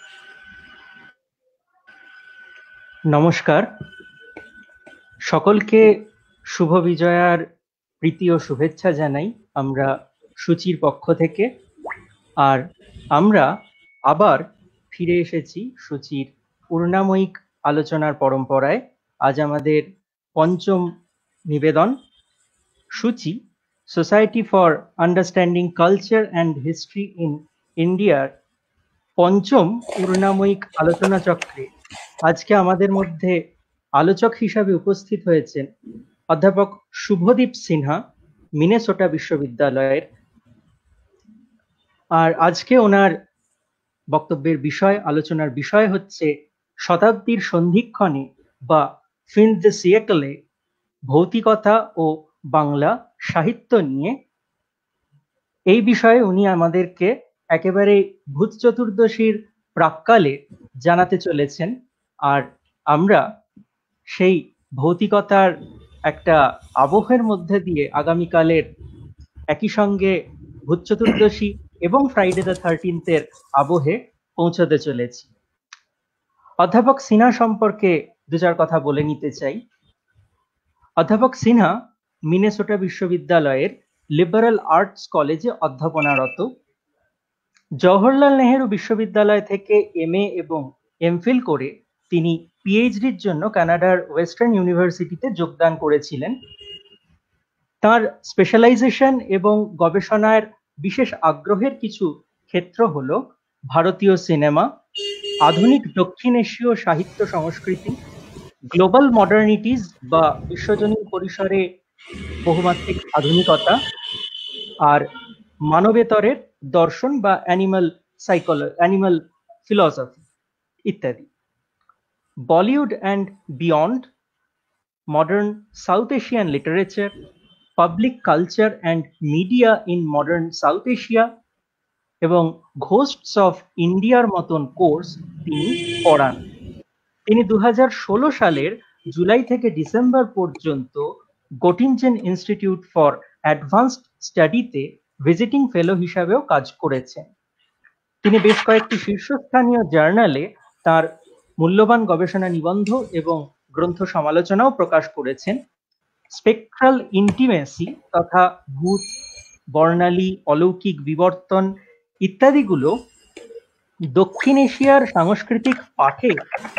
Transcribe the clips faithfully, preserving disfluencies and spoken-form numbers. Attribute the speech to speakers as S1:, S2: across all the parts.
S1: নমস্কার, সকলকে শুভ বিজয়ার প্রীতি ও শুভেচ্ছা জানাই আমরা সূচির পক্ষ থেকে। আর আমরা আবার ফিরে এসেছি সূচির পূর্ণাময়িক আলোচনার পরম্পরায়। আজ আমাদের পঞ্চম নিবেদন, Suchi society for understanding culture and history in ইন্ডিয়ার পঞ্চম পূর্ণাময়িক আলোচনা চক্রে আজকে আমাদের মধ্যে আলোচক হিসাবে উপস্থিত হয়েছেন অধ্যাপক শুভদীপ সিনহা, মিনেসোটা বিশ্ববিদ্যালয়ের। আর আজকে ওনার বক্তব্যের বিষয়, আলোচনার বিষয় হচ্ছে শতাব্দীর সন্ধিক্ষণে বা ফিন দ্য সিয়েকলে ভৌতিকতা ও বাংলা সাহিত্য নিয়ে। এই বিষয়ে উনি আমাদেরকে একেবারে ভূত চতুর্দশীর প্রাক্কালে জানাতে চলেছেন। আর আমরা সেই ভৌতিকতার একটা আবহের মধ্যে দিয়ে আগামীকালের একই সঙ্গে ভূত চতুর্দশী এবং ফ্রাইডে দ্য থার্টিন্থের আবহে পৌঁছতে চলেছি। অধ্যাপক সিনহা সম্পর্কে দু চার কথা বলে নিতে চাই। অধ্যাপক সিনহা মিনেসোটা বিশ্ববিদ্যালয়ের লিবারাল আর্টস কলেজে অধ্যাপনারত। জওহরলাল নেহেরু বিশ্ববিদ্যালয় থেকে এম এ এবং এমফিল করে তিনি পিএইচডির জন্য কানাডার ওয়েস্টার্ন ইউনিভার্সিটিতে যোগদান করেছিলেন। তার স্পেশালাইজেশন এবং গবেষণার বিশেষ আগ্রহের কিছু ক্ষেত্র হলো ভারতীয় সিনেমা, আধুনিক দক্ষিণ এশীয় সাহিত্য সংস্কৃতি, গ্লোবাল মডার্নিটিজ বা বিশ্বজনীন পরিসরে বহুমাত্রিক আধুনিকতা, আর মানবেতরের দর্শন বা অ্যানিমাল সাইকোলজি, অ্যানিমাল ফিলসফি ইত্যাদি। Bollywood and beyond, modern South Asian literature, public culture and media in modern South Asia এবং ঘোস্টস অফ ইন্ডিয়ার মতন কোর্স তিনি পড়ান। তিনি দু হাজার ষোলো সালের জুলাই থেকে ডিসেম্বর পর্যন্ত গোটিনজেন ইনস্টিটিউট ফর অ্যাডভান্সড স্টাডিতে ভিজিটিং ফেলো হিসাবেও কাজ করেছেন। তিনি বেশ কয়েকটি শীর্ষস্থানীয় জার্নালে তার মূল্যবান গবেষণা নিবন্ধ এবং গ্রন্থ সমালোচনাও প্রকাশ করেছেন। স্পেকট্রাল ইন্টিমেসি তথা ভূত, বর্ণালী, অলৌকিক বিবর্তন ইত্যাদিগুলো দক্ষিণ এশিয়ার সাংস্কৃতিক পাঠে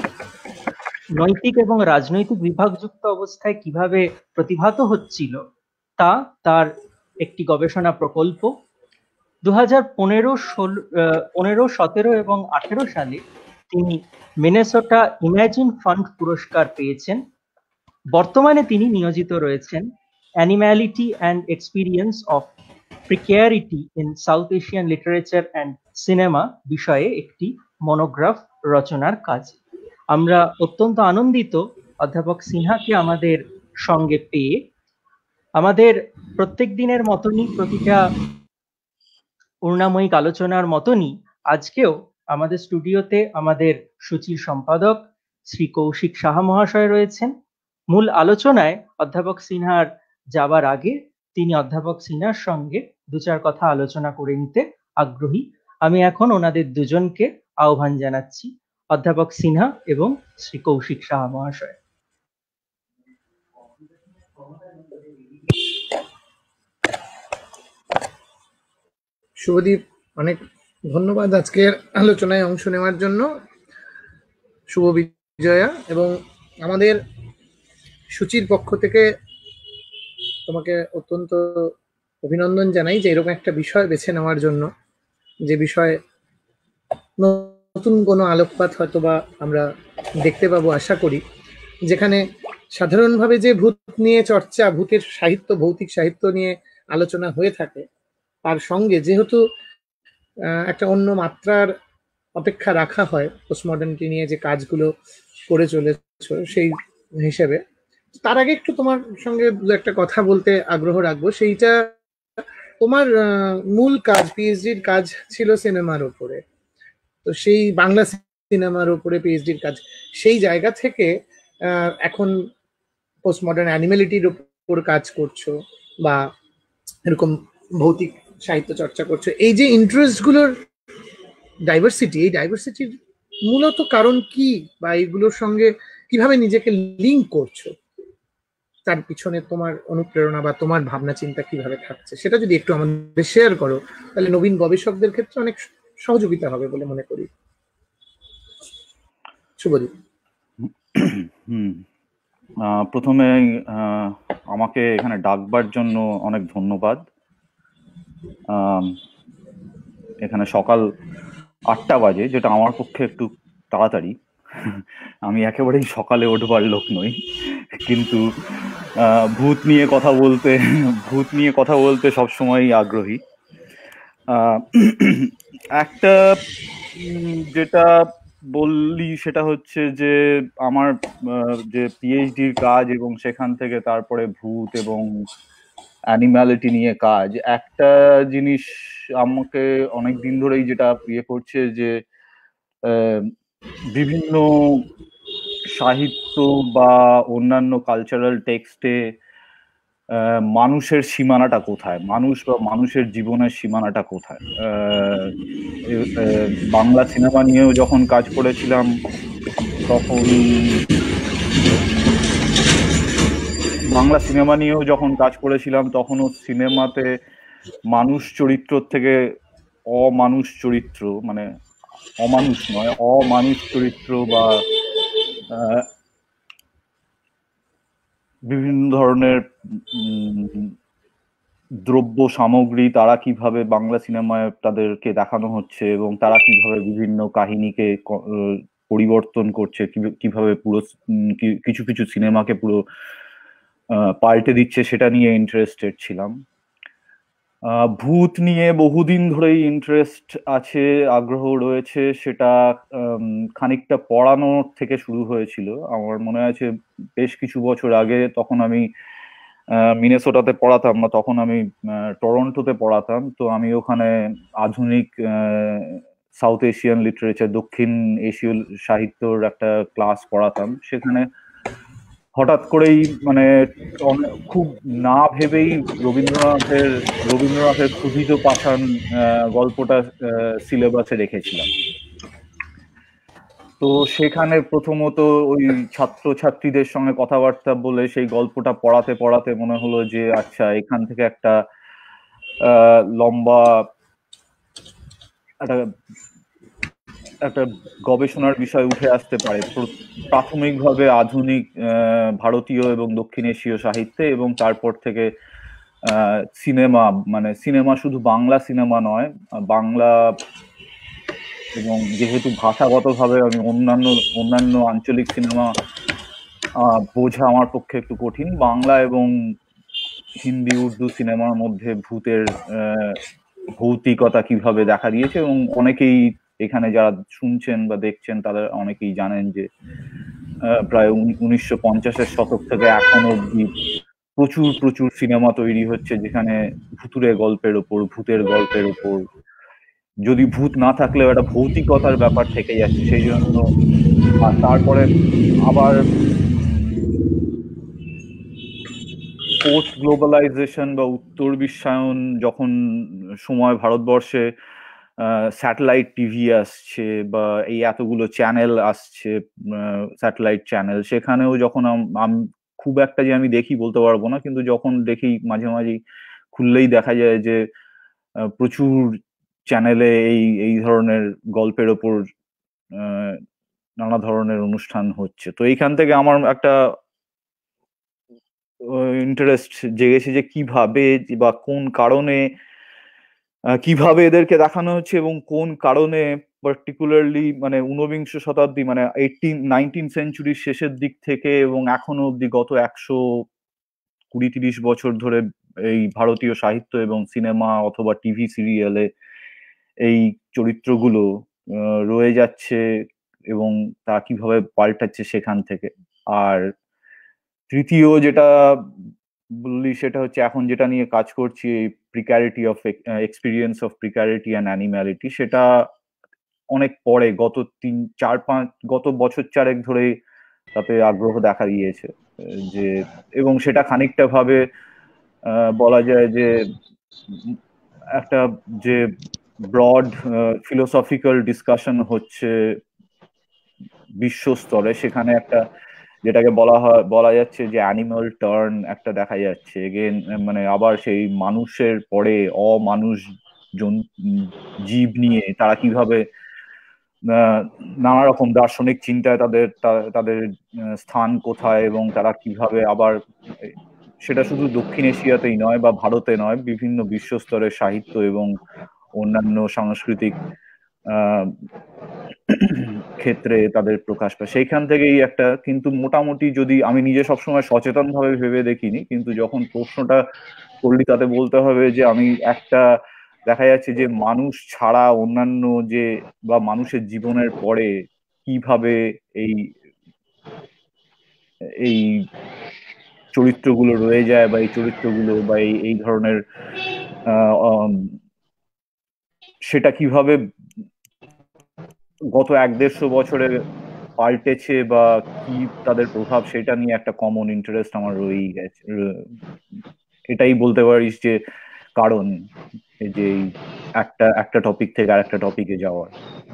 S1: নৈতিক এবং রাজনৈতিক বিভাগযুক্ত অবস্থায় কিভাবে প্রতিভাত হচ্ছিল তা তার একটি গবেষণা প্রকল্প। দু হাজার পনেরো ষোলো পনেরো সতেরো এবং আঠেরো সালে তিনি মিনেসোটা ইমাজিন ফান্ড পুরস্কার পেয়েছেন। বর্তমানে তিনি নিয়োজিত রয়েছেন animality and experience of precarity in South Asian literature and cinema বিষয়ে একটি মনোগ্রাফ রচনার কাজে। আমরা অত্যন্ত আনন্দিত অধ্যাপক সিনহাকে আমাদের সঙ্গে পেয়ে। আমাদের প্রত্যেক দিনের মতনই, প্রতিটা পূর্ণাময়িক আলোচনার মতনই আজকেও আমাদের স্টুডিওতে আমাদের সূচির সম্পাদক শ্রী কৌশিক সাহা মহাশয় রয়েছেন। মূল আলোচনায় অধ্যাপক সিনহার যাবার আগে তিনি অধ্যাপক সিনহার সঙ্গে দু চার কথা আলোচনা করে নিতে আগ্রহী। আমি এখন ওনাদের দুজনকে আহ্বান জানাচ্ছি, অধ্যাপক সিনহা এবং শ্রী কৌশিক সাহা মহাশয়।
S2: শুভদীপ, অনেক ধন্যবাদ আজকের আলোচনায় অংশ নেওয়ার জন্য। শুভ বিজয়া, এবং আমাদের সূচির পক্ষ থেকে তোমাকে অত্যন্ত অভিনন্দন জানাই যে এরকম একটা বিষয় বেছে নেওয়ার জন্য, যে বিষয়ে নতুন কোনো আলোকপাত হয়তো বা আমরা দেখতে পাবো আশা করি, যেখানে সাধারণভাবে যে ভূত নিয়ে চর্চা, ভূতের সাহিত্য, ভৌতিক সাহিত্য নিয়ে আলোচনা হয়ে থাকে, তার সঙ্গে যেহেতু একটা অন্য মাত্রার অপেক্ষা রাখা হয় পোস্টমডার্নিটি নিয়ে যে কাজগুলো করে চলেছে সেই হিসেবে, তার আগে একটু তোমার সঙ্গে দু একটা কথা বলতে আগ্রহ রাখবো। সেইটা তোমার মূল কাজ, পিএইচডির কাজ ছিল সিনেমার উপরে, তো সেই বাংলা সিনেমার উপরে পিএইচডির কাজ, সেই জায়গা থেকে এখন পোস্টমডার্ন অ্যানিমেলিটির উপর কাজ করছো বা এরকম ভৌতিক সাহিত্য চর্চা করছো। এই যে ইন্টারেস্টগুলোর ডাইভার্সিটি, এই ডাইভার্সিটির মূলত কারণ কি, বা এগুলোর সঙ্গে কিভাবে নিজেকে লিঙ্ক করছো, তার পিছনে তোমার অনুপ্রেরণা বা তোমার ভাবনা চিন্তা কিভাবে থাকছে, সেটা যদি একটু আমাদের শেয়ার করো, তাহলে নবীন গবেষকদের ক্ষেত্রে অনেক সহযোগিতা হবে বলে মনে করি। শুভদীপ।
S3: হুম প্রথমে আমাকে এখানে ডাকবার জন্য অনেক ধন্যবাদ। এখানে সকাল আটটা বাজে, যেটা আমার পক্ষে একটু তাড়াতাড়ি। আমি একেবারেই সকালে ওঠবার লোক নই, কিন্তু ভূত নিয়ে কথা বলতে ভূত নিয়ে কথা বলতে সবসময় আগ্রহী। একটা যেটা বললি সেটা হচ্ছে যে আমার যে পিএইচডির কাজ এবং সেখান থেকে তারপরে ভূত এবং অ্যানিম্যালিটি নিয়ে কাজ, একটা জিনিস আমাকে অনেক দিন ধরেই যেটা ইয়ে করছে যে বিভিন্ন সাহিত্য বা অন্যান্য কালচারাল টেক্সটে মানুষের সীমানাটা কোথায়, মানুষ বা মানুষের জীবনের সীমানাটা কোথায়। বাংলা সিনেমা নিয়েও যখন কাজ করেছিলাম তখন বাংলা সিনেমা নিয়েও যখন কাজ করেছিলাম তখনও সিনেমাতে মানুষ চরিত্র থেকে অমানুষ চরিত্র, মানে অমানুষ নয়, অমানুষ চরিত্র বা বিভিন্ন ধরনের দ্রব্য সামগ্রী তারা কিভাবে বাংলা সিনেমায় তাদেরকে দেখানো হচ্ছে এবং তারা কিভাবে বিভিন্ন কাহিনীকে পরিবর্তন করছে, কিভাবে পুরো কিছু কিছু সিনেমাকে পুরো পাল্টে দিচ্ছে, সেটা নিয়ে ইন্টারেস্টেড ছিলাম। ভূত নিয়ে বহুদিন ধরেই ইন্টারেস্ট আছে, আগ্রহ রয়েছে। সেটা খানিকটা পড়ানোর থেকে শুরু হয়েছিল। আমার মনে আছে বেশ কিছু বছর আগে, তখন আমি মিনেসোটাতে পড়াতাম না, তখন আমি টরন্টোতে পড়াতাম। তো আমি ওখানে আধুনিক সাউথ এশিয়ান লিটারেচার, দক্ষিণ এশীয় সাহিত্যর একটা ক্লাস পড়াতাম। সেখানে হঠাৎ করেই মানে খুব না ভেবেই রবীন্দ্রনাথের রবীন্দ্রনাথের ক্ষুধিত পাষাণ গল্পটা সিলেবাসে রেখেছিলাম। তো সেখানে প্রথমত ওই ছাত্রছাত্রীদের সঙ্গে কথাবার্তা বলে সেই গল্পটা পড়াতে পড়াতে মনে হলো যে আচ্ছা, এখান থেকে একটা লম্বা একটা একটা গবেষণার বিষয় উঠে আসতে পারে প্রাথমিকভাবে আধুনিক ভারতীয় এবং দক্ষিণ এশীয় সাহিত্যে, এবং তারপর থেকে সিনেমা, মানে সিনেমা শুধু বাংলা সিনেমা নয়, বাংলা এবং যেহেতু ভাষাগতভাবে আমি অন্যান্য অন্যান্য আঞ্চলিক সিনেমা বোঝা আমার পক্ষে একটু কঠিন, বাংলা এবং হিন্দি উর্দু সিনেমার মধ্যে ভূতের ভৌতিকতা কিভাবে দেখা দিয়েছে। এবং অনেকেই এখানে যারা শুনছেন বা দেখছেন তাদের অনেকেই জানেন যে প্রায় উনিশশো পঞ্চাশের শতক থেকে এখন অব্দি প্রচুর প্রচুর সিনেমা তৈরি হচ্ছে যেখানে ভুতুরে গল্পের ওপর, ভূতের গল্পের ওপর, যদি ভূত না থাকলেও একটা ভৌতিকতার ব্যাপার থেকে যাচ্ছে। সেই জন্য আর তারপরে আবার পোস্ট গ্লোবালাইজেশন বা উত্তর বিশ্বায়ন যখন সময় ভারতবর্ষে স্যাটেলাইট টিভি আসছে বা এই এতগুলো চ্যানেল আসছে, স্যাটেলাইট চ্যানেল, সেখানেও যখন আমি খুব একটা যে আমি দেখি বলতে পারবো না, কিন্তু যখন দেখি মাঝে মাঝেই খুললেই দেখা যায় যে প্রচুর চ্যানেলে এই এই ধরনের গল্পের ওপর নানা ধরনের অনুষ্ঠান হচ্ছে। তো এইখান থেকে আমার একটা ইন্টারেস্ট জেগেছে যে কিভাবে বা কোন কারণে কিভাবে এদেরকে দেখানো হচ্ছে এবং কোন কারণে পার্টিকুলারলি মানে ঊনবিংশ শতাব্দী মানে এইটিন নাইনটিন সেঞ্চুরির শেষের দিক থেকে এবং এখনো অব্দি গত একশো কুড়ি তিরিশ বছর ধরে এই ভারতীয় সাহিত্য এবং সিনেমা অথবা টিভি সিরিয়ালে এই চরিত্রগুলো রয়ে যাচ্ছে এবং তা কিভাবে পাল্টাচ্ছে সেখান থেকে। আর তৃতীয় যেটা বললি সেটা হচ্ছে এখন যেটা নিয়ে কাজ করছি, precarity of experience of precarity and animality, সেটা অনেক পরে গত তিন চার পাঁচ গত বছর চারেক ধরে তাতে আগ্রহ দেখা দিয়েছে যে, এবং সেটা খানিকটা ভাবে বলা যায় যে একটা যে ব্রড ফিলোসফিক্যাল ডিসকাশন হচ্ছে বিশ্ব স্তরে, সেখানে একটা যেটাকে বলা হয় বলা যাচ্ছে যে অ্যানিমাল টার্ন একটা দেখা যাচ্ছে এগেন, মানে আবার সেই মানুষের পরে অমানুষ জীব নিয়ে তারা কিভাবে নানা রকম দার্শনিক চিন্তায় তাদের তাদের স্থান কোথায়, এবং তারা কিভাবে আবার, সেটা শুধু দক্ষিণ এশিয়াতেই নয় বা ভারতে নয়, বিভিন্ন বিশ্বস্তরের সাহিত্য এবং অন্যান্য সাংস্কৃতিক আহ ক্ষেত্রে তাদের প্রকাশ পায়। সেইখান থেকেই একটা, কিন্তু মোটামুটি যদি আমি নিজে সবসময় সচেতন ভাবে ভেবে দেখিনি, কিন্তু যখন প্রশ্নটা করলি তাতে বলতে হবে যে আমি একটা, দেখা যাচ্ছে যে মানুষ ছাড়া অন্যান্য যে বা মানুষের জীবনের পরে কিভাবে এই এই চরিত্রগুলো রয়ে যায় বা এই চরিত্রগুলো বা এই এই ধরনের সেটা কিভাবে গত এক দেড়শো বছরে পাল্টেছে বা কি তাদের প্রভাব, সেটা নিয়ে একটা কমন ইন্টারেস্ট আমার রয়েই গেছে। এটাই বলতে পারিস যে কারণ যে একটা একটা টপিক থেকে আর একটা টপিকে যাওয়ার।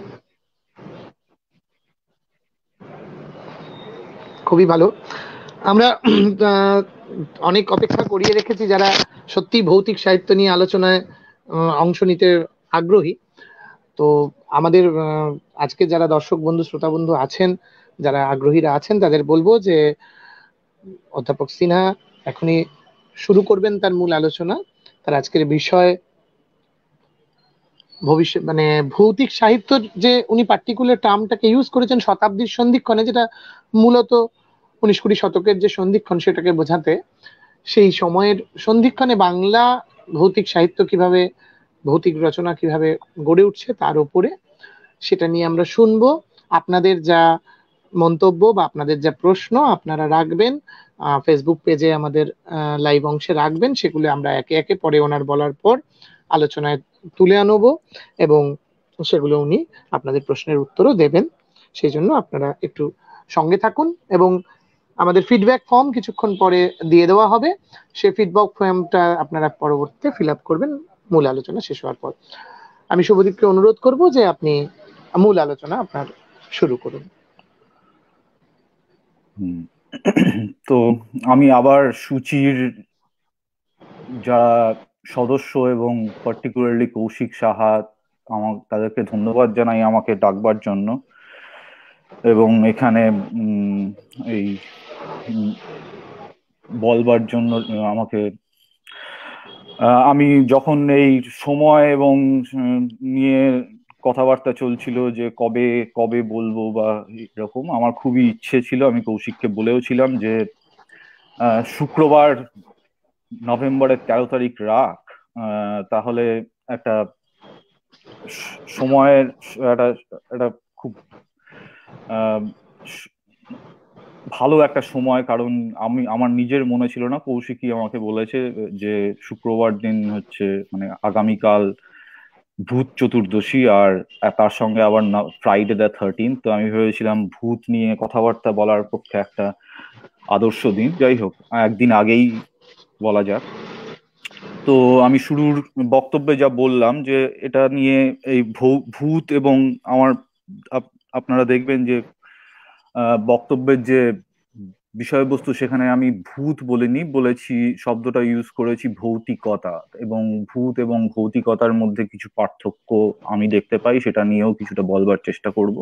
S2: খুবই ভালো। আমরা অনেক অপেক্ষা করিয়ে রেখেছি যারা সত্যি ভৌতিক সাহিত্য নিয়ে আলোচনায় অংশ নিতে আগ্রহী। তো আমাদের আজকে যারা দর্শক বন্ধু শ্রোতা বন্ধু আছেন, যারা আগ্রহীরা আছেন, তাদের বলবো যে অধ্যাপক সিনহা এখনই শুরু করবেন তার মূল আলোচনা। তার আজকের বিষয় ভবিষ্যৎ মানে ভৌতিক সাহিত্যর যে উনি পার্টিকুলার টার্মটাকে ইউজ করেছেন শতাব্দীর সন্ধিক্ষণে, যেটা মূলত উনিশ কুড়ি শতকের যে সন্ধিক্ষণ সেটাকে বোঝাতে, সেই সময়ের সন্ধিক্ষণে বাংলা ভৌতিক সাহিত্য কিভাবে, ভৌতিক রচনা কিভাবে গড়ে উঠছে তার উপরে সেটা নিয়ে আমরা শুনবো। আপনাদের যা মন্তব্য বা আপনাদের যা প্রশ্ন আপনারা রাখবেন ফেসবুক পেজে, আমাদের লাইভ অংশে রাখবেন, সেগুলো আমরা একে একে পরে ওনার বলার পর আলোচনায় তুলে আনবো এবং সেগুলো উনি আপনাদের প্রশ্নের উত্তরও দেবেন। সেই জন্য আপনারা একটু সঙ্গে থাকুন এবং আমাদের ফিডব্যাক ফর্ম কিছুক্ষণ পরে দিয়ে দেওয়া হবে, সেই ফিডব্যাক ফর্মটা আপনারা পরবর্তীতে ফিল আপ করবেন মূল আলোচনা শেষ হওয়ার পর। আমি শুভদীপকে অনুরোধ করব যে আপনি মূল আলোচনা আপনার শুরু করুন।
S3: তো আমি আবার সূচির যারা সদস্য এবং পার্টিকুলারলি কৌশিক সাহা, আমার তাদেরকে ধন্যবাদ জানাই আমাকে ডাকবার জন্য এবং এখানে এই বলবার জন্য আমাকে। আমি যখন এই সময় এবং নিয়ে কথাবার্তা চলছিল যে কবে কবে বলবো বা এরকম, আমার খুবই ইচ্ছে ছিল, আমি কৌশিককে বলেও ছিলাম যে শুক্রবার নভেম্বরের তেরো তারিখ রাখ, তাহলে একটা সময়ের একটা একটা খুব ভালো একটা সময়, কারণ আমি আমার নিজের মনে ছিল না, কৌশিকই আমাকে বলেছে যে শুক্রবার দিন হচ্ছে মানে আগামীকাল ভূত চতুর্দশী আর তার সঙ্গে আবার ফ্রাইডে দ্য থার্টিন, তো আমি ভেবেছিলাম ভূত নিয়ে কথাবার্তা বলার পক্ষে একটা আদর্শ দিন, যাই হোক একদিন আগেই বলা যাক। তো আমি শুরুর বক্তব্যে যা বললাম যে এটা নিয়ে এই ভূত এবং আমার, আপনারা দেখবেন যে বক্তব্যের যে বিষয়বস্তু সেখানে আমি ভূত বলিনি, বলেছি শব্দটা ইউজ করেছি ভৌতিকতা, এবং ভূত এবং ভৌতিকতার মধ্যে কিছু পার্থক্য আমি দেখতে পাই, সেটা নিয়েও কিছুটা বলবার চেষ্টা করব।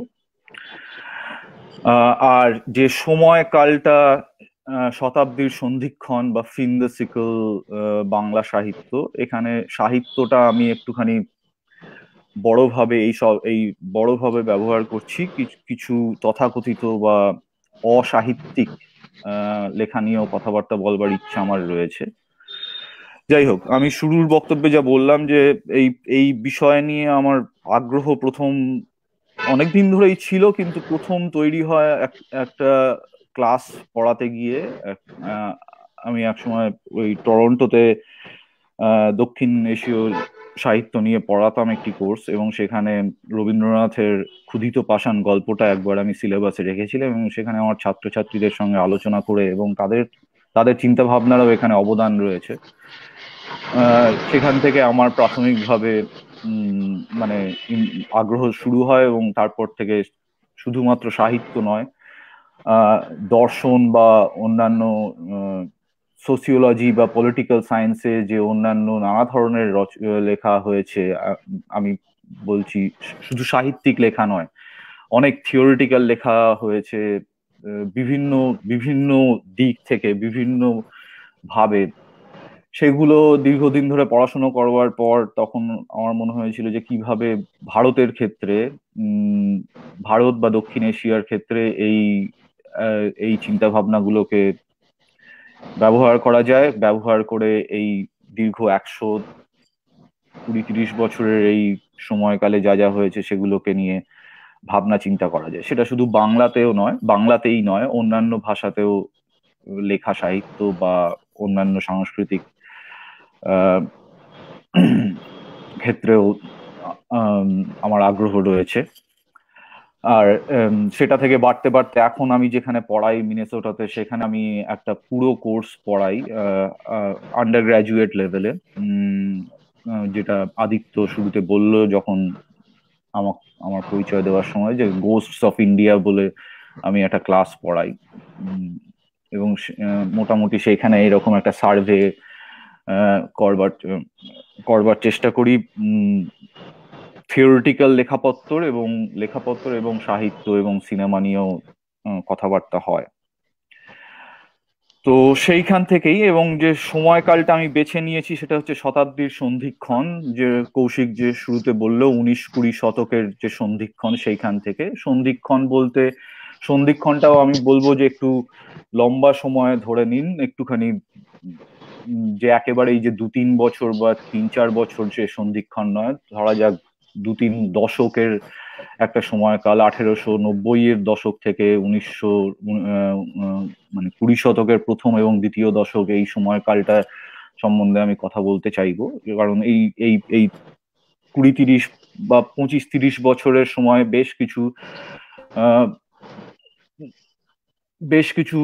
S3: আর যে সময়কালটা শতাব্দীর সন্ধিক্ষণ বা ফিন দ্য সিকল বাংলা সাহিত্য, এখানে সাহিত্যটা আমি একটুখানি বড়ভাবে এই সব এই বড়ভাবে ব্যবহার করছি, কিছু তথাকথিত বা অসাহিত্যিক লেখা নিয়েও কথাবার্তা বলবার ইচ্ছা আমার রয়েছে। যাই হোক, আমি শুরুর বক্তব্যে যা বললাম যে এই এই বিষয় নিয়ে আমার আগ্রহ প্রথম অনেকদিন ধরেই ছিল, কিন্তু প্রথম তৈরি হয় একটা ক্লাস পড়াতে গিয়ে। আমি একসময় ওই টরন্টোতে দক্ষিণ এশীয় সাহিত্য নিয়ে পড়াতাম একটি কোর্স, এবং সেখানে রবীন্দ্রনাথের ক্ষুধিত পাষাণ গল্পটা একবার আমি সিলেবাসে রেখেছিলাম, এবং সেখানে আমার ছাত্রছাত্রীদের সঙ্গে আলোচনা করে এবং তাদের তাদের চিন্তা ভাবনারও এখানে অবদান রয়েছে। সেখান থেকে আমার প্রাথমিকভাবে মানে আগ্রহ শুরু হয় এবং তারপর থেকে শুধুমাত্র সাহিত্য নয়, আহ দর্শন বা অন্যান্য সোসিওলজি বা পলিটিক্যাল সায়েন্সে যে অন্যান্য নানা ধরনের লেখা হয়েছে, আমি বলছি শুধু সাহিত্যিক লেখা নয়, অনেক থিওরিটিক্যাল লেখা হয়েছে বিভিন্ন বিভিন্ন দিক থেকে বিভিন্ন ভাবে। সেগুলো দীর্ঘদিন ধরে পড়াশোনা করবার পর তখন আমার মনে হয়েছিল যে কিভাবে ভারতের ক্ষেত্রে উম ভারত বা দক্ষিণ এশিয়ার ক্ষেত্রে এই এই চিন্তা ভাবনাগুলোকে ব্যবহার করা যায়, ব্যবহার করে এই দীর্ঘ একশো কুড়ি তিরিশ বছরের এই সময়কালে যা যা হয়েছে সেগুলোকে নিয়ে ভাবনা চিন্তা করা যায়। সেটা শুধু বাংলাতেও নয়, বাংলাতেই নয়, অন্যান্য ভাষাতেও লেখা সাহিত্য বা অন্যান্য সাংস্কৃতিক ক্ষেত্রেও আমার আগ্রহ রয়েছে। আর সেটা থেকে বাড়তে বাড়তে এখন আমি যেখানে পড়াই মিনেসোটাতে, সেখানে আমি একটা পুরো কোর্স পড়াই আন্ডার গ্রাজুয়েট লেভেলে, যেটা আদিত্য শুরুতে বললো যখন আমার আমার পরিচয় দেওয়ার সময়, যে গোস্টস অফ ইন্ডিয়া বলে আমি একটা ক্লাস পড়াই। এবং মোটামুটি সেখানে এরকম একটা সার্ভে করবার করবার চেষ্টা করি থিওরিটিক্যাল লেখাপত্র এবং লেখাপত্র এবং সাহিত্য এবং সিনেমা নিয়েও কথাবার্তা হয়। তো সেইখান থেকেই, এবং যে সময়কালটা আমি বেছে নিয়েছি সেটা হচ্ছে শতাব্দীর সন্ধিক্ষণ, যে কৌশিক যে শুরুতে বললো উনিশ কুড়ি শতকের যে সন্ধিক্ষণ, সেইখান থেকে। সন্ধিক্ষণ বলতে সন্ধিক্ষণটাও আমি বলবো যে একটু লম্বা সময় ধরে নিন, একটুখানি, যে একেবারে এই যে দু তিন বছর বা তিন চার বছর যে সন্ধিক্ষণ নয়, ধরা যাক দু তিন দশকের একটা সময়কাল, আঠেরোশো নব্বই এর দশক থেকে উনিশশো মানে কুড়ি শতকের প্রথম এবং দ্বিতীয় দশক, এই সময়কালটা সম্বন্ধে আমি কথা বলতে চাইবো। কারণ এই এই এই কুড়ি তিরিশ বা পঁচিশ তিরিশ বছরের সময় বেশ কিছু আহ বেশ কিছু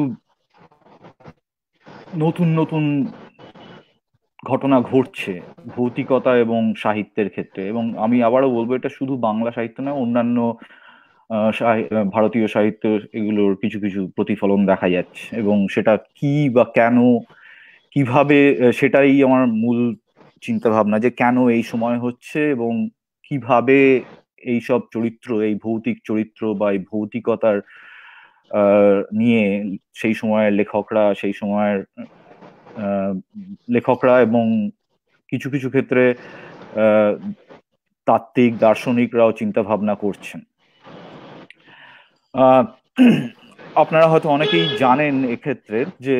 S3: নতুন নতুন ঘটনা ঘটছে ভৌতিকতা এবং সাহিত্যের ক্ষেত্রে। এবং আমি আবারও বলবো, এটা শুধু বাংলা সাহিত্য নয়, অন্যান্য ভারতীয় সাহিত্য এগুলোর কিছু কিছু প্রতিফলন দেখা যাচ্ছে। এবং সেটা কি বা কেন, কিভাবে, সেটাই আমার মূল চিন্তা ভাবনা, যে কেন এই সময় হচ্ছে এবং কিভাবে এই সব চরিত্র, এই ভৌতিক চরিত্র বা এই ভৌতিকতার আহ নিয়ে সেই সময়ের লেখকরা সেই সময়ের আহ লেখকরা এবং কিছু কিছু ক্ষেত্রে আহ তাত্ত্বিক দার্শনিকরাও চিন্তা ভাবনা করছেন। আহ আপনারা হয়তো অনেকেই জানেন এক্ষেত্রে যে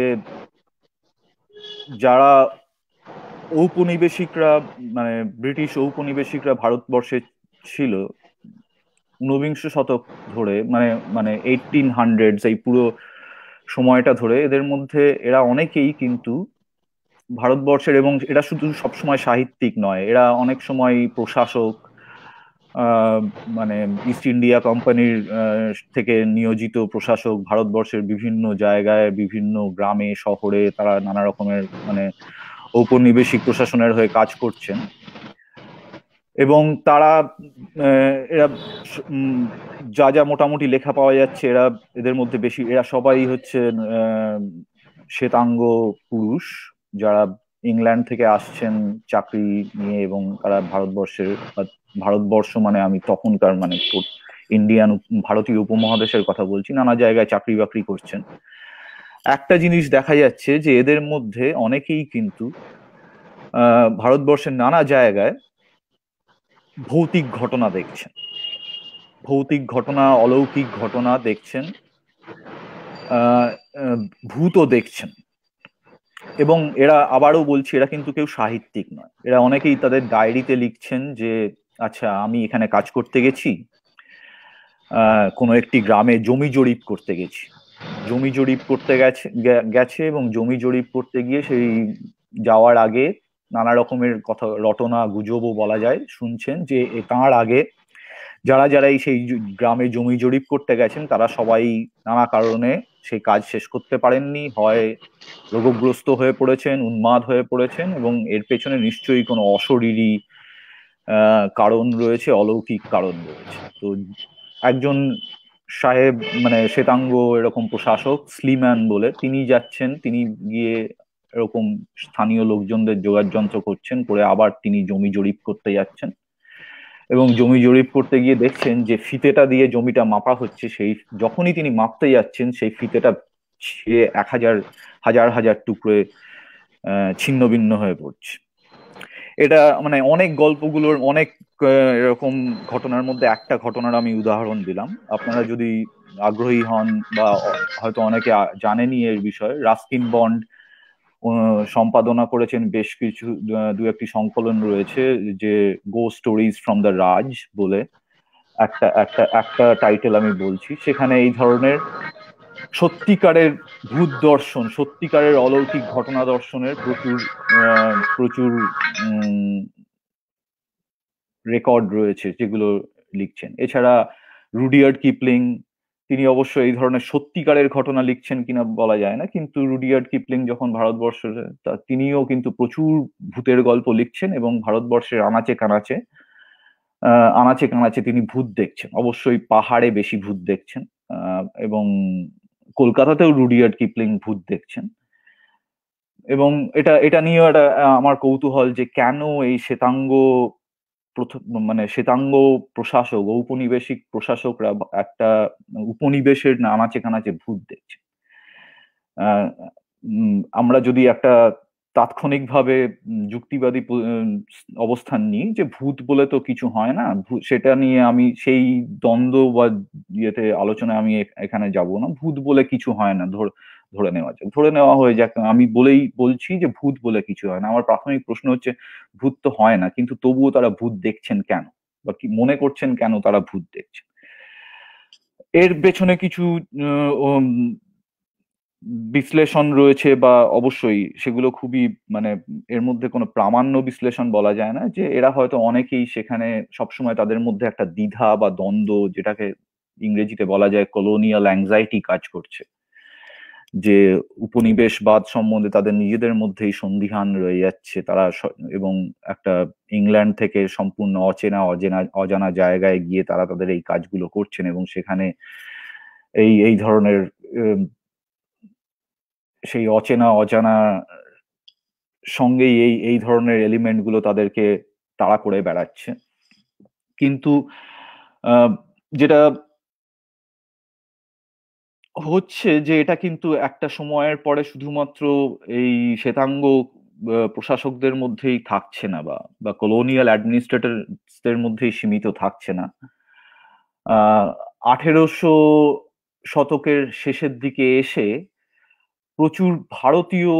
S3: যারা ঔপনিবেশিকরা, মানে ব্রিটিশ ঔপনিবেশিকরা ভারতবর্ষে ছিল ঊনবিংশ শতক ধরে, মানে মানে এইটিন হান্ড্রেড, এই পুরো সময়টা ধরে, এদের মধ্যে এরা অনেকেই কিন্তু ভারতবর্ষের, এবং এরা শুধু সবসময় সাহিত্যিক নয়, এরা অনেক সময় প্রশাসক, আহ মানে ইস্ট ইন্ডিয়া কোম্পানির থেকে নিয়োজিত প্রশাসক, ভারতবর্ষের বিভিন্ন জায়গায় বিভিন্ন গ্রামে শহরে তারা নানা রকমের মানে ঔপনিবেশিক প্রশাসনের হয়ে কাজ করছেন। এবং তারা এরা যা যা মোটামুটি লেখা পাওয়া যাচ্ছে, এরা এদের মধ্যে বেশি এরা সবাই হচ্ছে শ্বেতাঙ্গ পুরুষ, যারা ইংল্যান্ড থেকে আসছেন চাকরি নিয়ে, এবং তারা ভারতবর্ষের, ভারতবর্ষ মানে আমি তখনকার মানে ইন্ডিয়ান ভারতীয় উপমহাদেশের কথা বলছি, নানা জায়গায় চাকরি বাকরি করছেন। একটা জিনিস দেখা যাচ্ছে যে এদের মধ্যে অনেকেই কিন্তু আহ ভারতবর্ষের নানা জায়গায় ভৌতিক ঘটনা দেখছেন, ভৌতিক ঘটনা, অলৌকিক ঘটনা দেখছেন, আহ ভূত দেখছেন। এবং এরা, আবারও বলছি, এরা কিন্তু কেউ সাহিত্যিক নয়, এরা অনেকেই তাদের ডায়েরিতে লিখছেন যে আচ্ছা আমি এখানে কাজ করতে গেছি, আহ কোনো একটি গ্রামে জমি জরিপ করতে গেছি, জমি জরিপ করতে গেছে গেছে এবং জমি জরিপ করতে গিয়ে সেই যাওয়ার আগে নানা রকমের কথা, রটনা গুজবও বলা যায়, শুনছেন যে তাঁর আগে যারা যারা এই সেই গ্রামে জমি জরিপ করতে গেছেন তারা সবাই নানা কারণে সেই কাজ শেষ করতে পারেননি, হয় রোগগ্রস্ত হয়ে পড়েছেন, উন্মাদ হয়ে পড়েছেন, এবং এর পেছনে নিশ্চয়ই কোনো অশরীরী আহ কারণ রয়েছে, অলৌকিক কারণ রয়েছে। তো একজন সাহেব মানে শ্বেতাঙ্গ এরকম প্রশাসক স্লিম্যান বলে তিনি যাচ্ছেন, তিনি গিয়ে এরকম স্থানীয় লোকজনদের জোগাড় যন্ত্র করছেন, করে আবার তিনি জমি জরিপ করতে যাচ্ছেন এবং জমি জরিপ করতে গিয়ে দেখছেন যে ফিতেটা দিয়ে জমিটা মাপা হচ্ছে, সেই যখনই তিনি মাপতে যাচ্ছেন সেই ফিতেটা ছিঁড়ে এক হাজার হাজার হাজার টুকরোয় ছিন্ন ভিন্ন হয়ে পড়ছে। এটা মানে অনেক গল্পগুলোর অনেক এরকম ঘটনার মধ্যে একটা ঘটনার আমি উদাহরণ দিলাম। আপনারা যদি আগ্রহী হন বা হয়তো অনেকে জানেনই এর বিষয়ে, রাস্কিন বন্ড সম্পাদনা করেছেন বেশ কিছু, দু একটি সংকলন রয়েছে যে গো স্টোরিজ ফ্রম দ্য রাজ বলে একটা একটা একটা টাইটেল আমি বলছি। সেখানে এই ধরনের সত্যিকারের ভূত দর্শন, সত্যিকারের অলৌকিক ঘটনা দর্শনের প্রচুর প্রচুর রেকর্ড রয়েছে যেগুলো লিখছেন। এছাড়া রুডিয়ার্ড কিপলিং, তিনি অবশ্য এই ধরনের সত্যিকারের ঘটনা লিখছেন কিনা বলা যায় না, কিন্তু রুডিয়ার্ড কিপলিং যখন ভারতবর্ষের, তিনিও কিন্তু প্রচুর ভূতের গল্প লিখছেন এবং ভারতবর্ষের আনাচে কানাচে আহ আনাচে কানাচে তিনি ভূত দেখছেন। অবশ্যই পাহাড়ে বেশি ভূত দেখছেন এবং কলকাতাতেও রুডিয়ার্ড কিপলিং ভূত দেখছেন। এবং এটা এটা নিয়েও একটা আমার কৌতূহল যে কেন এই শ্বেতাঙ্গ প্রথম মানে শ্বেতাঙ্গ প্রশাসক, ঔপনিবেশিক প্রশাসকরা একটা উপনিবেশের আনাচে কানাচে ভূত দেখছে। আহ আমরা যদি একটা তাৎক্ষণিকভাবে যুক্তিবাদী অবস্থান নিই যে ভূত বলে তো কিছু হয় না, সেটা নিয়ে আমি সেই দ্বন্দ্ব বা ইয়েতে আলোচনায় আমি এখানে যাব না। ভূত বলে কিছু হয় না ধর ধরে নেওয়া যাক, ধরে নেওয়া হয়ে যাক, আমি বলেই বলছি যে ভূত বলে কিছু হয় না। আমার প্রাথমিক প্রশ্ন হচ্ছে ভূত তো হয় না, কিন্তু তবুও তারা ভূত দেখছেন কেন, বা কি মনে করছেন কেন তারা ভূত দেখছেন? এর পেছনে কিছু বিশ্লেষণ রয়েছে, বা অবশ্যই সেগুলো খুবই মানে এর মধ্যে কোনো প্রামাণ্য বিশ্লেষণ বলা যায় না, যে এরা হয়তো অনেকেই সেখানে সবসময় তাদের মধ্যে একটা দ্বিধা বা দ্বন্দ্ব, যেটাকে ইংরেজিতে বলা যায় কলোনিয়াল অ্যাংজাইটি কাজ করছে, যে উপনিবেশবাদ সম্বন্ধে তাদের নিজেদের মধ্যেই সন্দিহান রয়ে যাচ্ছে তারা, এবং একটা ইংল্যান্ড থেকে সম্পূর্ণ অচেনা অজেনা অজানা জায়গায় গিয়ে তারা তাদের এই কাজগুলো করছেন এবং সেখানে এই এই ধরনের সেই অচেনা অজানা সঙ্গেই এই এই ধরনের এলিমেন্ট গুলো তাদেরকে তাড়া করে বেড়াচ্ছে। কিন্তু যেটা হচ্ছে যে এটা কিন্তু একটা সময়ের পরে শুধুমাত্র এই শ্বেতাঙ্গ প্রশাসকদের মধ্যেই থাকছে না, বা বা কলোনিয়াল অ্যাডমিনিস্ট্রেটরদের মধ্যেই সীমিত থাকছে না। আহ আঠেরোশো শতকের শেষের দিকে এসে প্রচুর ভারতীয়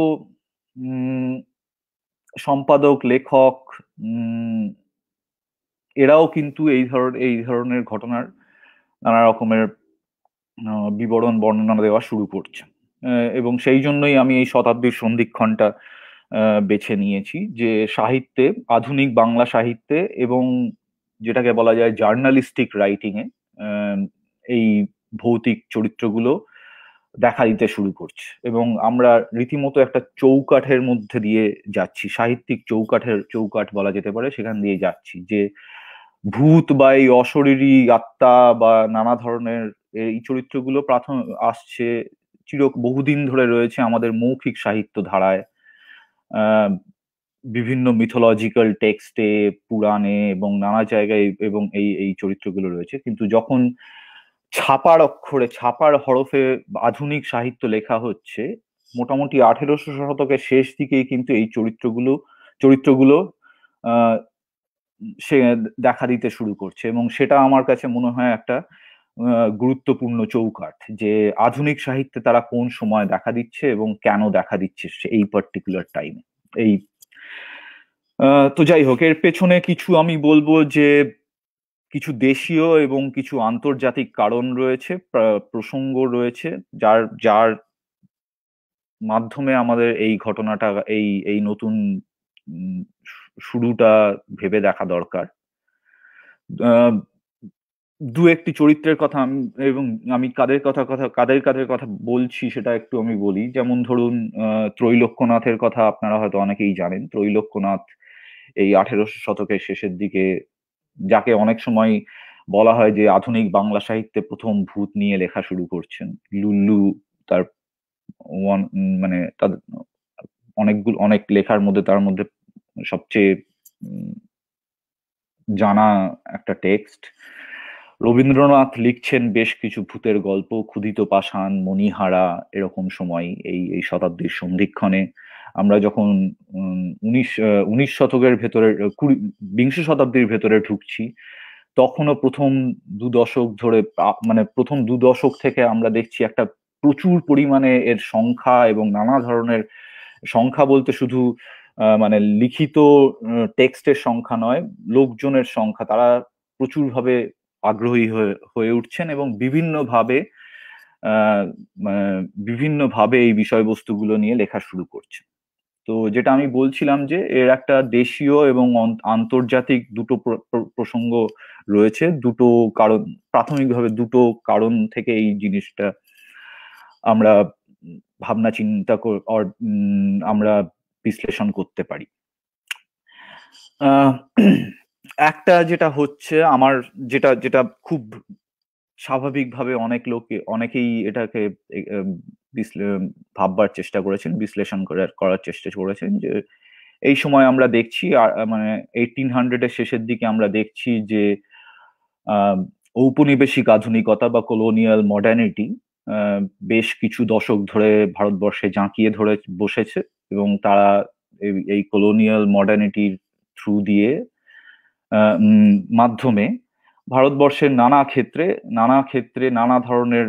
S3: সম্পাদক, লেখক, এরাও কিন্তু এই ধরনের এই ধরনের ঘটনার নানা রকমের বিবরণ বর্ণনা দেওয়া শুরু করছে। এবং সেই জন্যই আমি এই শতাব্দীর সন্ধিক্ষণটা বেছে নিয়েছি, যে সাহিত্যে, আধুনিক বাংলা সাহিত্যে এবং যেটাকে বলা যায় জার্নালিস্টিক রাইটিং এ এই ভৌতিক চরিত্রগুলো দেখা দিতে শুরু করছে এবং আমরা রীতিমতো একটা চৌকাঠের মধ্যে দিয়ে যাচ্ছি, সাহিত্যিক চৌকাঠের চৌকাঠ বলা যেতে পারে, সেখান দিয়ে যাচ্ছি, যে ভূত বা এই অশরীরী আত্মা বা নানা ধরনের এই চরিত্রগুলো প্রথম আসছে চির বহুদিন ধরে রয়েছে আমাদের মৌখিক সাহিত্য ধারায়, আহ বিভিন্ন মিথোলজিক্যাল টেক্সটে, পুরাণে এবং নানা জায়গায়, এবং এই এই চরিত্রগুলো রয়েছে। কিন্তু যখন ছাপার অক্ষরে, ছাপার হরফে আধুনিক সাহিত্য লেখা হচ্ছে, মোটামুটি আঠেরোশো শতকের শেষ দিকেই কিন্তু এই চরিত্রগুলো চরিত্রগুলো আহ সে দেখা দিতে শুরু করছে এবং সেটা আমার কাছে মনে হয় একটা গুরুত্বপূর্ণ চৌকাঠ, যে আধুনিক সাহিত্যে তারা কোন সময় দেখা দিচ্ছে এবং কেন দেখা দিচ্ছে এই পার্টিকুলার টাইমে। এই তো যাই হোক, এর পেছনে কিছু আমি বলবো যে কিছু দেশীয় এবং কিছু আন্তর্জাতিক কারণ রয়েছে, প্রসঙ্গ রয়েছে, যার যার মাধ্যমে আমাদের এই ঘটনাটা, এই এই নতুন শুরুটা ভেবে দেখা দরকার। দু একটি চরিত্রের কথা এবং আমি কাদের কথা কথা কাদের কাদের কথা বলছি সেটা একটু আমি বলি। যেমন ধরুন ত্রৈলোক্যনাথের কথা আপনারা হয়তো অনেকেই জানেন। ত্রৈলোক্যনাথ এই আঠেরোশো শতকের শেষের দিকে, যাকে অনেক সময় বলা হয় যে আধুনিক বাংলা সাহিত্যে প্রথম ভূত নিয়ে লেখা শুরু করছেন লুল্লু। তার ওয়ান মানে তাদের অনেকগুলো অনেক লেখার মধ্যে তার মধ্যে সবচেয়ে জানা একটা টেক্সট। রবীন্দ্রনাথ লিখছেন বেশ কিছু ভূতের গল্প, ক্ষুধিত পাষাণ, মণিহারা, এরকম সময় এই এই শতাব্দীর সন্ধিক্ষণে আমরা যখন উনিশ উনিশ শতকের ভেতরে কুড়ি বিংশ শতাব্দীর ভেতরে ঢুকছি, তখনও প্রথম দু দশক ধরে মানে প্রথম দু দশক থেকে আমরা দেখছি একটা প্রচুর পরিমাণে এর সংখ্যা এবং নানা ধরনের সংখ্যা বলতে শুধু মানে লিখিত টেক্সটের সংখ্যা নয়, লোকজনের সংখ্যা, তারা প্রচুরভাবে আগ্রহী হয়ে হয়ে উঠছেন এবং বিভিন্নভাবে আহ বিভিন্নভাবে এই বিষয়বস্তুগুলো নিয়ে লেখা শুরু করছে। তো যেটা আমি বলছিলাম যে এর একটা দেশীয় এবং আন্তর্জাতিক দুটো প্রসঙ্গ রয়েছে, দুটো কারণ, প্রাথমিকভাবে দুটো কারণ থেকে এই জিনিসটা আমরা ভাবনা চিন্তা আমরা বিশ্লেষণ করতে পারি। একটা যেটা হচ্ছে আমার যেটা যেটা খুব স্বাভাবিকভাবে অনেক লোকে অনেকেই এটাকে ভাববার চেষ্টা করেছেন, বিশ্লেষণ করার করার চেষ্টা করেছেন যে এই সময় আমরা দেখছি মানে এইটিন হান্ড্রেডের শেষের দিকে আমরা দেখছি যে ঔপনিবেশিক আধুনিকতা বা কলোনিয়াল মডার্নিটি বেশ কিছু দশক ধরে ভারতবর্ষে জাঁকিয়ে ধরে বসেছে এবং তারা এই কলোনিয়াল মডার্নিটির থ্রু দিয়ে মাধ্যমে ভারতবর্ষের নানা ক্ষেত্রে নানা ক্ষেত্রে নানা ধরনের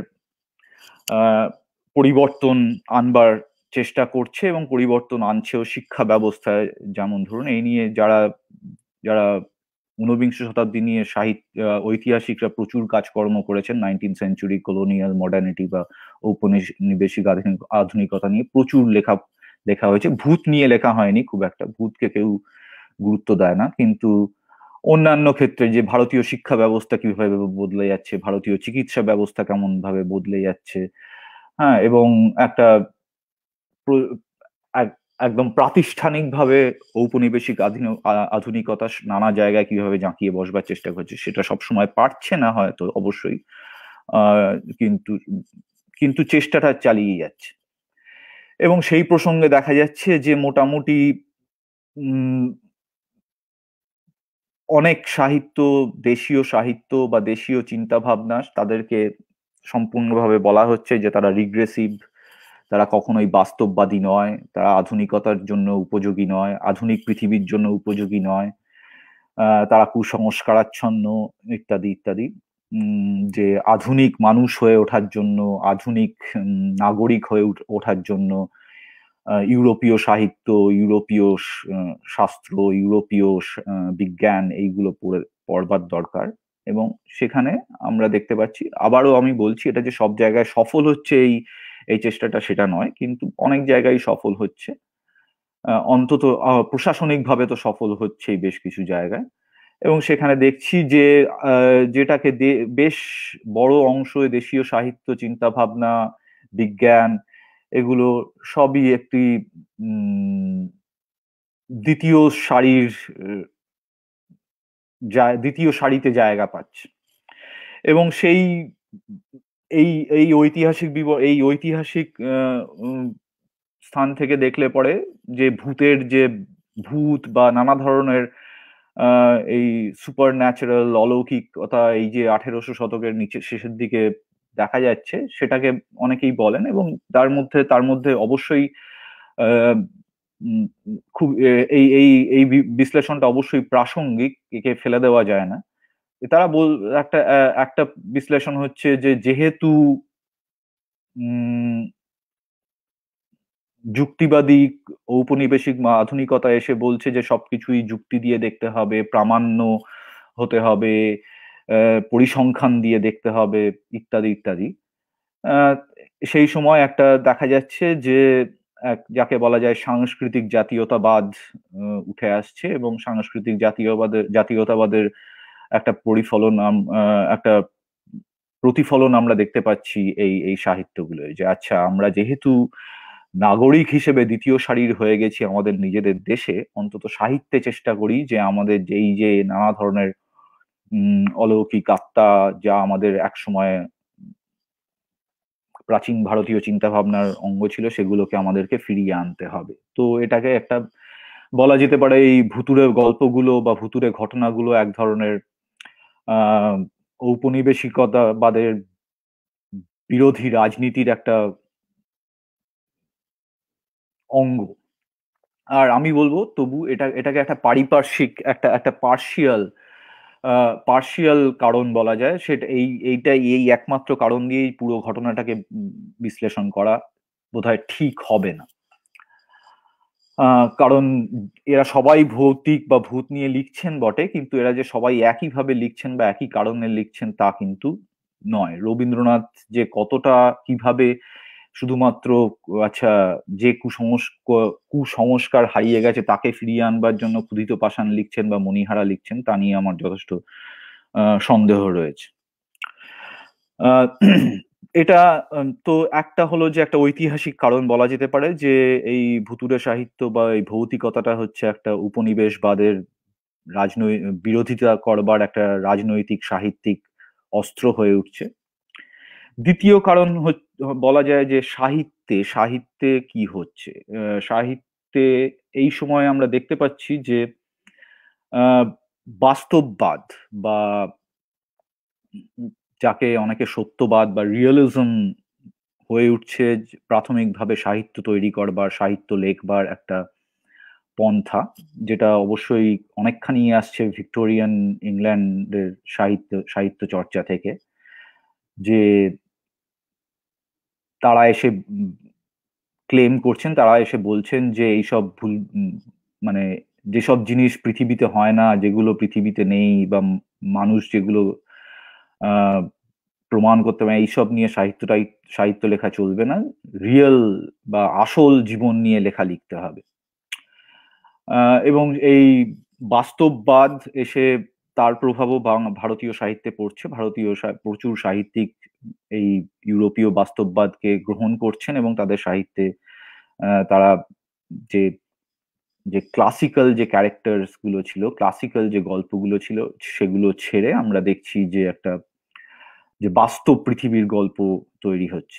S3: পরিবর্তন আনবার চেষ্টা করছে এবং পরিবর্তন আনছেও শিক্ষা ব্যবস্থায়। যেমন ধরুন এই নিয়ে যারা যারা ঊনবিংশ শতাব্দী নিয়ে সাহিত্য ঐতিহাসিকরা প্রচুর কাজকর্ম করেছেন, নাইনটিন সেঞ্চুরি কলোনিয়াল মডার্নিটি বা ঔপনিবেশিক আধুনিকতা নিয়ে প্রচুর লেখা লেখা হয়েছে। ভূত নিয়ে লেখা হয়নি খুব একটা, ভূতকে কেউ গুরুত্ব দেয় না, কিন্তু অন্যান্য ক্ষেত্রে যে ভারতীয় শিক্ষা ব্যবস্থা কিভাবে বদলে যাচ্ছে, ভারতীয় চিকিৎসা ব্যবস্থা কেমন ভাবে বদলে যাচ্ছে, হ্যাঁ, এবং একটা একদম প্রাতিষ্ঠানিকভাবে ঔপনিবেশিক আধুনিকতা নানা জায়গায় কিভাবে জাঁকিয়ে বসবার চেষ্টা করছে, সেটা সবসময় পারছে না হয়তো অবশ্যই, আহ কিন্তু কিন্তু চেষ্টাটা চালিয়ে যাচ্ছে। এবং সেই প্রসঙ্গে দেখা যাচ্ছে যে মোটামুটি উম অনেক সাহিত্য, দেশীয় সাহিত্য বা দেশীয় চিন্তা ভাবনা, তাদেরকে সম্পূর্ণভাবে বলা হচ্ছে যে তারা রিগ্রেসিভ, তারা কখনোই বাস্তববাদী নয়, তারা আধুনিকতার জন্য উপযোগী নয়, আধুনিক পৃথিবীর জন্য উপযোগী নয়, তারা কুসংস্কারাচ্ছন্ন ইত্যাদি ইত্যাদি। যে আধুনিক মানুষ হয়ে ওঠার জন্য, আধুনিক নাগরিক হয়ে ওঠার জন্য ইউরোপীয় সাহিত্য, ইউরোপীয় শাস্ত্র, ইউরোপীয় বিজ্ঞান এইগুলো পড়ে পড়বার দরকার। এবং সেখানে আমরা দেখতে পাচ্ছি, আবারও আমি বলছি, এটা যে সব জায়গায় সফল হচ্ছে এই এই চেষ্টাটা সেটা নয়, কিন্তু অনেক জায়গায় সফল হচ্ছে, অন্তত প্রশাসনিকভাবে তো সফল হচ্ছেই বেশ কিছু জায়গায়। এবং সেখানে দেখছি যে যেটাকে বেশ বড় অংশ দেশীয় সাহিত্য, চিন্তা ভাবনা, বিজ্ঞান, এগুলো সবই একটি দ্বিতীয় সারির দ্বিতীয় সারিতে জায়গা পাচ্ছে। এবং সেই এই এই ঐতিহাসিক এই ঐতিহাসিক স্থান থেকে দেখলে পরে যে ভূতের যে ভূত বা নানা ধরনের এই সুপার ন্যাচারাল অলৌকিকতা এই যে আঠেরোশো শতকের নিচে শেষের দিকে দেখা যাচ্ছে, সেটাকে অনেকেই বলেন এবং তার মধ্যে তার মধ্যে অবশ্যই খুব এই এই এই বিশ্লেষণটা অবশ্যই প্রাসঙ্গিক, একে ফেলে দেওয়া যায় না। তারা বল একটা একটা বিশ্লেষণ হচ্ছে যে যেহেতু উম যুক্তিবাদী ঔপনিবেশিক বা আধুনিকতা এসে বলছে যে সবকিছুই যুক্তি দিয়ে দেখতে হবে, প্রামাণ্য হতে হবে, পরিসংখ্যান দিয়ে দেখতে হবে ইত্যাদি ইত্যাদি, সেই সময় একটা দেখা যাচ্ছে যে যাকে বলা যায় সাংস্কৃতিক জাতীয়তাবাদ উঠে আসছে এবং সাংস্কৃতিক জাতীয়বাদের জাতীয়তাবাদের একটা পরিফলন একটা প্রতিফলন আমরা দেখতে পাচ্ছি এই এই সাহিত্যগুলোয়। যে আচ্ছা, আমরা যেহেতু নাগরিক হিসেবে দ্বিতীয় সারির হয়ে গেছি আমাদের নিজেদের দেশে, অন্তত সাহিত্যে চেষ্টা করি যে আমাদের যেই যে নানা ধরনের উম অলৌকিক আত্মা যা আমাদের এক সময় প্রাচীন ভারতীয় চিন্তা ভাবনার অঙ্গ ছিল, সেগুলোকে আমাদেরকে ফিরিয়ে আনতে হবে। তো এটাকে একটা বলা যেতে পারে, এই ভুতুড়ে গল্পগুলো বা ভুতুড়ে ঘটনাগুলো এক ধরনের আহ ঔপনিবেশিকতাবাদের বিরোধী রাজনীতির একটা অঙ্গ। আর আমি বলবো তবু এটা এটাকে একটা পারিপার্শ্বিক একটা একটা পার্শিয়াল পার্শিয়াল কারণ বলা যায়। সেটা এই এইটাই এই একমাত্র কারণ দিয়েই পুরো ঘটনাটাকে বিশ্লেষণ করা বোধহয় ঠিক হবে না। কারণ এরা সবাই ভৌতিক বা ভূত নিয়ে লিখছেন বটে, কিন্তু এরা যে সবাই একইভাবে লিখছেন বা একই কারণে লিখছেন তা কিন্তু নয়। রবীন্দ্রনাথ যে কতটা কিভাবে শুধুমাত্র আচ্ছা যে কুসংস্কার কুসংস্কার হারিয়ে গেছে তাকে ফিরিয়ে আনবার জন্য ক্ষুধিত পাষাণ লিখছেন বা মণিহারা লিখছেন, তা নিয়ে আমার যথেষ্ট সন্দেহ রয়েছে। আহ এটা তো একটা হলো যে একটা ঐতিহাসিক কারণ বলা যেতে পারে যে এই ভুতুড়ে সাহিত্য বা এই ভৌতিকতাটা হচ্ছে একটা উপনিবেশবাদের রাজনৈতিক বিরোধিতা করবার একটা রাজনৈতিক সাহিত্যিক অস্ত্র হয়ে উঠছে। দ্বিতীয় কারণ বলা যায় যে সাহিত্যে সাহিত্যে কি হচ্ছে। সাহিত্যে এই সময় আমরা দেখতে পাচ্ছি যে বাস্তববাদ বা যাকে অনেকে সত্যবাদ বা রিয়েলিজম হয়ে উঠছে প্রাথমিকভাবে সাহিত্য তৈরি করবার, সাহিত্য লেখবার একটা পন্থা, যেটা অবশ্যই অনেকখানি আসছে ভিক্টোরিয়ান ইংল্যান্ডের সাহিত্য সাহিত্য চর্চা থেকে, যে তারা এসে ক্লেম করছেন, তারা এসে বলছেন যে এইসব ভুল মানে যেসব জিনিস পৃথিবীতে হয় না, যেগুলো পৃথিবীতে নেই বা মানুষ যেগুলো আহ প্রমাণ করতে পারে, এইসব নিয়ে সাহিত্যটাই সাহিত্য লেখা চলবে না, রিয়েল বা আসল জীবন নিয়ে লেখা লিখতে হবে। এবং এই বাস্তববাদ এসে তার প্রভাবও ভারতীয় সাহিত্যে পড়ছে। ভারতীয় প্রচুর সাহিত্যিক এই ইউরোপীয় বাস্তববাদকে গ্রহণ করছেন এবং তাদের সাহিত্যে তারা যে যে ক্লাসিক্যাল যে ক্যারেক্টার্স গুলো ছিল, ক্লাসিক্যাল যে গল্পগুলো ছিল, সেগুলো ছেড়ে আমরা দেখছি যে একটা যে বাস্তব পৃথিবীর গল্প তৈরি হচ্ছে।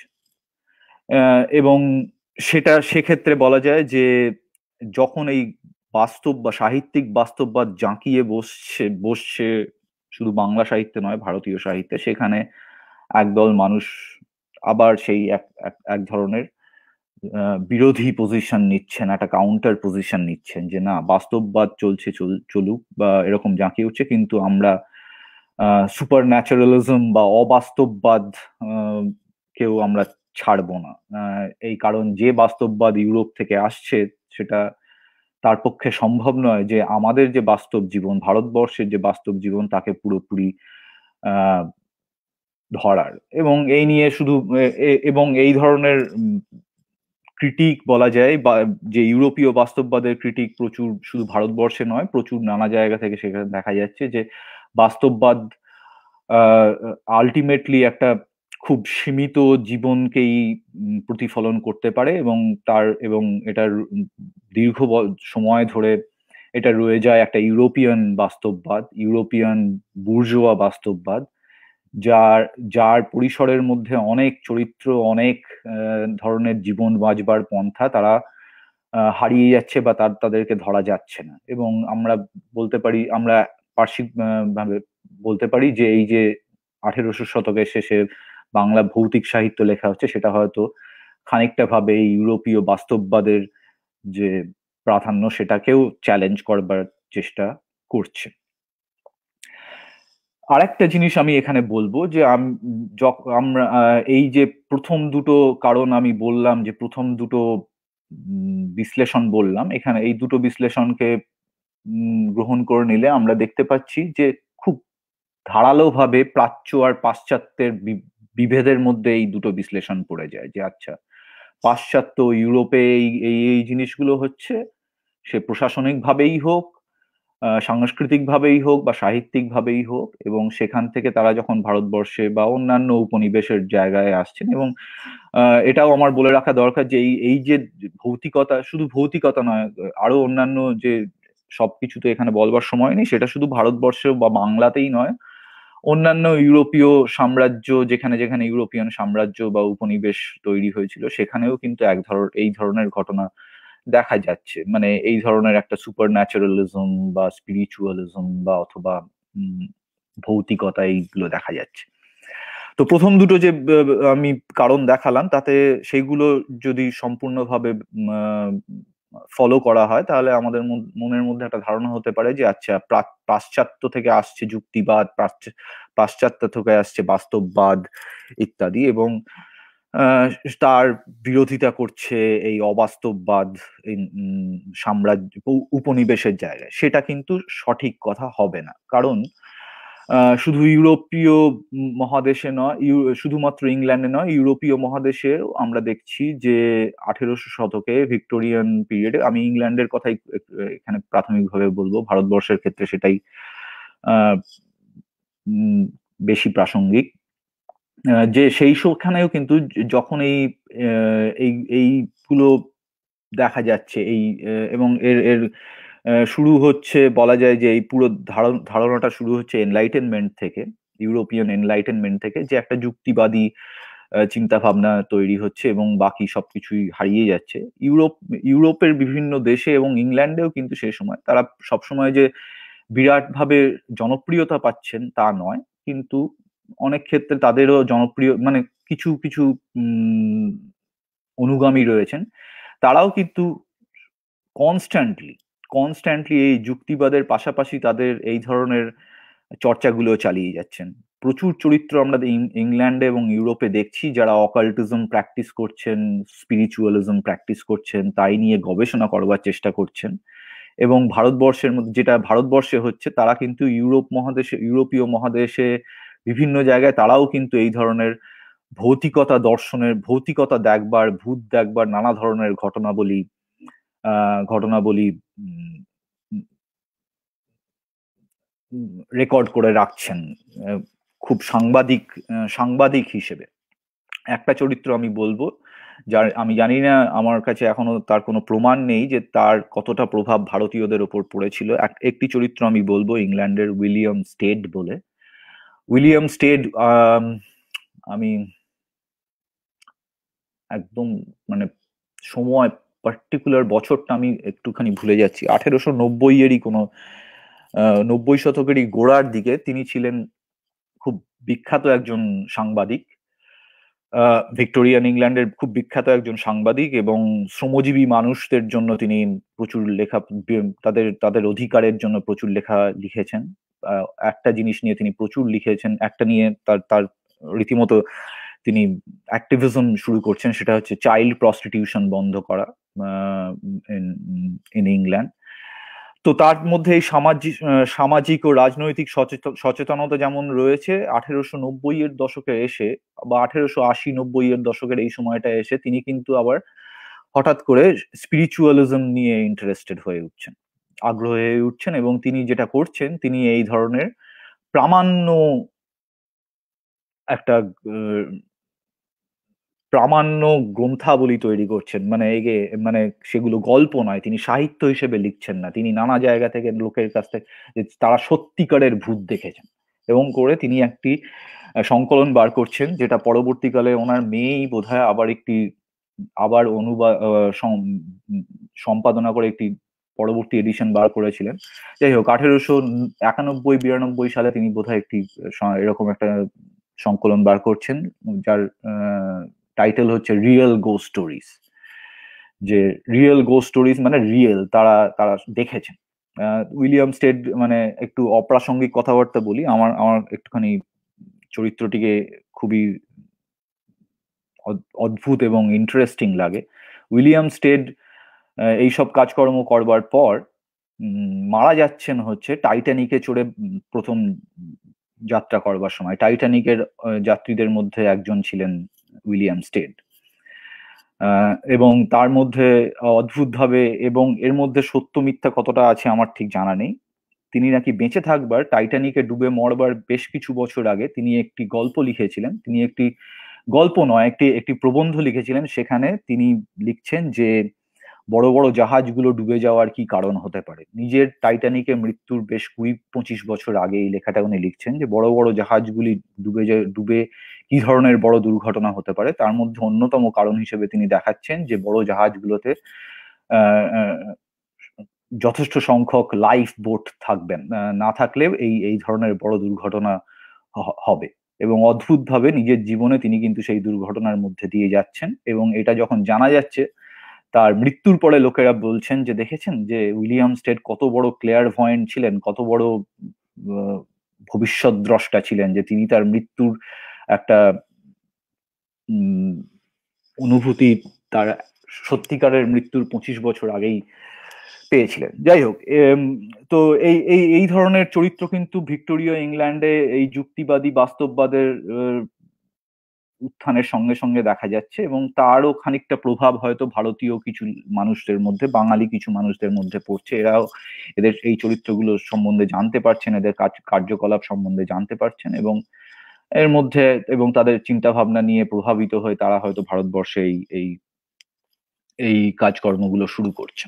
S3: এবং সেটা সেক্ষেত্রে বলা যায় যে যখন এই বাস্তব বা সাহিত্যিক বাস্তববাদ জাঁকিয়ে বসছে বসছে শুধু বাংলা সাহিত্যে নয়, ভারতীয় সাহিত্যে, সেখানে একদল মানুষ আবার সেই এক এক ধরনের বিরোধী পজিশন নিচ্ছেন, একটা কাউন্টার পজিশন নিচ্ছেন যে না, বাস্তববাদ চলছে চলুক বা এরকম জাঁকিয়ে উঠছে, কিন্তু আমরা সুপার ন্যাচারালিজম বা অবাস্তববাদ কেউ আমরা ছাড়বো না। এই কারণ যে বাস্তববাদ ইউরোপ থেকে আসছে সেটা তার পক্ষে সম্ভব নয় যে আমাদের যে বাস্তব জীবন, ভারতবর্ষের যে বাস্তব জীবন, তাকে পুরোপুরি আহ ধরার। এবং এই নিয়ে শুধু এবং এই ধরনের ক্রিটিক বলা যায় বা যে ইউরোপীয় বাস্তববাদের ক্রিটিক প্রচুর, শুধু ভারতবর্ষে নয়, প্রচুর নানা জায়গা থেকে সেখানে দেখা যাচ্ছে যে বাস্তববাদ আলটিমেটলি একটা খুব সীমিত জীবনকেই প্রতিফলন করতে পারে এবং তার এবং এটার দীর্ঘ সময় ধরে এটা রয়ে যায় একটা ইউরোপিয়ান বাস্তববাদ, ইউরোপিয়ান বুর্জোয়া বাস্তববাদ, যার যার পরিসরের মধ্যে অনেক চরিত্র, অনেক ধরনের জীবন বাঁচবার পন্থা তারা হারিয়ে যাচ্ছে বা তার তাদেরকে ধরা যাচ্ছে না। এবং আমরা বলতে পারি, আমরা পার্শ্বিক ভাবে বলতে পারি যে এই যে আঠেরোশো শতকের শেষে বাংলা ভৌতিক সাহিত্য লেখা হচ্ছে, সেটা হয়তো খানিকটা ভাবে এই ইউরোপীয় বাস্তববাদের যে প্রাধান্য সেটাকেও চ্যালেঞ্জ করবার চেষ্টা করছে। আরেকটা জিনিস আমি এখানে বলবো যে আমরা এই যে প্রথম দুটো কারণ আমি বললাম, যে প্রথম দুটো বিশ্লেষণ বললাম, এখানে এই দুটো বিশ্লেষণকে গ্রহণ করে নিলে আমরা দেখতে পাচ্ছি যে খুব ধারালো ভাবে প্রাচ্য আর পাশ্চাত্যের বিভেদের মধ্যে এই দুটো বিশ্লেষণ পড়ে যায় যে আচ্ছা, পাশ্চাত্য ইউরোপে এই এই জিনিসগুলো হচ্ছে, সে প্রশাসনিক ভাবেই হোক, সাংস্কৃতিক ভাবেই হোক বা সাহিত্যিক ভাবেই হোক, এবং সেখান থেকে তারা যখন ভারতবর্ষে বা অন্যান্য উপনিবেশের জায়গায় আসছেন। এবং এটাও আমার বলে রাখা দরকার যে এই এই যে ভৌতিকতা, শুধু ভৌতিকতা নয়, আরো অন্যান্য যে সবকিছু তো এখানে বলবার সময় নেই, সেটা শুধু ভারতবর্ষে বা বাংলাতেই নয়, অন্যান্য ইউরোপীয় সাম্রাজ্য, যেখানে যেখানে ইউরোপিয়ান সাম্রাজ্য বা উপনিবেশ তৈরি হয়েছিল সেখানেও কিন্তু এক ধর এই ধরনের ঘটনা দেখা যাচ্ছে। মানে এই ধরনের একটা সুপার ন্যাচারালিজম বা স্পিরিচুয়ালিজম বা অথবা ভৌতিকতা এইগুলো দেখা যাচ্ছে। তো প্রথম দুটো যে আমি কারণ দেখালাম তাতে সেইগুলো যদি সম্পূর্ণভাবে ফলো করা হয় তাহলে আমাদের মনের মধ্যে একটা ধারণা হতে পারে যে আচ্ছা পাশ্চাত্য থেকে আসছে যুক্তিবাদ, পাশ্চাত্য থেকে আসছে বাস্তববাদ ইত্যাদি, এবং তার বিরোধিতা করছে এই অবাস্তববাদ সাম্রাজ্য উপনিবেশের জায়গায়। সেটা কিন্তু সঠিক কথা হবে না, কারণ শুধু ইউরোপীয় মহাদেশে নয়, শুধুমাত্র ইংল্যান্ডে নয়, ইউরোপীয় মহাদেশে আমরা দেখছি যে আঠেরোশো শতকে ভিক্টোরিয়ান পিরিয়ডে, আমি ইংল্যান্ডের কথাই এখানে প্রাথমিকভাবে বলবো, ভারতবর্ষের ক্ষেত্রে সেটাই আহ বেশি প্রাসঙ্গিক, যে সেই সবখানেও কিন্তু যখন এই এইগুলো দেখা যাচ্ছে এই এবং এর এর শুরু হচ্ছে, বলা যায় যে এই পুরো ধারণাটা শুরু হচ্ছে এনলাইটেনমেন্ট থেকে, ইউরোপিয়ান এনলাইটেনমেন্ট থেকে, যে একটা যুক্তিবাদী চিন্তা ভাবনা তৈরি হচ্ছে এবং বাকি সবকিছুই হারিয়ে যাচ্ছে। ইউরোপ ইউরোপের বিভিন্ন দেশে এবং ইংল্যান্ডেও কিন্তু সেই সময় তারা সবসময় যে বিরাটভাবে জনপ্রিয়তা পাচ্ছেন তা নয়, কিন্তু অনেক ক্ষেত্রে তাদেরও জনপ্রিয়, মানে কিছু কিছু অনুগামী রয়েছেন, তারাও কিন্তু কনস্ট্যান্টলি কনস্ট্যান্টলি এই যুক্তিবাদের পাশাপাশি তাদের এই ধরনের চর্চাগুলো চালিয়ে যাচ্ছেন। প্রচুর চরিত্র আমরা ইংল্যান্ডে এবং ইউরোপে দেখছি যারা অকাল্টিজম প্র্যাকটিস করছেন, স্পিরিচুয়ালিজম প্র্যাকটিস করছেন, তাই নিয়ে গবেষণা করবার চেষ্টা করছেন। এবং ভারতবর্ষের মধ্যে যেটা ভারতবর্ষে হচ্ছে, তারা কিন্তু ইউরোপ মহাদেশে, ইউরোপীয় মহাদেশে বিভিন্ন জায়গায় তারাও কিন্তু এই ধরনের ভৌতিকতা দর্শনের, ভৌতিকতা দেখবার, ভূত দেখবার নানা ধরনের ঘটনাবলী আহ ঘটনাবলী রেকর্ড করে রাখছেন খুব সাংবাদিক সাংবাদিক হিসেবে। একটা চরিত্র আমি বলবো, যার আমি জানি না, আমার কাছে এখনো তার কোনো প্রমাণ নেই যে তার কতটা প্রভাব ভারতীয়দের ওপর পড়েছিল। একটি চরিত্র আমি বলবো ইংল্যান্ডের, উইলিয়াম স্টেড বলে। উইলিয়াম স্টেড, আমি একদম মানে সময় পার্টিকুলার বছরটা আমি একটুখানি ভুলে যাচ্ছি, আঠেরোশো নব্বই এরই কোনো নব্বই শতকেরই গোড়ার দিকে তিনি ছিলেন খুব বিখ্যাত একজন সাংবাদিক, ভিক্টোরিয়ান ইংল্যান্ডের খুব বিখ্যাত একজন সাংবাদিক, এবং শ্রমজীবী মানুষদের জন্য তিনি প্রচুর লেখা, তাদের তাদের অধিকারের জন্য প্রচুর লেখা লিখেছেন। একটা জিনিস নিয়ে তিনি প্রচুর লিখেছেন, একটা নিয়ে তার তার রীতিমতো তিনি অ্যাক্টিভিজম শুরু করছেন, সেটা হচ্ছে চাইল্ড প্রস্টিটিউশন বন্ধ করা ইন ইংল্যান্ড। তো তার মধ্যে এই সামাজিক সামাজিক ও রাজনৈতিক সচেতনতা যেমন রয়েছে, আঠেরোশো নব্বই এর দশকে এসে বা আঠেরোশো আশি নব্বই এর দশকের এই সময়টা এসে তিনি কিন্তু আবার হঠাৎ করে স্পিরিচুয়ালিজম নিয়ে ইন্টারেস্টেড হয়ে উঠছেন, আগ্রহ হয়ে উঠছেন, এবং তিনি যেটা করছেন, তিনি এই ধরনের প্রামাণ্য একটা প্রামাণ্য গ্রন্থাবলী তৈরি করছেন। মানে এগে মানে সেগুলো গল্প নয়, তিনি সাহিত্য হিসেবে লিখছেন না, তিনি নানা জায়গা থেকে লোকের কাছ থেকে তারা সত্যিকারের ভূত দেখেছেন এবং করে তিনি একটি সংকলন বার করছেন, যেটা পরবর্তীকালে ওনার মেয়েই বোধহয় আবার একটি আবার অনুবাদ সম্পাদনা করে একটি পরবর্তী এডিশন বার করেছিলেন। যাই হোক, আঠেরোশো একানব্বই বিরানব্বই সালে তিনি বোধহয় একটি এরকম একটা সংকলন বার করছেন, যার টাইটেল হচ্ছে রিয়েল গোস্ট স্টোরিজ। যে রিয়েল গোস্ট স্টোরিজ মানে রিয়েল, তারা তারা দেখেছেন। উইলিয়াম স্টেড, মানে একটু অপ্রাসঙ্গিক কথাবার্তা বলি, আমার আমার একটুখানি চরিত্রটিকে খুবই অদ্ভুত এবং ইন্টারেস্টিং লাগে। উইলিয়াম স্টেড এইসব কাজকর্ম করবার পর মারা যাচ্ছেন হচ্ছে টাইটানিকে চড়ে প্রথম যাত্রা করবার সময়। টাইটানিকের যাত্রীদের মধ্যে একজন ছিলেন উইলিয়াম স্টেড, এবং তার মধ্যে অদ্ভুতভাবে, এবং এর মধ্যে সত্য মিথ্যা কতটা আছে আমার ঠিক জানা নেই, তিনি নাকি বেঁচে থাকবার, টাইটানিকে ডুবে মরবার বেশ কিছু বছর আগে তিনি একটি গল্প লিখেছিলেন। তিনি একটি গল্প নয়, একটি একটি প্রবন্ধ লিখেছিলেন। সেখানে তিনি লিখছেন যে বড় বড় জাহাজগুলো ডুবে যাওয়ার কি কারণ হতে পারে। নিজের টাইটানিকে মৃত্যুর বেশ কুড়ি পঁচিশ বছর আগে এই লেখাটা উনি লিখছেন যে বড় বড় জাহাজগুলি ডুবে যায় ডুবে কি ধরনের বড় দুর্ঘটনা হতে পারে। তার মধ্যে অন্যতম কারণ হিসেবে তিনি দেখাচ্ছেন যে বড় জাহাজগুলোতে আহ যথেষ্ট সংখ্যক লাইফ বোট থাকবেন, না থাকলে এই এই ধরনের বড় দুর্ঘটনা হবে। এবং অদ্ভুতভাবে নিজের জীবনে তিনি কিন্তু সেই দুর্ঘটনার মধ্যে দিয়ে যাচ্ছেন, এবং এটা যখন জানা যাচ্ছে তার মৃত্যুর পরে লোকেরা বলছেন যে দেখেছেন যে উইলিয়াম স্টেড কত বড় ক্লেয়ারভয়েন্ট ছিলেন, কত বড় ভবিষ্যৎ দ্রষ্টা ছিলেন, যে তিনি তার মৃত্যুর একটা উম অনুভূতি তার সত্যিকারের মৃত্যুর পঁচিশ বছর আগেই পেয়েছিলেন। যাই হোক, তো এই এই এই ধরনের চরিত্র কিন্তু ভিক্টোরীয় ইংল্যান্ডে এই যুক্তিবাদী বাস্তববাদের উত্থানের সঙ্গে সঙ্গে দেখা যাচ্ছে, এবং তারও খানিকটা প্রভাব হয়তো ভারতীয় কিছু মানুষদের মধ্যে, বাঙালি কিছু মানুষদের মধ্যে পড়ছে। এরাও এদের এই চরিত্রগুলো সম্বন্ধে জানতে পারছেন, এদের কাজ কার্যকলাপ সম্বন্ধে জানতে পারছেন, এবং এর মধ্যে এবং তাদের চিন্তা ভাবনা নিয়ে প্রভাবিত হয়ে তারা হয়তো ভারতবর্ষে এই এই এই কাজকর্মগুলো শুরু করছেন।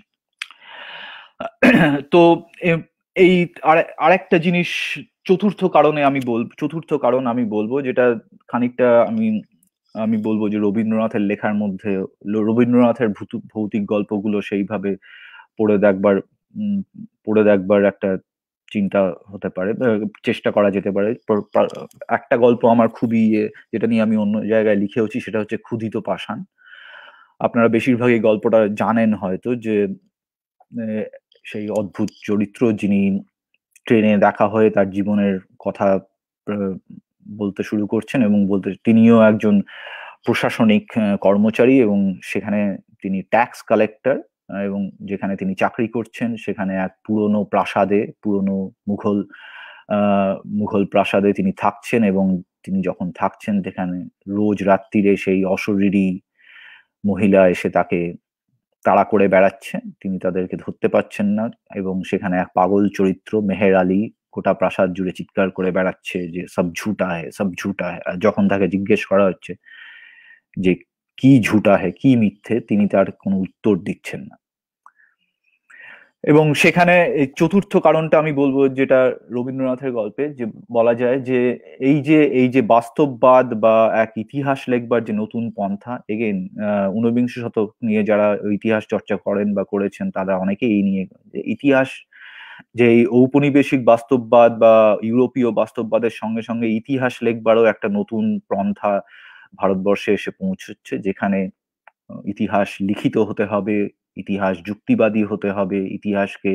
S3: তো এই আরেকটা জিনিস চতুর্থ কারণে আমি বলবো চতুর্থ কারণ আমি বলবো যেটা খানিকটা আমি আমি বলবো যে রবীন্দ্রনাথের লেখার মধ্যে রবীন্দ্রনাথের ভৌতিক গল্পগুলো সেইভাবে পড়ে দেখবার পড়ে দেখবার একটা চিন্তা হতে পারে, চেষ্টা করা যেতে পারে। একটা গল্প আমার খুবই, যেটা নিয়ে আমি অন্য জায়গায় লিখেওছি, সেটা হচ্ছে ক্ষুধিত পাষাণ। আপনারা বেশিরভাগ এই গল্পটা জানেন হয়তো, যে সেই অদ্ভুত চরিত্র যিনি ট্রেনে দেখা হয়ে তার জীবনের কথা বলতে শুরু করছেন, এবং বলতে তিনিও একজন প্রশাসনিক কর্মচারী, এবং সেখানে তিনি ট্যাক্স কালেক্টর, এবং যেখানে তিনি চাকরি করছেন সেখানে এক পুরনো প্রাসাদে, পুরনো মুঘল আহ মুঘল প্রাসাদে তিনি থাকছেন, এবং তিনি যখন থাকছেন সেখানে রোজ রাত্রিরে সেই অশরীরী মহিলা এসে তাকে তাড়া করে বেড়াচ্ছে, তিনি তাদেরকে ধরতে পারছেন না, এবং সেখানে এক পাগল চরিত্র মেহের আলী গোটা প্রাসাদ জুড়ে চিৎকার করে বেড়াচ্ছে যে সব ঝুটা হে, সব ঝুটা হে। যখন তাকে জিজ্ঞেস করা হচ্ছে যে কি ঝুটা হে, কি মিথ্যে, তিনি তার কোনো উত্তর দিচ্ছেন না। এবং সেখানে এই চতুর্থ কারণটা আমি বলবো, যেটা রবীন্দ্রনাথের গল্পে যে বলা যায় যে এই যে এই যে বাস্তববাদ বা এক ইতিহাস লেখবার যে নতুন পন্থা, এগেন ঊনবিংশ শতক নিয়ে যারা ইতিহাস চর্চা করেন বা করেছেন তারা অনেকেই এই নিয়ে, ইতিহাস যে এই ঔপনিবেশিক বাস্তববাদ বা ইউরোপীয় বাস্তববাদের সঙ্গে সঙ্গে ইতিহাস লেখবারও একটা নতুন পন্থা ভারতবর্ষে এসে পৌঁছচ্ছে, যেখানে ইতিহাস লিখিত হতে হবে, ইতিহাস যুক্তিবাদী হতে হবে, ইতিহাসকে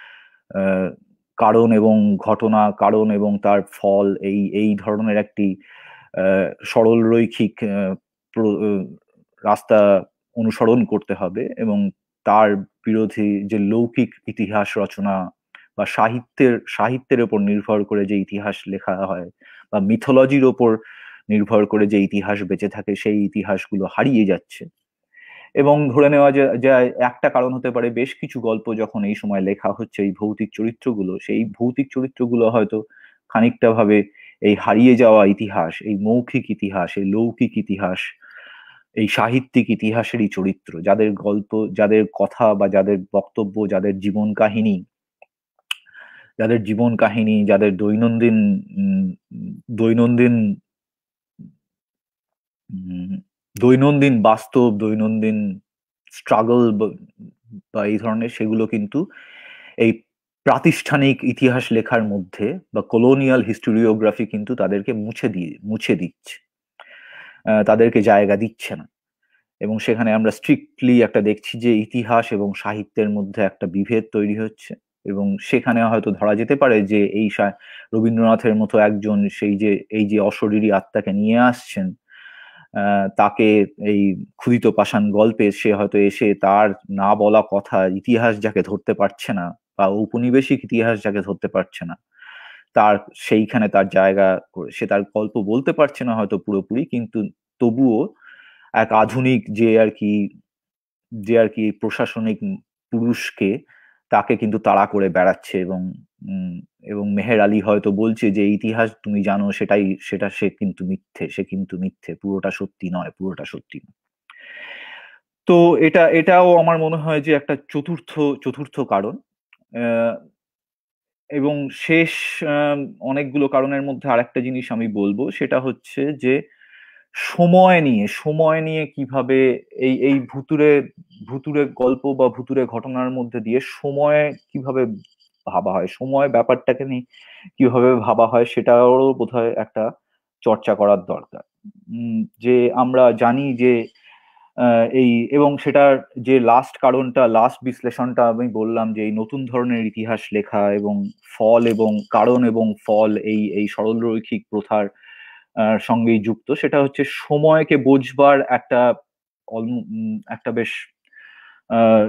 S3: কারণ এবং ঘটনা, কারণ এবং তার ফল, এই এই ধরনের একটি সরল রৈখিক রাস্তা অনুসরণ করতে হবে, এবং তার বিরোধী যে লৌকিক ইতিহাস রচনা বা সাহিত্যের সাহিত্যের উপর নির্ভর করে যে ইতিহাস লেখা হয় বা মিথোলজির ওপর নির্ভর করে যে ইতিহাস বেঁচে থাকে, সেই ইতিহাসগুলো হারিয়ে যাচ্ছে। এবং ধরে নেওয়া যায় একটা কারণ হতে পারে বেশ কিছু গল্প যখন এই সময় লেখা হচ্ছে, এই ভৌতিক চরিত্রগুলো, সেই ভৌতিক চরিত্রগুলো হয়তো খানিকটা ভাবে এই হারিয়ে যাওয়া ইতিহাস, এই মৌখিক ইতিহাস, এই লৌকিক ইতিহাস, এই সাহিত্যিক ইতিহাসেরই চরিত্র, যাদের গল্প, যাদের কথা বা যাদের বক্তব্য, যাদের জীবন কাহিনী যাদের জীবন কাহিনী যাদের দৈনন্দিন দৈনন্দিন দৈনন্দিন বাস্তব, দৈনন্দিন স্ট্রাগল বা এই ধরনের, সেগুলো কিন্তু এই প্রাতিষ্ঠানিক ইতিহাস লেখার মধ্যে বা কলোনিয়াল হিস্টোরিওগ্রাফি কিন্তু তাদেরকে মুছে দিয়ে মুছে দিচ্ছে, তাদেরকে জায়গা দিচ্ছে না। এবং সেখানে আমরা স্ট্রিক্টলি একটা দেখছি যে ইতিহাস এবং সাহিত্যের মধ্যে একটা বিভেদ তৈরি হচ্ছে, এবং সেখানে হয়তো ধরা যেতে পারে যে এই রবীন্দ্রনাথের মতো একজন সেই যে এই যে অশরীরী আত্মাকে নিয়ে আসছেন, তাকে এই ক্ষুধিত পাষাণ গল্পে সে হয়তো এসে তার না বলা কথা, ইতিহাস যাকে ধরতে পারছে না বা ঔপনিবেশিক ইতিহাস যাকে ধরতে পারছে না, তার সেইখানে তার জায়গা করে সে তার গল্প বলতে পারছে না হয়তো পুরোপুরি, কিন্তু তবুও এক আধুনিক যে আর কি যে আর কি প্রশাসনিক পুরুষকে তাকে কিন্তু তাড়া করে বেড়াচ্ছে, এবং এবং মেহের আলী হয়তো বলছে যে ইতিহাস তুমি জানো সেটাই সেটা সে কিন্তু মিথ্যে, সে কিন্তু মিথ্যে, পুরোটা সত্যি নয়, পুরোটা সত্যি নয়। তো এটা এটাও আমার মনে হয় যে একটা চতুর্থ চতুর্থ কারণ। এবং শেষ অনেকগুলো কারণের মধ্যে আরেকটা জিনিস আমি বলবো, সেটা হচ্ছে যে সময় নিয়ে সময় নিয়ে কিভাবে এই এই ভুতুরে ভুতুরে গল্প বা ভুতুরে ঘটনার মধ্যে দিয়ে সময় কিভাবে ভাবা হয়, সময় ব্যাপারটাকে নিয়ে কিভাবে ভাবা হয়, সেটারও বোধহয় একটা চর্চা করার দরকার। যে আমরা জানি যে এই এবং সেটার যে লাস্ট কারণটা, লাস্ট বিশ্লেষণটা আমি বললাম যে এই নতুন ধরনের ইতিহাস লেখা এবং ফল এবং কারণ এবং ফল এই এই সরলরৈখিক প্রথার সঙ্গেই যুক্ত, সেটা হচ্ছে সময়কে বোঝবার একটা একটা বেশ আহ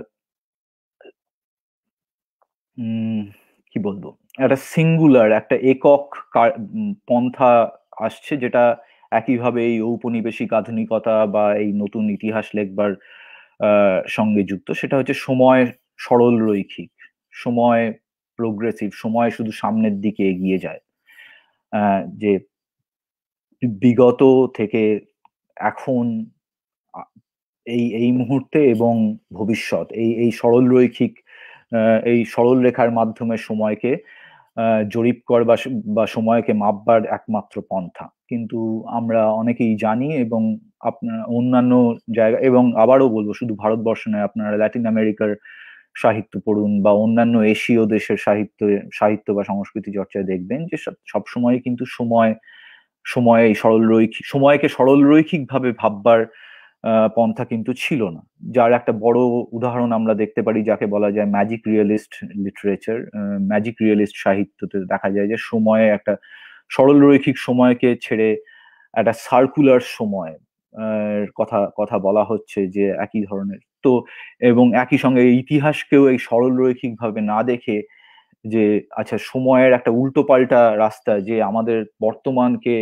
S3: কি বলবো একটা সিঙ্গুলার একটা একক পন্থা আসছে, যেটা একইভাবে এই ঔপনিবেশিক আধুনিকতা বা এই নতুন ইতিহাস লেখবার আহ সঙ্গে যুক্ত। সেটা হচ্ছে সময় সরল রৈখিক, সময় প্রোগ্রেসিভ, সময় শুধু সামনের দিকে এগিয়ে যায়। আহ যে বিগত থেকে এখন, এই এই মুহূর্তে এবং ভবিষ্যৎ, এই এই সরল রৈখিক এই সরল রেখার মাধ্যমে সময়কে জরিপ কর বা সময়কে মাপবার একমাত্র পন্থা। কিন্তু আমরা অনেকেই জানি এবং আপনার অন্যান্য জায়গা, এবং আবারও বলবো শুধু ভারতবর্ষ নয়, আপনারা ল্যাটিন আমেরিকার সাহিত্য পড়ুন বা অন্যান্য এশীয় দেশের সাহিত্য সাহিত্য বা সংস্কৃতি চর্চায় দেখবেন যে সবসময় কিন্তু সময় সময় এই সরল রৈখিক সময়কে সরল রৈখিক ভাবে ভাববার পন্থা কিন্তু ছিল না। যার একটা বড় উদাহরণ আমরা দেখতে পারি যাকে বলা যায় magic realist literature. Magic realist সাহিত্যতে দেখা যায় যে সময়ে একটা সরল রৈখিক সময়কে ছেড়ে একটা সার্কুলার সময় কথা কথা বলা হচ্ছে যে একই ধরনের। তো এবং একই সঙ্গে ইতিহাসকেও এই সরল রৈখিক ভাবে না দেখে যে আচ্ছা সময়ের একটা উল্টো পাল্টা রাস্তা, যে আমাদের বর্তমানকে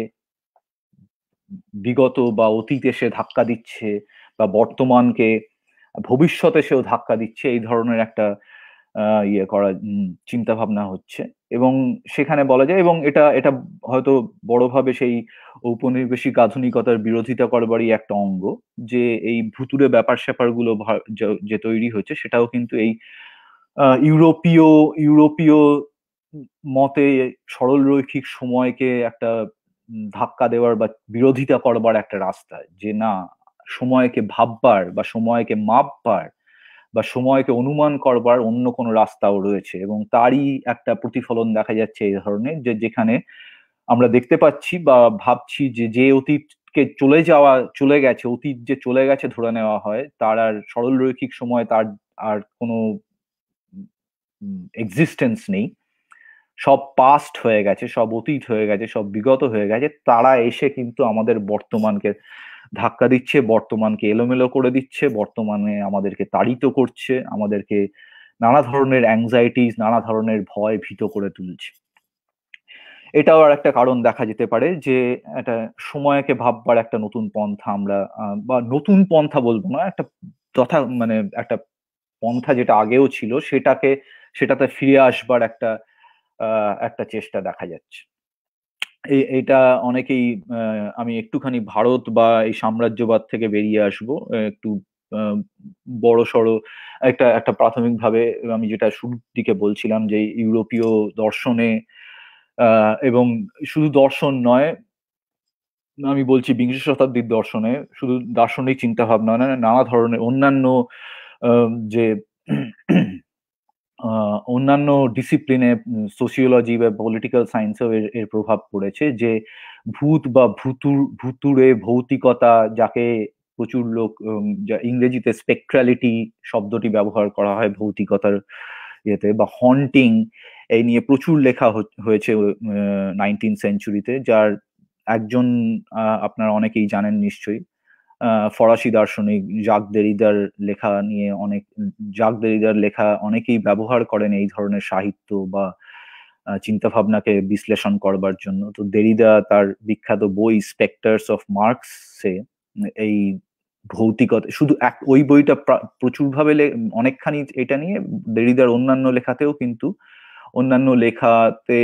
S3: বিগত বা অতীতে সে ধাক্কা দিচ্ছে বা বর্তমানকে ভবিষ্যতে সেও ধাক্কা দিচ্ছে, এই ধরনের একটা ইয়ে করা চিন্তা ভাবনা হচ্ছে। এবং সেখানে বলা যায়, এবং এটা এটা হয়তো বড়ভাবে সেই ঔপনিবেশিক আধুনিকতার বিরোধিতা করবারই একটা অঙ্গ, যে এই ভুতুরে ব্যাপার স্যাপার গুলো যে তৈরি হচ্ছে সেটাও কিন্তু এই ইউরোপীয় ইউরোপীয় মতে সরল রৈখিক সময়কে একটা ধাক্কা দেওয়ার বা বিরোধিতা করবার একটা রাস্তা, যে না সময়কে ভাববার বা সময়কে মাপবার বা সময়কে অনুমান করবার অন্য কোনো রাস্তাও রয়েছে। এবং তারই একটা প্রতিফলন দেখা যাচ্ছে এই ধরনের, যে যেখানে আমরা দেখতে পাচ্ছি বা ভাবছি যে যে অতীতকে চলে যাওয়া চলে গেছে অতীত যে চলে গেছে ধরে নেওয়া হয়, তার আর সরল রৈখিক সময় তার আর কোনো এক্সিস্টেন্স নেই, সব পাস্ট হয়ে গেছে, সব অতীত হয়ে গেছে, সব বিগত হয়ে গেছে। তারা এসে কিন্তু আমাদের বর্তমানকে ধাক্কা দিচ্ছে, বর্তমানকে এলোমেলো করে দিচ্ছে, বর্তমানে আমাদেরকে তাড়িত করছে, আমাদেরকে নানা ধরনের অ্যাংজাইটিস, নানা ধরনের ভয় ভীত করে তুলছে। এটাও আর একটা কারণ দেখা যেতে পারে যে একটা সময়কে ভাববার একটা নতুন পন্থা আমরা, বা নতুন পন্থা বলবো না, একটা তথা মানে একটা পন্থা যেটা আগেও ছিল সেটাকে সেটাতে ফিরে আসবার একটা একটা চেষ্টা দেখা যাচ্ছে। এইটা অনেকেই, আমি একটুখানি ভারত বা এই সাম্রাজ্যবাদ থেকে বেরিয়ে আসবো, একটু বড় সড়ো একটা একটা প্রাথমিকভাবে আমি যেটা শুরুর দিকে বলছিলাম যে ইউরোপীয় দর্শনে, এবং শুধু দর্শন নয়, আমি বলছি বিংশ শতাব্দীর দর্শনে শুধু দার্শনিক চিন্তা ভাবনা নয়, নানা ধরনের অন্যান্য যে অন্যান্য ডিসিপ্লিনে, সোশিওলজি বা পলিটিক্যাল সায়েন্সেও এর এর প্রভাব পড়েছে, যে ভূত বা ভুতুর ভুতুড়ে ভৌতিকতা, যাকে প্রচুর লোক ইংরেজিতে স্পেকট্রালিটি শব্দটি ব্যবহার করা হয় ভৌতিকতার ইয়েতে, বা হন্টিং, এই নিয়ে প্রচুর লেখা হয়েছে নাইনটিন সেঞ্চুরিতে, যার একজন আপনারা অনেকেই জানেন নিশ্চয়ই, ফরাসি দার্শনিক জাক দেরিদার লেখা নিয়ে অনেক জাক দেরিদার লেখা অনেকেই ব্যবহার করেন এই ধরনের সাহিত্য বা চিন্তা ভাবনাকে বিশ্লেষণ করবার জন্য। তো দেরিদা তার বিখ্যাত বই স্পেক্টার্স অফ মার্কসে এই ভৌতিকতা, শুধু এক ওই বইটা প্রচুরভাবে অনেকখানি এটা নিয়ে দেরিদার অন্যান্য লেখাতেও কিন্তু অন্যান্য লেখাতে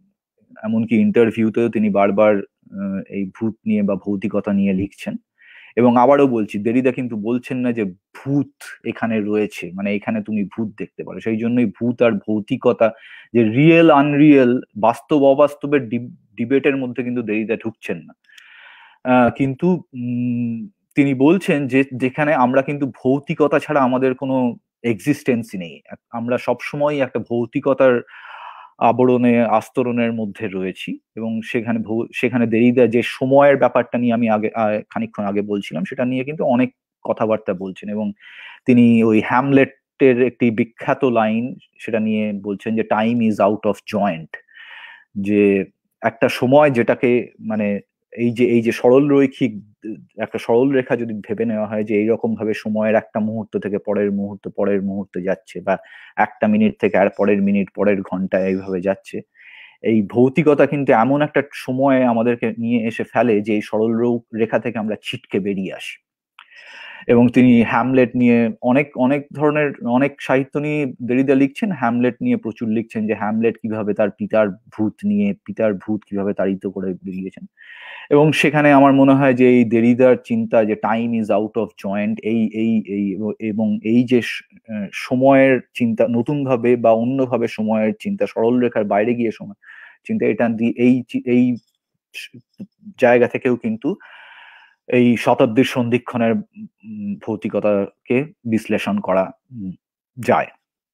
S3: এমনকি ইন্টারভিউতেও তিনি বারবার এই ভূত নিয়ে বা ভৌতিকতা নিয়ে লিখছেন। এবং আবারও বলছি, দেরিদা কিন্তু বলছেন না যে ভূত এখানে রয়েছে, মানে এখানে তুমি ভূত দেখতে পারো। সেই জন্যই ভূত আর ভৌতিকতা, যে রিয়েল আনরিয়েল, বাস্তব অবাস্তবের ডিবেটের মধ্যে কিন্তু দেরিদা ঢুকছেন না। আহ কিন্তু উম তিনি বলছেন যে যেখানে আমরা কিন্তু ভৌতিকতা ছাড়া আমাদের কোনো এক্সিস্টেন্সই নেই, আমরা সবসময় একটা ভৌতিকতার আবরণে আস্তরণের মধ্যে রয়েছি। এবং সেখানে সেখানে দেরিদা যে সময়ের ব্যাপারটা নিয়ে আমি আগে খানিকক্ষণ আগে বলছিলাম, সেটা নিয়ে কিন্তু অনেক কথাবার্তা বলছেন। এবং তিনি ওই হ্যামলেটের একটি বিখ্যাত লাইন সেটা নিয়ে বলছেন যে time is out of joint, যে একটা সময় যেটাকে মানে এই যে এই যে সরল রৈখিক একটা সরল রেখা যদি ভেবে নেওয়া হয় যে এইরকম ভাবে সময়ের একটা মুহূর্ত থেকে পরের মুহূর্ত পরের মুহূর্তে যাচ্ছে, বা একটা মিনিট থেকে আর পরের মিনিট পরের ঘন্টা এইভাবে যাচ্ছে, এই ভৌতিকতা কিন্তু এমন একটা সময়ে আমাদেরকে নিয়ে এসে ফেলে যে এই সরল রেখা থেকে আমরা ছিটকে বেরিয়ে আসি। এবং তিনি হ্যামলেট নিয়ে অনেক অনেক ধরনের অনেক সাহিত্য নিয়ে দেরিদা লিখছেন, হ্যামলেট নিয়ে প্রচুর লিখছেন, যে হ্যামলেট কিভাবে তার পিতার ভূত নিয়ে পিতার ভূত কিভাবে তাড়িত করে বেরিয়েছেন। এবং সেখানে আমার মনে হয় যে এই দেরিদার চিন্তা যে time is out of joint, এই এই এই এবং এই যে সময়ের চিন্তা নতুনভাবে বা অন্যভাবে সময়ের চিন্তা, সরল রেখার বাইরে গিয়ে সময় চিন্তা, এটা এই এই জায়গা থেকেও কিন্তু এই শতাব্দীর সন্ধিক্ষণের ভৌতিকতাকে বিশ্লেষণ করা যায়।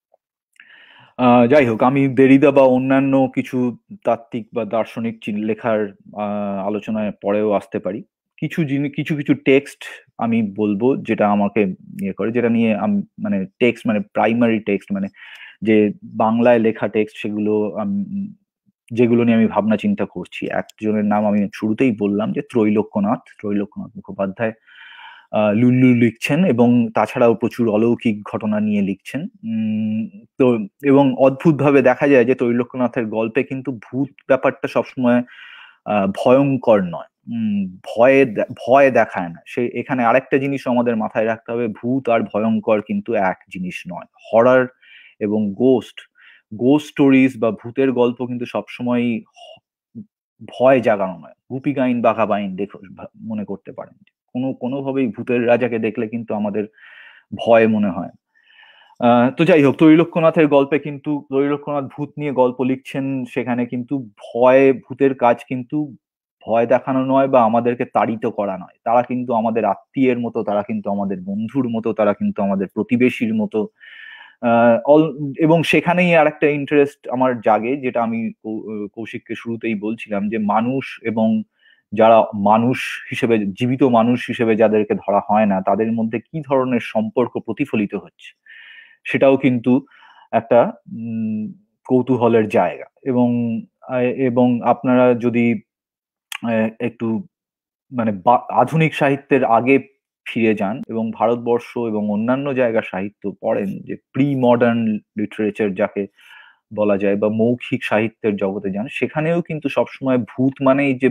S3: যাই হোক, আমি দেরিদা বা অন্যান্য কিছু তাত্ত্বিক বা দার্শনিক লেখার আলোচনায় পরেও আসতে পারি। কিছু জিনিস কিছু কিছু টেক্সট আমি বলবো যেটা আমাকে ইয়ে করে, যেটা নিয়ে মানে টেক্সট মানে প্রাইমারি টেক্সট মানে যে বাংলায় লেখা টেক্সট, সেগুলো যেগুলো নিয়ে আমি ভাবনা চিন্তা করছি। একজনের নাম আমি শুরুতেই বললাম যে ত্রৈলোক্যনাথ ত্রৈলোক্যনাথ মুখোপাধ্যায় লুল্লু লিখছেন, এবং তাছাড়াও প্রচুর অলৌকিক ঘটনা নিয়ে লিখছেন। উম তো এবং অদ্ভুতভাবে দেখা যায় যে ত্রৈলোক্যনাথের গল্পে কিন্তু ভূত ব্যাপারটা সবসময় আহ ভয়ঙ্কর নয়, উম ভয়ে ভয় দেখায় না। সে এখানে আরেকটা জিনিস আমাদের মাথায় রাখতে হবে, ভূত আর ভয়ঙ্কর কিন্তু এক জিনিস নয়। হরর এবং গোস্ট গোস্ট স্টোরিজ বা ভূতের গল্প কিন্তু সবসময় ভয় জাগানো নয়। গুপি গাইন বাঘা বাইন দেখো মনে করতে পারেন, কোনো কোনোভাবেই ভূতের রাজাকে দেখলে কিন্তু আমাদের ভয় মনে হয়। আহ তো যাই হোক, ত্রৈলোক্যনাথের গল্পে কিন্তু ত্রৈলোক্যনাথ ভূত নিয়ে গল্প লিখছেন, সেখানে কিন্তু ভয় ভূতের কাজ কিন্তু ভয় দেখানো নয় বা আমাদেরকে তাড়িত করা নয়। তারা কিন্তু আমাদের আত্মীয়ের মতো, তারা কিন্তু আমাদের বন্ধুর মতো, তারা কিন্তু আমাদের প্রতিবেশীর মতো। আহ এবং সেখানেই আর একটা ইন্টারেস্ট আমার জাগে, যেটা আমি কৌশিককে শুরুতেই বলছিলাম, যে মানুষ এবং যারা মানুষ হিসেবে জীবিত মানুষ হিসেবে যাদেরকে ধরা হয় না, তাদের মধ্যে কি ধরনের সম্পর্ক প্রতিফলিত হচ্ছে, সেটাও কিন্তু একটা উম কৌতূহলের জায়গা। এবং এবং আপনারা যদি একটু মানে আধুনিক সাহিত্যের আগে ফিরে যান এবং ভারতবর্ষ এবং অন্যান্য জায়গার সাহিত্য পড়েন, যে প্রি মডার্ন লিটারেচার যাকে বলা যায় বা মৌখিক সাহিত্যের জগতে যান, সেখানেও কিন্তু সবসময় ভূত মানেই যে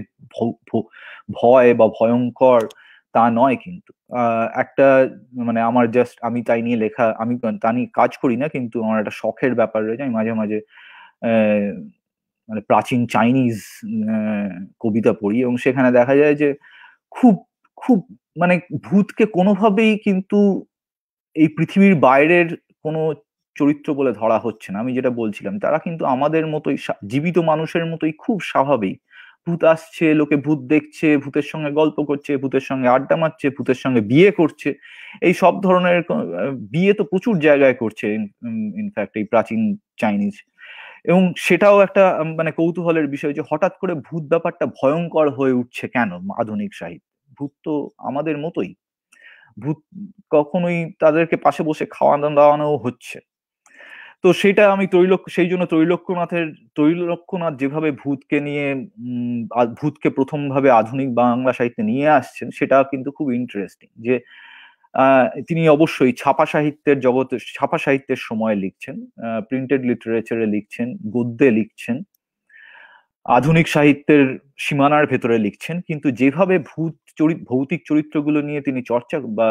S3: ভয় বা ভয়ঙ্কর তা নয়। কিন্তু আহ একটা মানে আমার জাস্ট আমি তাই নিয়ে লেখা, আমি তা নিয়ে কাজ করি না, কিন্তু আমার একটা শখের ব্যাপার রয়েছে। আমি মাঝে মাঝে আহ মানে প্রাচীন চাইনিজ কবিতা পড়ি, এবং সেখানে দেখা যায় যে খুব খুব মানে ভূতকে কোনোভাবেই কিন্তু এই পৃথিবীর বাইরের কোনো চরিত্র বলে ধরা হচ্ছে না। আমি যেটা বলছিলাম, তারা কিন্তু আমাদের মতোই জীবিত মানুষের মতোই খুব স্বাভাবিক। ভূত আসছে, লোকে ভূত দেখছে, ভূতের সঙ্গে গল্প করছে, ভূতের সঙ্গে আড্ডা মারছে, ভূতের সঙ্গে বিয়ে করছে। এই সব ধরনের বিয়ে তো প্রচুর জায়গায় করছে ইনফ্যাক্ট এই প্রাচীন চাইনিজ। এবং সেটাও একটা মানে কৌতূহলের বিষয় যে হঠাৎ করে ভূত ব্যাপারটা ভয়ঙ্কর হয়ে উঠছে কেন আধুনিক সাহিত্যে। ভূত তো আমাদের মতোই, ভূত কখনোই তাদেরকে পাশে বসে খাওয়া দাওয়ানো হচ্ছে। তো সেটা আমি ত্রৈলোক্য সেই জন্য ত্রৈলোক্যনাথের ত্রৈলোক্যনাথ যেভাবে ভূতকে নিয়ে উম ভূতকে প্রথম ভাবে আধুনিক বাংলা সাহিত্যে নিয়ে আসছেন, সেটা কিন্তু খুব ইন্টারেস্টিং। যে আহ তিনি অবশ্যই ছাপা সাহিত্যের জগতে ছাপা সাহিত্যের সময় লিখছেন, প্রিন্টেড লিটারেচারে লিখছেন, গদ্যে লিখছেন, আধুনিক সাহিত্যের সীমানার ভেতরে লিখছেন, কিন্তু যেভাবে ভূত চরিত্র ভৌতিক চরিত্রগুলো নিয়ে তিনি চর্চা বা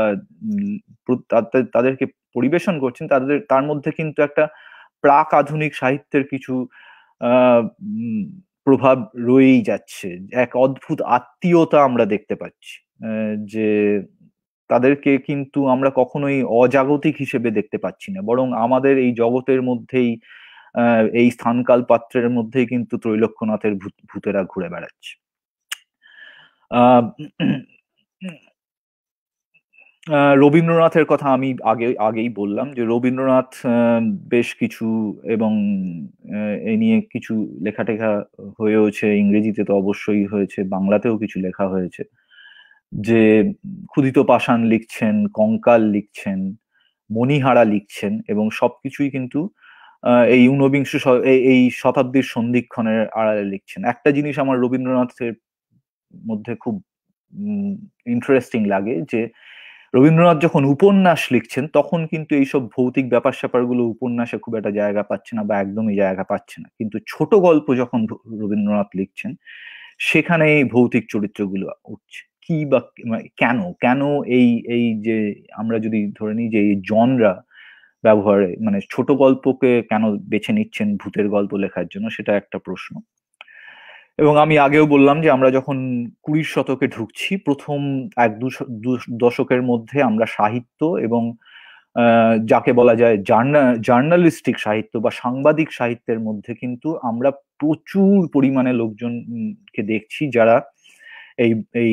S3: তাদেরকে পরিবেশন করছেন, তাদের তার মধ্যে কিন্তু একটা প্রাক আধুনিক সাহিত্যের কিছু আহ প্রভাব রয়েই যাচ্ছে। এক অদ্ভুত আত্মীয়তা আমরা দেখতে পাচ্ছি। যে তাদেরকে কিন্তু আমরা কখনোই অজাগতিক হিসেবে দেখতে পাচ্ছি না, বরং আমাদের এই জগতের মধ্যেই, এই স্থানকাল পাত্রের মধ্যেই কিন্তু ত্রৈলোক্যনাথের ভূতেরা ঘুরে বেড়াচ্ছে। আহ রবীন্দ্রনাথের কথা আমি আগে আগেই বললাম যে রবীন্দ্রনাথ বেশ কিছু এবং এ নিয়ে কিছু লেখা টেখা হয়েওছে, ইংরেজিতে তো অবশ্যই হয়েছে, বাংলাতেও কিছু লেখা হয়েছে, যে ক্ষুধিত পাষাণ লিখছেন, কঙ্কাল লিখছেন, মণিহারা লিখছেন, এবং সবকিছুই কিন্তু এই ঊনবিংশ এই শতাব্দীর সন্ধিক্ষণের আড়ালে লিখছেন। একটা জিনিস আমার রবীন্দ্রনাথের মধ্যে খুব ইন্টারেস্টিং লাগে, যে রবীন্দ্রনাথ যখন উপন্যাস লিখছেন তখন কিন্তু এইসব ভৌতিক ব্যাপার স্যাপারগুলো উপন্যাসে খুব একটা জায়গা পাচ্ছে না, বা একদমই জায়গা পাচ্ছে না। কিন্তু ছোট গল্প যখন রবীন্দ্রনাথ লিখছেন সেখানে এই ভৌতিক চরিত্রগুলো উঠছে। কি বা কেন কেন এই এই যে আমরা যদি ধরে নিই যে এই জনরা ব্যবহারে, মানে ছোট গল্পকে কেন বেছে নিচ্ছেন ভূতের গল্প লেখার জন্য, সেটা একটা প্রশ্ন। এবং আমি আগেও বললাম যে আমরা যখন কুড়ির শতকে ঢুকছি, প্রথম এক দু দশকের মধ্যে আমরা সাহিত্য এবং যাকে বলা যায় জার্নালিস্টিক সাহিত্য বা সাংবাদিক সাহিত্যের মধ্যে কিন্তু আমরা প্রচুর পরিমাণে লোকজনকে দেখছি যারা এই এই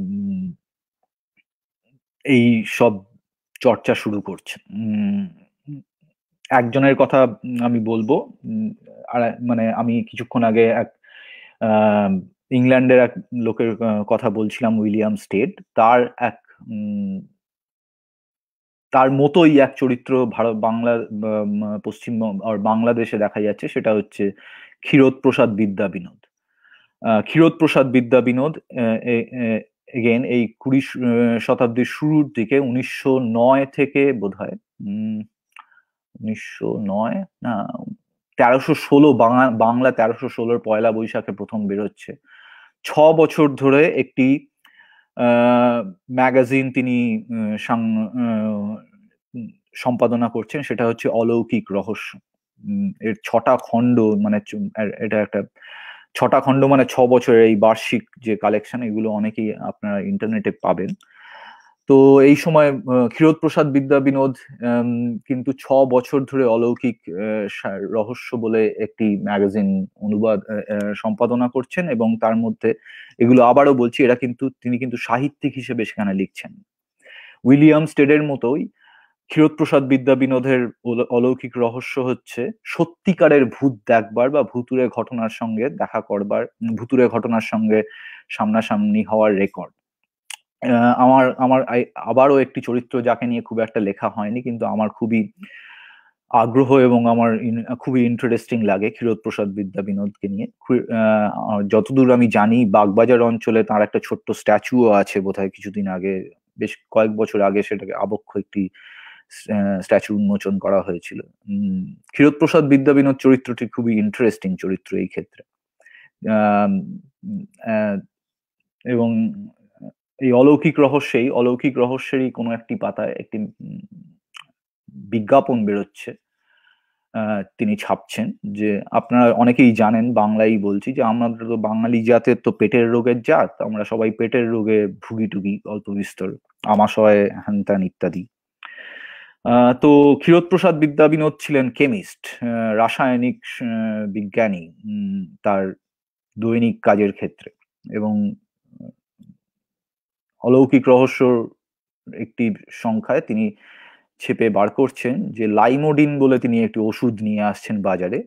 S3: এই সব চর্চা শুরু করছে। একজনের কথা আমি বলবো, আর মানে আমি কিছুক্ষণ আগে এক ইংল্যান্ডের এক লোকের কথা বলছিলাম, উইলিয়াম স্টেড, তার এক তার মতোই এক চরিত্র ভারত বাংলা পশ্চিম আর বাংলাদেশে দেখা যাচ্ছে, সেটা হচ্ছে ক্ষীরোদ প্রসাদ বিদ্যা বিনোদ। ক্ষীরোদ প্রসাদ বিদ্যা বিনোদ এগেন এই কুড়ি শতাব্দীর শুরুর দিকে, উনিশশো নয় থেকে বোধ হয় উনিশশো নয় না তেরোশো ষোলো বাংলা তেরোশো ষোলোর পয়লা বৈশাখে প্রথম বেরোচ্ছে। ছ বছর ধরে একটি ম্যাগাজিন তিনি সম্পাদনা করছেন, সেটা হচ্ছে অলৌকিক রহস্য। এর ছটা খণ্ড, মানে এটা একটা ছটা খণ্ড মানে ছ বছরের এই বার্ষিক যে কালেকশন, এগুলো অনেকেই আপনারা ইন্টারনেটে পাবেন। তো এই সময় ক্ষীরোদ প্রসাদ বিদ্যা বিনোদ কিন্তু ছ বছর ধরে অলৌকিক রহস্য বলে একটি ম্যাগাজিন অনুবাদ সম্পাদনা করছেন, এবং তার মধ্যে এগুলো আবারও বলছি, এরা কিন্তু তিনি কিন্তু সাহিত্যিক হিসেবে সেখানে লিখছেন। উইলিয়াম স্টেডের মতোই ক্ষীরোদ প্রসাদ বিদ্যা বিনোদের অলৌকিক রহস্য হচ্ছে সত্যিকারের ভূত দেখবার বা ভুতুরে ঘটনার সঙ্গে দেখা করবার, ভুতুরে ঘটনার সঙ্গে সামনাসামনি হওয়ার রেকর্ড। আমার আমার আবারও একটি চরিত্র যাকে নিয়ে খুব একটা লেখা হয়নি, কিন্তু আমার খুবই আগ্রহ এবং আমার খুবই ইন্টারেস্টিং লাগে ক্ষীরোদ প্রসাদ বিদ্যা বিনোদকে নিয়ে। যতদূর আমি জানি বাগবাজার অঞ্চলে তার একটা ছোট্ট স্ট্যাচুও আছে বোধহয়, কিছুদিন আগে, বেশ কয়েক বছর আগে সেটাকে আবক্ষ একটি স্ট্যাচু উন্মোচন করা হয়েছিল। ক্ষীরোদ প্রসাদ বিদ্যা বিনোদ চরিত্রটি খুবই ইন্টারেস্টিং চরিত্র এই ক্ষেত্রে। এবং এই অলৌকিক রহস্যেই অলৌকিক রহস্যেরই কোনো একটি পাতায় একটি বিজ্ঞাপন বেরোচ্ছে, তিনি ছাপছেন, যে আপনারা অনেকেই জানেন, বাংলায় বলছি, যে আমাদের তো বাঙালি জাতের তো পেটের রোগের জাত, আমরা সবাই পেটের রোগে ভুগি টুগি অল্প বিস্তর, আমাশয় হ্যান ত্যান ইত্যাদি। তো ক্ষীরোদ প্রসাদ বিদ্যা বিনোদ ছিলেন কেমিস্ট, রাসায়নিক বিজ্ঞানী তার দৈনিক কাজের ক্ষেত্রে, এবং অলৌকিক রহস্য একটি সংখ্যায় তিনি ছেপে বার করছেন যে লাইমোডিন বলে তিনি একটি ওষুধ নিয়ে আসছেন বাজারে,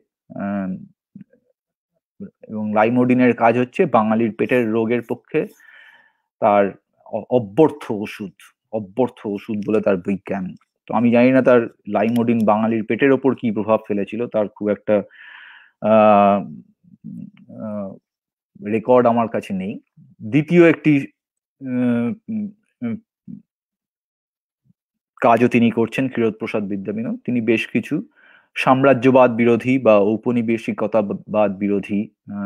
S3: এবং লাইমোডিনের কাজ হচ্ছে বাঙালির পেটের রোগের পক্ষে তার অব্যর্থ ওষুধ, অব্যর্থ ওষুধ বলে তার বিজ্ঞান। তো আমি জানি না তার লাইমোডিন বাঙালির পেটের ওপর কি প্রভাব ফেলেছিল, তার খুব একটা রেকর্ড আমার কাছে নেই। দ্বিতীয় একটি কাজও তিনি করছেন ক্ষীরোদ প্রসাদ বিদ্যা বিনোদ, তিনি বেশ কিছু সাম্রাজ্যবাদ বিরোধী বা ঔপনিবেশিকতাবাদ বিরোধী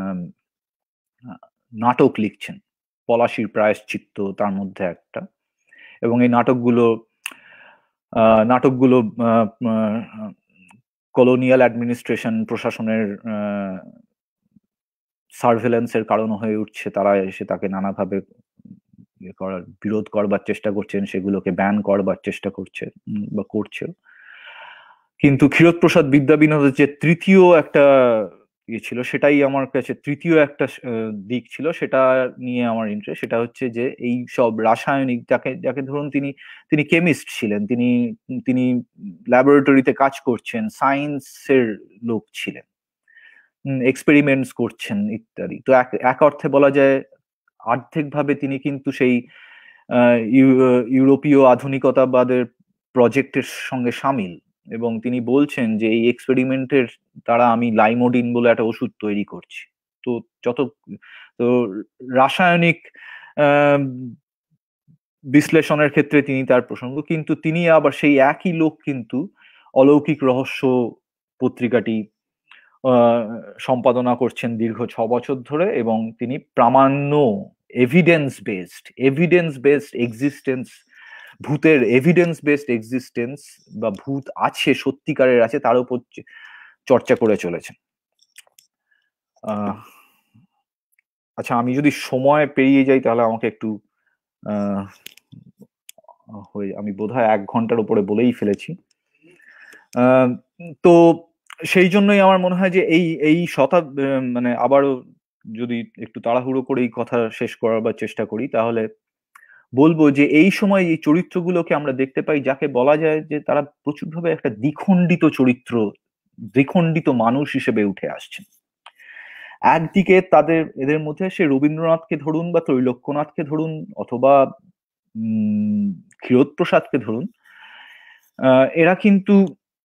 S3: নাটক লিখছেন। পলাশীর প্রায়শ্চিত্ত তার মধ্যে একটা, এবং এই নাটকগুলো নাটকগুলো কলোনিয়াল অ্যাডমিনিস্ট্রেশন, প্রশাসনের সার্ভেলেন্সের কারণ হয়ে উঠছে, তারা এসে তাকে নানাভাবে করার বিরোধ করবার চেষ্টা করছেন, সেগুলোকে ব্যান করবার চেষ্টা করছে বা করছে। কিন্তু ক্ষীরোদপ্রসাদ বিদ্যাবিনোদের যে তৃতীয় একটা ইয়ে ছিল, সেটাই আমার কাছে তৃতীয় একটা দিক ছিল, সেটা নিয়ে আমার ইন্টারেস্ট। সেটা হচ্ছে যে এই সব রাসায়নিক, যাকে যাকে ধরুন তিনি তিনি কেমিস্ট ছিলেন, তিনি তিনি ল্যাবরেটরিতে কাজ করছেন, সায়েন্সের লোক ছিলেন, এক্সপেরিমেন্টস করছেন ইত্যাদি। তো এক এক অর্থে বলা যায় আর্থিকভাবে তিনি কিন্তু সেই ইউরোপীয় আধুনিকতাবাদের প্রজেক্টের সঙ্গে সামিল, এবং তিনি বলছেন যে এই এক্সপেরিমেন্টের দ্বারা আমি লাইমোডিন বলে একটা ওষুধ তৈরি করছি। তো যত তো রাসায়নিক বিশ্লেষণের ক্ষেত্রে তিনি তার প্রসঙ্গ, কিন্তু তিনি আবার সেই একই লোক কিন্তু অলৌকিক রহস্য পত্রিকাটি সম্পাদনা করছেন দীর্ঘ ছ বছর ধরে, এবং তিনি প্রামাণ্য evidence based evidence based existence ভূতের এভিডেন্স বেসড এক্সিস্টেন্স বা ভূত আছে, সত্যিকারের আছে, তার উপর চর্চা করে চলেছেন। আহ আচ্ছা, আমি যদি সময় পেরিয়ে যাই তাহলে আমাকে একটু আহ আমি বোধহয় এক ঘন্টার উপরে বলেই ফেলেছি। আহ তো সেই জন্যই আমার মনে হয় যে এই এই শতাব্দ মানে আবারও যদি একটু তাড়াহুড়ো করে এই কথা শেষ করার চেষ্টা করি, তাহলে বলবো যে এই সময় এই চরিত্রগুলোকে আমরা দেখতে পাই যাকে বলা যায় যে তারা প্রচুরভাবে একটা দ্বিখণ্ডিত চরিত্র, দ্বিখণ্ডিত মানুষ হিসেবে উঠে আসছেন। একদিকে তাদের এদের মধ্যে সে রবীন্দ্রনাথকে ধরুন বা ত্রৈলোক্যনাথকে ধরুন অথবা উম ক্ষীরোদপ্রসাদকে ধরুন, এরা কিন্তু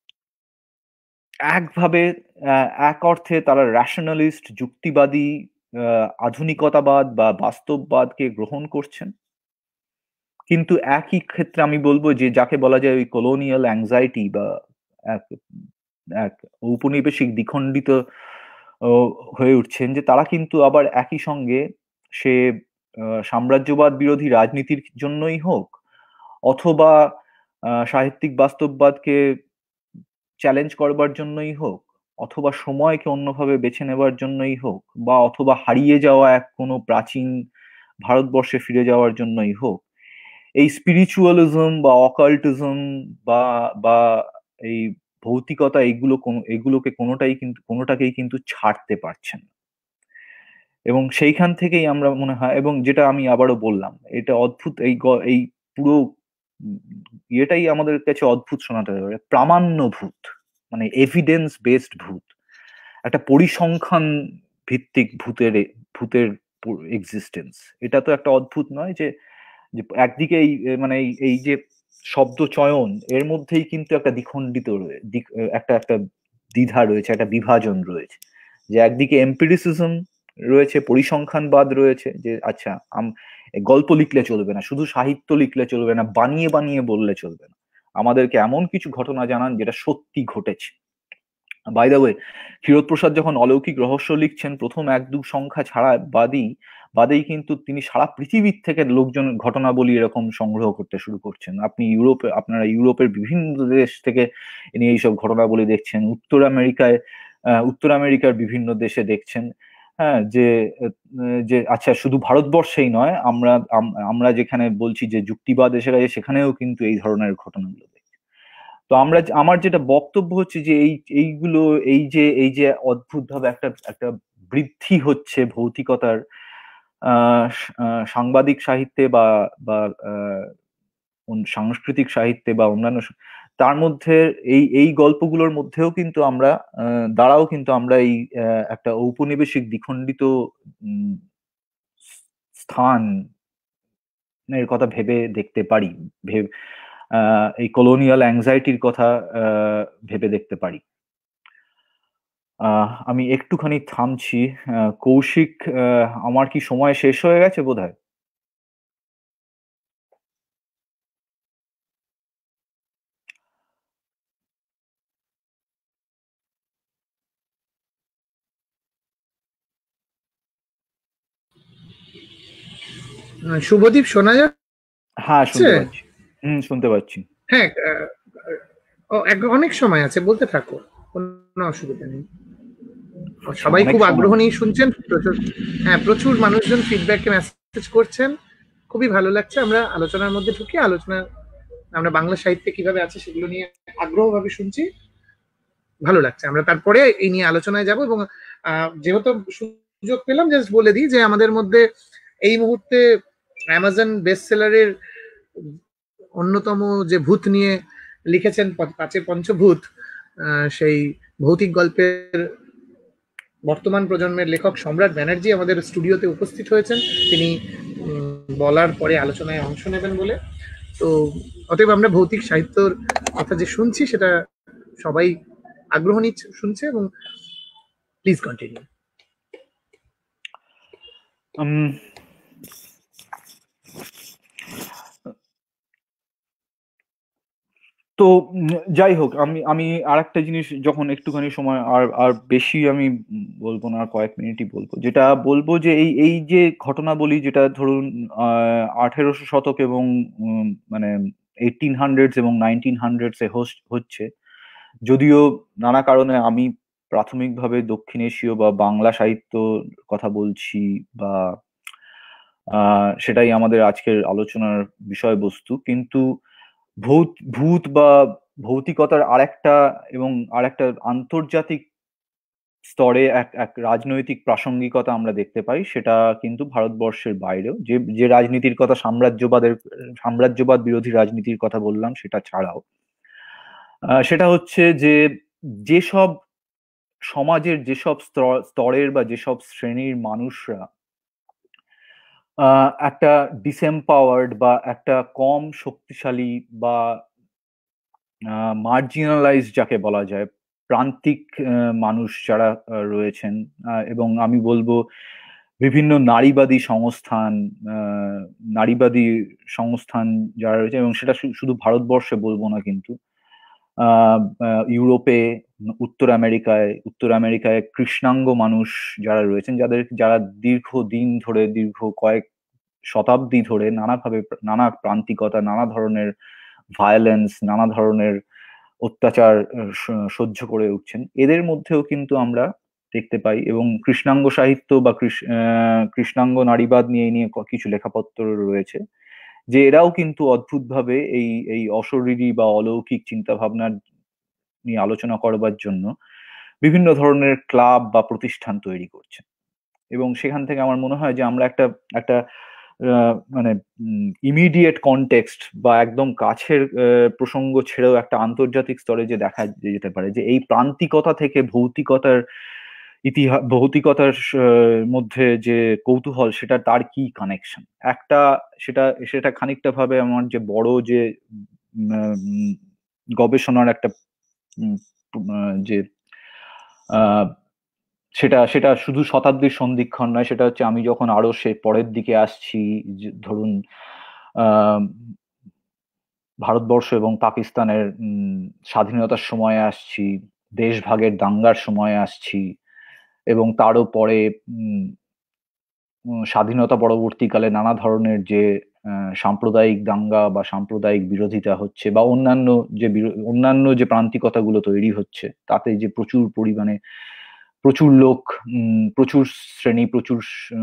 S3: একভাবে এক অর্থে তারা র্যাশনালিস্ট, যুক্তিবাদী, আধুনিকতাবাদ বা বাস্তববাদকে গ্রহণ করছেন। কিন্তু একই ক্ষেত্রে আমি বলবো যে যাকে বলা যায় ওই কলোনিয়াল অ্যাংজাইটি বা এক এক ঔপনিবেশিক দ্বিখণ্ডিত হয়ে উঠছেন, যে তারা কিন্তু আবার একই সঙ্গে সে সাম্রাজ্যবাদ বিরোধী রাজনীতির জন্যই হোক অথবা সাহিত্যিক বাস্তববাদকে চ্যালেঞ্জ করবার জন্যই হোক অথবা সময়কে অন্যভাবে বেছে নেবার জন্যই হোক বা অথবা হারিয়ে যাওয়া এক কোনো প্রাচীন ভারতবর্ষে ফিরে যাওয়ার জন্যই হোক, এই স্পিরিচুয়ালিজম বা অকাল্টিজম বা বা এই ভৌতিকতা এইগুলো এগুলোকে কোনোটাই কিন্তু কোনোটাকেই কিন্তু ছাড়তে পারছেন না। এবং সেইখান থেকেই আমরা মনে হয়, এবং যেটা আমি আবারও বললাম, এটা অদ্ভুত, এই এই পুরো ইয়েটাই আমাদের কাছে অদ্ভুত শোনাতে পারে, প্রামাণ্য ভূত, মানে এভিডেন্স বেসড ভূত, একটা পরিসংখ্যান ভিত্তিক ভূতের ভূতের এক্সিস্টেন্স। এটা তো একটা অদ্ভুত নয় যে একদিকে এই মানে এই যে শব্দ চয়ন, এর মধ্যেই কিন্তু একটা দ্বিখণ্ডিত একটা একটা দ্বিধা রয়েছে, একটা বিভাজন রয়েছে, যে একদিকে এম্পিরিসিজম রয়েছে, পরিসংখ্যানবাদ রয়েছে, যে আচ্ছা গল্প লিখলে চলবে না, শুধু সাহিত্য লিখলে চলবে না, বানিয়ে বানিয়ে বললে চলবে না, আমাদেরকে এমন কিছু ঘটনা জানান যেটা সত্যি ঘটেছে। বাই দ্য ওয়ে, ক্ষীরোদপ্রসাদ যখন অলৌকিক রহস্য লিখছেন, প্রথম এক দু সংখ্যা ছাড়া বাদেই বাদেই কিন্তু তিনি সারা পৃথিবীর থেকে লোকজন ঘটনাবলী এরকম সংগ্রহ করতে শুরু করছেন। আপনি ইউরোপে আপনারা ইউরোপের বিভিন্ন দেশ থেকে নিয়ে এইসব ঘটনাবলী দেখছেন, উত্তর আমেরিকায় উত্তর আমেরিকার বিভিন্ন দেশে দেখছেন, হ্যাঁ, যে যে আচ্ছা শুধু ভারতবর্ষেই নয়, আমরা আমরা যেখানে বলছি যে যুক্তিবাদ এসে গেছে, সেখানেও কিন্তু এই ধরনের ঘটনাগুলো দেখছি। তো আমরা আমার যেটা বক্তব্য হচ্ছে যে এই এইগুলো এই যে এই যে অদ্ভুতভাবে একটা একটা বৃদ্ধি হচ্ছে ভৌতিকতার আহ সাংবাদিক সাহিত্যে বা বা সাংস্কৃতিক সাহিত্যে বা অন্যান্য, তার মধ্যে এই এই গল্পগুলোর মধ্যেও কিন্তু আমরা দ্বারাও কিন্তু আমরা এই একটা ঔপনিবেশিক দ্বিখণ্ডিত স্থান এর কথা ভেবে দেখতে পারি, ভেবে এই কলোনিয়াল অ্যাংজাইটির কথা ভেবে দেখতে পারি। আহ আমি একটুখানি থামছি। কৌশিক, আমার কি সময় শেষ হয়ে গেছে বোধহয়?
S2: শুভদীপ, শোনা যাচ্ছে?
S3: হ্যাঁ, শুনতে পাচ্ছি। হুম, শুনতে পাচ্ছি।
S2: হ্যাঁ, অনেক সময় আছে, বলতে থাকো, কোনো অসুবিধা নেই। সবাই খুব আগ্রহ নিয়ে শুনছেন, প্রচুর হ্যাঁ প্রচুর মানুষজন ফিডব্যাকে মেসেজ করছেন, খুবই ভালো লাগছে। আমরা আলোচনার মধ্যে ঢুকি, আলোচনা আমরা বাংলা সাহিত্যে কিভাবে আছে সেগুলো নিয়ে আগ্রহভাবে শুনছি, ভালো লাগছে। আমরা তারপরে এই নিয়ে আলোচনায় যাব। এবং যেহেতু সুযোগ পেলাম, জাস্ট বলে দিই যে আমাদের মধ্যে এই মুহূর্তে অ্যামাজন বেস্টসেলারের অন্যতম যে ভূত নিয়ে লিখেছেন, পাঁচের পঞ্চভূত, সেই ভৌতিক গল্পের বর্তমান প্রজন্মের লেখক সম্রাট ব্যানার্জি আমাদের স্টুডিওতে উপস্থিত হয়েছেন। তিনি বলার পরে আলোচনায় অংশ নেবেন বলে। তো অতএব আমরা ভৌতিক সাহিত্যর কথা যে শুনছি সেটা সবাই আগ্রহ নিয়ে শুনছে। এবং প্লিজ কন্টিনিউ।
S3: তো যাই হোক, আমি আমি আর একটা জিনিস যখন একটুখানি সময় আর আর বেশি আমি বলবো না, আর কয়েক মিনিটই বলবো, যেটা বলবো যে এই এই যে ঘটনাবলী যেটা ধরুন আঠেরোশো শতক এবং মানে এইটিন হান্ড্রেডস এবং নাইনটিন হান্ড্রেডস এ হচ্ছে, যদিও নানা কারণে আমি প্রাথমিকভাবে দক্ষিণ এশীয় বা বাংলা সাহিত্য কথা বলছি, বা আহ সেটাই আমাদের আজকের আলোচনার বিষয়বস্তু, কিন্তু ভূত ভূত বা ভৌতিকতার আরেকটা এবং আরেকটা আন্তর্জাতিক স্তরে এক এক রাজনৈতিক প্রাসঙ্গিকতা আমরা দেখতে পাই, সেটা কিন্তু ভারতবর্ষের বাইরেও। যে যে রাজনীতির কথা, সাম্রাজ্যবাদের সাম্রাজ্যবাদ বিরোধী রাজনীতির কথা বললাম, সেটা ছাড়াও সেটা হচ্ছে যে যেসব সমাজের যেসব স্তরের বা যেসব শ্রেণীর মানুষরা একটা ডিসএম্পাওয়ার্ড বা একটা কম শক্তিশালী বা মার্জিনালাইজ যাকে বলা যায়, প্রান্তিক মানুষ যারা রয়েছেন, এবং আমি বলবো বিভিন্ন নারীবাদী সংস্থান নারীবাদী সংস্থান যারা রয়েছে, এবং সেটা শুধু ভারতবর্ষে বলবো না, কিন্তু ইউরোপে, উত্তর আমেরিকায় উত্তর আমেরিকায় কৃষ্ণাঙ্গ মানুষ যারা রয়েছেন, যাদের যারা দীর্ঘ দিন ধরে, দীর্ঘ কয়েক শতাব্দী ধরে নানাভাবে নানা প্রান্তিকতা, নানা ধরনের ভায়োলেন্স, নানা ধরনের অত্যাচার সহ্য করে উঠছেন, এদের মধ্যেও কিন্তু আমরা দেখতে পাই। এবং কৃষ্ণাঙ্গ সাহিত্য বা কৃষ্ণাঙ্গ নারীবাদ নিয়ে নিয়ে কিছু লেখাপত্র রয়েছে, যে এরাও কিন্তু অদ্ভুতভাবে এই এই অশরীরী বা অলৌকিক চিন্তা ভাবনার নিয়ে আলোচনা করবার জন্য বিভিন্ন ধরনের ক্লাব বা প্রতিষ্ঠান তৈরি করছে। এবং সেখান থেকে আমার মনে হয় যে আমরা একটা একটা মানে ইমিডিয়েট কনটেক্সট বা একদম কাছের প্রসঙ্গ ছেড়েও একটা আন্তর্জাতিক স্তরে যে দেখা যেতে পারে যে এই প্রান্তিকতা থেকে ভৌতিকতার ইতিহাস, ভৌতিকতার মধ্যে যে কৌতূহল, সেটা তার কি কানেকশন, একটা সেটা সেটা খানিকটা ভাবে আমার যে বড় যে গবেষণার একটা যে সেটা সেটা শুধু শতাব্দীর সন্ধিক্ষণ নয়, সেটা হচ্ছে আমি যখন আরো সে পরের দিকে আসছি, ধরুন আহ ভারতবর্ষ এবং পাকিস্তানের স্বাধীনতার সময়ে আসছি, দেশভাগের দাঙ্গার সময়ে আসছি, এবং তারও পরে স্বাধীনতা পরবর্তীকালে নানা ধরনের যে সাম্প্রদায়িক দাঙ্গা বা সাম্প্রদায়িক বিরোধিতা হচ্ছে, বা অন্যান্য যে অন্যান্য যে প্রান্তিকতাগুলো তৈরি হচ্ছে, তাতে যে প্রচুর পরিমাণে প্রচুর লোক, প্রচুর শ্রেণী, প্রচুর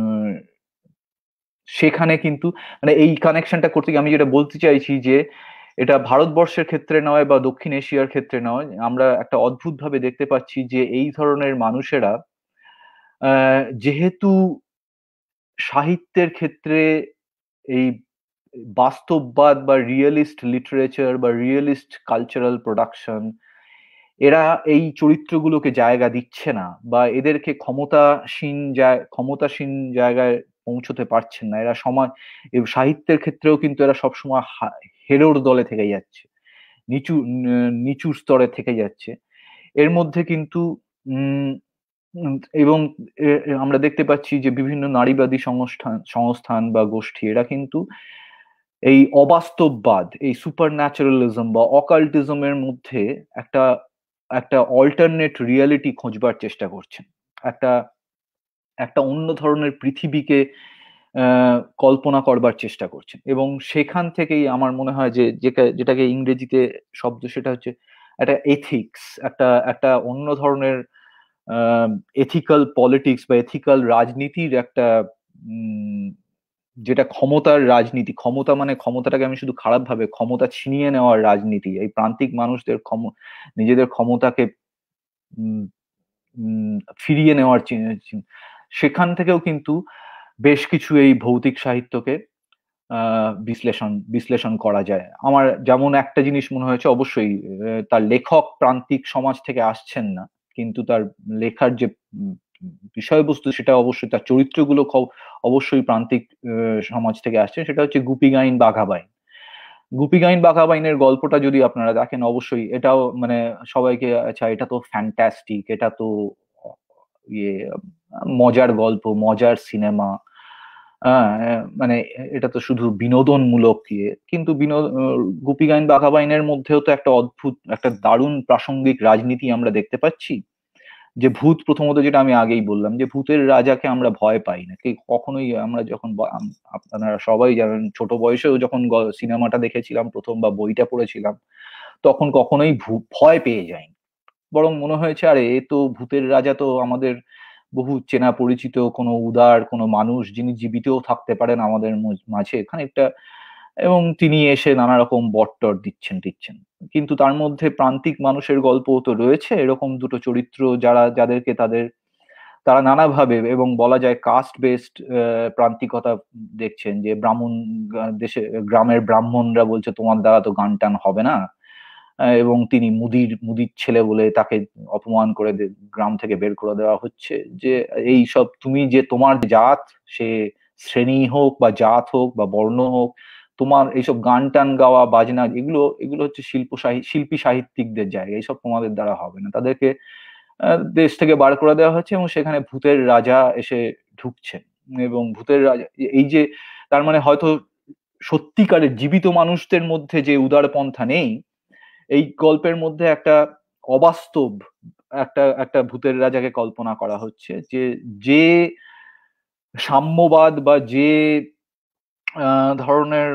S3: সেখানে কিন্তু মানে এই কানেকশনটা করতে গিয়ে আমি যেটা বলতে চাইছি যে এটা ভারতবর্ষের ক্ষেত্রে নয় বা দক্ষিণ এশিয়ার ক্ষেত্রে নয়, আমরা একটা অদ্ভুত ভাবে দেখতে পাচ্ছি যে এই ধরনের মানুষেরা যেহেতু সাহিত্যের ক্ষেত্রে এই বাস্তববাদ বা রিয়েলিস্ট লিটারেচার বা রিয়েলিস্ট কালচারাল প্রোডাকশন, এরা এই চরিত্রগুলোকে জায়গা দিচ্ছে না, বা এদেরকে ক্ষমতাসীন ক্ষমতাসীন জায়গায় পৌঁছতে পারছেন না। এরা সমাজ সাহিত্যের ক্ষেত্রেও কিন্তু এরা সবসময় হেরোর দলে থেকে যাচ্ছে, নিচু নিচু স্তরে থেকে যাচ্ছে। এর মধ্যে কিন্তু উম এবং আমরা দেখতে পাচ্ছি যে বিভিন্ন নারীবাদী সংস্থান সংস্থান বা গোষ্ঠী, এরা কিন্তু এই অবাস্তববাদ, এই সুপার ন্যাচারালিজম বা অকাল্টিজমের মধ্যে একটা একটা অল্টারনেট রিয়ালিটি খোঁজবার চেষ্টা করছেন, একটা একটা অন্য ধরনের পৃথিবীকে কল্পনা করবার চেষ্টা করছেন। এবং সেখান থেকেই আমার মনে হয় যে যেটাকে ইংরেজিতে শব্দ, সেটা হচ্ছে একটা এথিক্স, একটা একটা অন্য ধরনের এথিক্যাল পলিটিক্স বা এথিক্যাল রাজনীতির একটা যেটা ক্ষমতার রাজনীতি, ক্ষমতা মানে ক্ষমতাটাকে আমি শুধু খারাপ ভাবে, ক্ষমতা ছিনিয়ে নেওয়ার রাজনীতি, এই প্রান্তিক মানুষদের ক্ষম নিজেদের ক্ষমতাকে ফিরিয়ে নেওয়ার, সেখান থেকেও কিন্তু বেশ কিছু এই ভৌতিক সাহিত্যকে আহ বিশ্লেষণ বিশ্লেষণ করা যায়। আমার যেমন একটা জিনিস মনে হয়েছে, অবশ্যই তার লেখক প্রান্তিক সমাজ থেকে আসছেন না, কিন্তু তার লেখার যে বিষয়বস্তু সেটা অবশ্যই, তার চরিত্রগুলো অবশ্যই প্রান্তিক সমাজ থেকে আসছে। সেটা হচ্ছে গুপিগাইন বাঘাবাইন। গুপিগাইন বাঘাবাইনের গল্পটা যদি আপনারা দেখেন, অবশ্যই এটাও মানে সবাইকে, আচ্ছা এটা তো ফ্যান্টাস্টিক, এটা তো ইয়ে মজার গল্প, মজার সিনেমা, মানে এটা তো শুধু বিনোদনমূলক ইয়ে, কিন্তু বিনোদ গুপিগাইন বাঘাবাইনের মধ্যেও তো একটা অদ্ভুত, একটা দারুণ প্রাসঙ্গিক রাজনীতি আমরা দেখতে পাচ্ছি। যে ভূত, প্রথমত যেটা আমি আগেই বললাম, যে ভূতের রাজাকে আমরা ভয় পাই না, কি কখনোই। আমরা যখন, আপনারা সবাই জানেন, ছোট বয়সেও যখন সিনেমাটা দেখেছিলাম প্রথম বা বইটা পড়েছিলাম, তখন কখনোই ভয় পেয়ে যাই, বরং মনে হয়েছে আরে এ তো ভূতের রাজা, তো আমাদের বহু চেনা পরিচিত কোনো উদার কোনো মানুষ, যিনি জীবিতও থাকতে পারেন আমাদের মাঝে খানিকটা, এবং তিনি এসে নানা রকম বট্টর দিচ্ছেন দিচ্ছেন কিন্তু তার মধ্যে প্রান্তিক মানুষের গল্পও তো রয়েছে, এরকম দুটো চরিত্র যারা, যাদেরকে তাদের তারা নানাভাবে, এবং বলা যায় কাস্ট বেসড প্রান্তিকতা দেখছেন, যে ব্রাহ্মণ দেশে, গ্রামের ব্রাহ্মণরা বলছে তোমার দ্বারা তো গান টান হবে না, এবং তিনি মুদির মুদির ছেলে বলে তাকে অপমান করে গ্রাম থেকে বের করে দেওয়া হচ্ছে, যে এই সব তুমি যে তোমার জাত, সে শ্রেণী হোক বা জাত হোক বা বর্ণ হোক, তোমার এইসব গান টান গাওয়া বাজনা, এগুলো এগুলো হচ্ছে শিল্প শিল্পী সাহিত্যিকদের জায়গা, এইসব তোমাদের দ্বারা হবে না। তাদেরকে দেশ থেকে বার করে দেওয়া হচ্ছে, এবং সেখানে ভূতের রাজা এসে ঢুকছেন, এবং ভূতের রাজা, এই যে তার মানে হয়তো সত্যিকারের জীবিত মানুষদের মধ্যে যে উদারপন্থা নেই, এই গল্পের মধ্যে একটা অবাস্তব একটা একটা ভূতের রাজাকে কল্পনা করা হচ্ছে, যে যে সাম্যবাদ বা যে ধরনের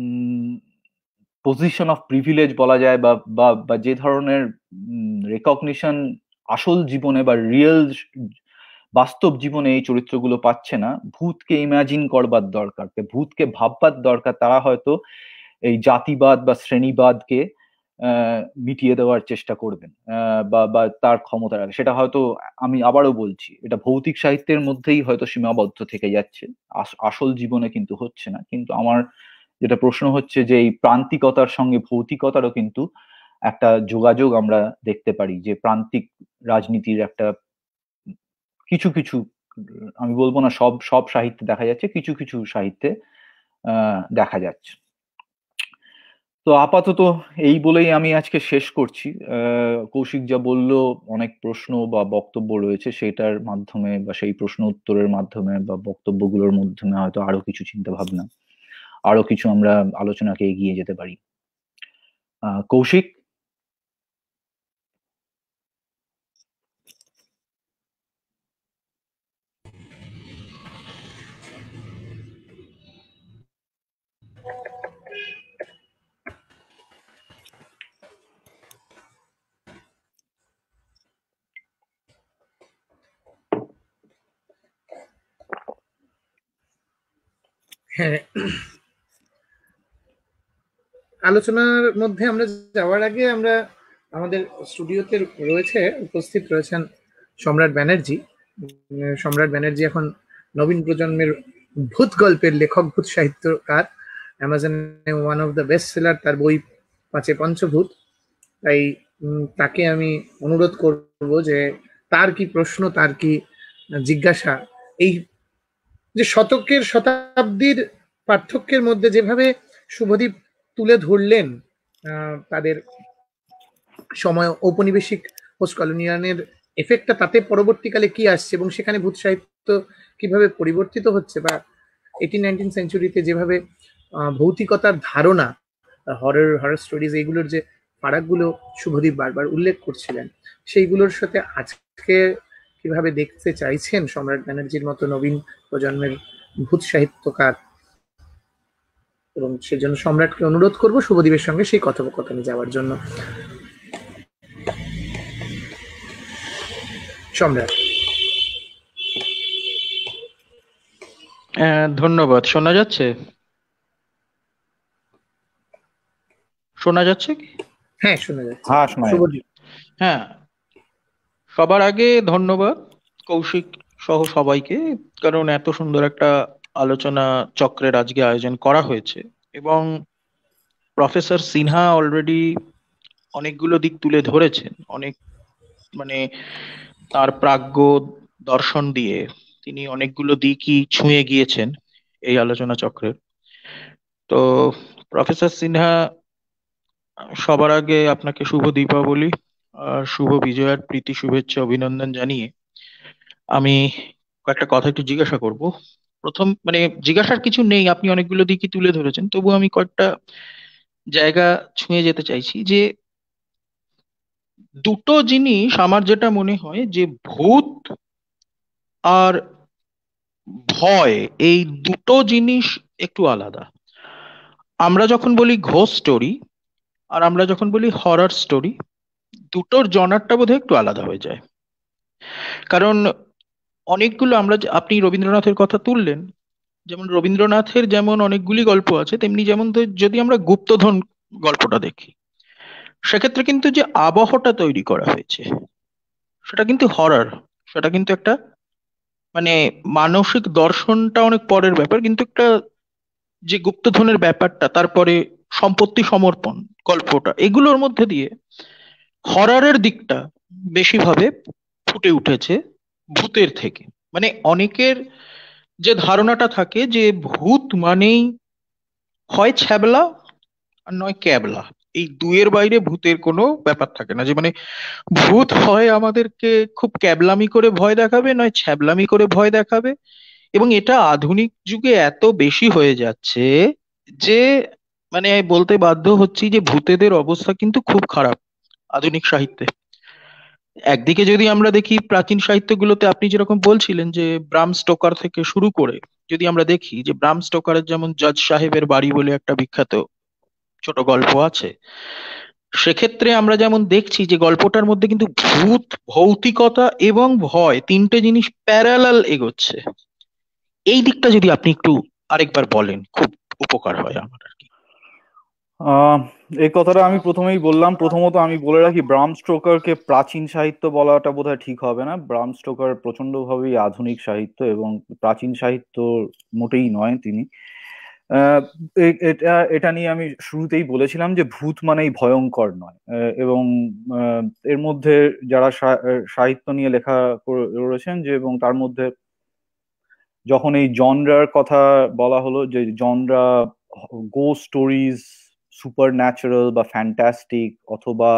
S3: পজিশন অফ প্রিভিলেজ বলা যায়, বা বা যে ধরনের রেকগনিশন আসল জীবনে বা রিয়েল বাস্তব জীবনে এই চরিত্রগুলো পাচ্ছে না, ভূতকে ইমাজিন করবার দরকার, ভূতকে ভাববার দরকার। তারা হয়তো এই জাতিবাদ বা শ্রেণীবাদকে মিটিয়ে দেওয়ার চেষ্টা করবেন, বা বা তার ক্ষমতা রাখে, সেটা হয়তো, আমি আবারও বলছি, এটা ভৌতিক সাহিত্যের মধ্যেই হয়তো সীমাবদ্ধ থেকে যাচ্ছে, আসল জীবনে কিন্তু হচ্ছে না। কিন্তু আমার যেটা প্রশ্ন হচ্ছে, যে এই প্রান্তিকতার সঙ্গে ভৌতিকতারও কিন্তু একটা যোগাযোগ আমরা দেখতে পারি, যে প্রান্তিক রাজনীতির একটা কিছু কিছু, আমি বলবো না সব সব সাহিত্যে দেখা যাচ্ছে, কিছু কিছু সাহিত্যে আহ দেখা যাচ্ছে। তো আপাতত এই বলেই আমি আজকে শেষ করছি। কৌশিক যা বললো, অনেক প্রশ্ন বা বক্তব্য রয়েছে, সেটার মাধ্যমে বা সেই প্রশ্ন উত্তরের মাধ্যমে বা বক্তব্যগুলোর মাধ্যমে হয়তো আরো কিছু চিন্তা ভাবনা, আরো কিছু আমরা আলোচনাকে এগিয়ে যেতে পারি। আহ কৌশিক।
S2: হ্যাঁ, আলোচনার মধ্যে আমরা যাওয়ার আগে আমরা আমাদের স্টুডিওতে রয়েছে, উপস্থিত রয়েছেন সম্রাট ব্যানার্জি। সম্রাট ব্যানার্জি এখন নবীন প্রজন্মের ভূত গল্পের লেখক, ভূত সাহিত্যকার, অ্যামাজনে one of the best seller, তার বই পাঁচে পঞ্চভূত। তাই তাকে আমি অনুরোধ করব যে তার কি প্রশ্ন, তার কি জিজ্ঞাসা, এই যে শতকের শতাব্দীর পার্থক্যের মধ্যে যেভাবে শুভদীপ তুলে ধরলেন তাদের সময় ঔপনিবেশিক পোস্ট কলোনিয়ালের এফেক্টটা, তাতে পরবর্তীকালে কি আসছে এবং সেখানে ভূত সাহিত্য কিভাবে পরিবর্তিত হচ্ছে, বা এইটিন নাইনটিন সেঞ্চুরিতে যেভাবে ভৌতিকতার ধারণা, হরর হরর স্টোরিজ, এইগুলোর যে ফারাকগুলো শুভদীপ বারবার উল্লেখ করছিলেন, সেইগুলোর সাথে আজকে কিভাবে দেখতে চাইছেন সম্রাট ব্যানার্জির মতো নবীন প্রজন্মের ভূত সাহিত্যকার, এবং সেজন্য সম্রাটকে অনুরোধ করব শুভদীপের সঙ্গে সেই কথোপকথনে যাওয়ার জন্য। সম্রাট।
S4: আহ, ধন্যবাদ। শোনা যাচ্ছে? শোনা যাচ্ছে কি?
S2: হ্যাঁ, শোনা যাচ্ছে।
S3: হ্যাঁ, শোনা যাচ্ছে।
S2: শুভজিৎ।
S4: হ্যাঁ, সবার আগে ধন্যবাদ কৌশিক সহ সবাইকে, কারণ এত সুন্দর একটা আলোচনা চক্রের আজকে আয়োজন করা হয়েছে। এবং প্রফেসর সিনহা অলরেডি অনেকগুলো দিক তুলে ধরেছেন, অনেক মানে তার প্রাজ্ঞ দর্শন দিয়ে তিনি অনেকগুলো দিকই ছুঁয়ে গিয়েছেন এই আলোচনা চক্রের। তো প্রফেসর সিনহা, সবার আগে আপনাকে শুভ দীপাবলি আর শুভ বিজয়ার প্রীতি শুভেচ্ছা অভিনন্দন জানিয়ে আমি কয়েকটা কথা একটু জিজ্ঞাসা করব। প্রথম মানে জিজ্ঞাসার কিছু নেই, আপনি অনেকগুলো দিকই তুলে ধরেছেন, তবু আমি কয়েকটা জায়গা ছুঁয়ে যেতে চাইছি। যে দুটো জিনিস আমার যেটা মনে হয়, যে ভূত আর ভয়, এই দুটো জিনিস একটু আলাদা। আমরা যখন বলি ঘোস্ট স্টোরি আর আমরা যখন বলি হরর স্টোরি, দুটোর জনারটা বোধহয় একটু আলাদা হয়ে যায়। কারণ অনেকগুলো আমরা যে- আপনি রবীন্দ্রনাথের কথা তুললেন, যেমন রবীন্দ্রনাথের যেমন অনেকগুলি গল্প আছে, তেমনি যেমন ধর- যদি আমরা গুপ্তধন গল্পটা দেখি, সেক্ষেত্রে কিন্তু যে আবহটা তৈরি করা হয়েছে সেটা কিন্তু হরর, সেটা কিন্তু একটা মানে মানসিক দর্শনটা অনেক পরের ব্যাপার, কিন্তু একটা যে গুপ্তধনের ব্যাপারটা, তারপরে সম্পত্তি সমর্পণ গল্পটা, এগুলোর মধ্যে দিয়ে হররের দিকটা বেশিভাবে ফুটে উঠেছে ভূতের থেকে। মানে অনেকের যে ধারণাটা থাকে যে ভূত মানেই হয় ছ্যাবলা আর নয় ক্যাবলা, এই দুয়ের বাইরে ভূতের কোনো ব্যাপার থাকে না। যে মানে ভূত হয় আমাদেরকে খুব ক্যাবলামি করে ভয় দেখাবে, নয় ছ্যাবলামি করে ভয় দেখাবে। এবং এটা আধুনিক যুগে এত বেশি হয়ে যাচ্ছে যে মানে বলতে বাধ্য হচ্ছি যে ভূতেদের অবস্থা কিন্তু খুব খারাপ আধুনিক সাহিত্যে। একদিকে যদি আমরা দেখি প্রাচীন সাহিত্যগুলোতে, আপনি যেরকম বলছিলেন যে ব্রাম স্টোকার থেকে শুরু করে, যদি আমরা দেখি যে ব্রাম স্টোকারের যেমন জজ সাহেবের বাড়ি বলে একটা বিখ্যাত ছোট গল্প আছে, সেক্ষেত্রে আমরা যেমন দেখছি যে গল্পটার মধ্যে কিন্তু ভূত, ভৌতিকতা এবং ভয় তিনটে জিনিস প্যারালাল এগোচ্ছে। এই দিকটা যদি আপনি একটু আরেকবার বলেন, খুব উপকার হয় আমার আর কি।
S3: আহ এই কথাটা আমি প্রথমেই বললাম। প্রথমত আমি বলে রাখি, ব্রাম স্টোকারকে প্রাচীন সাহিত্য বলাটা বোধহয় ঠিক হবে না। ব্রাম স্টোকার প্রচন্ডভাবেই আধুনিক সাহিত্য, এবং প্রাচীন সাহিত্য মোটেই নয় তিনি। আহ, এ- এটা এটা নিয়ে আমি শুরুতেই বলেছিলাম যে ভূত মানেই ভয়ঙ্কর নয়। আহ, এবং আহ, এর মধ্যে যারা সা- সাহিত্য নিয়ে লেখা করে- করেছেন, যে এবং তার মধ্যে যখন এই জনরার কথা বলা হলো, যে genre ghost stories, supernatural বা ফ্যান্টাস্টিক, অথবা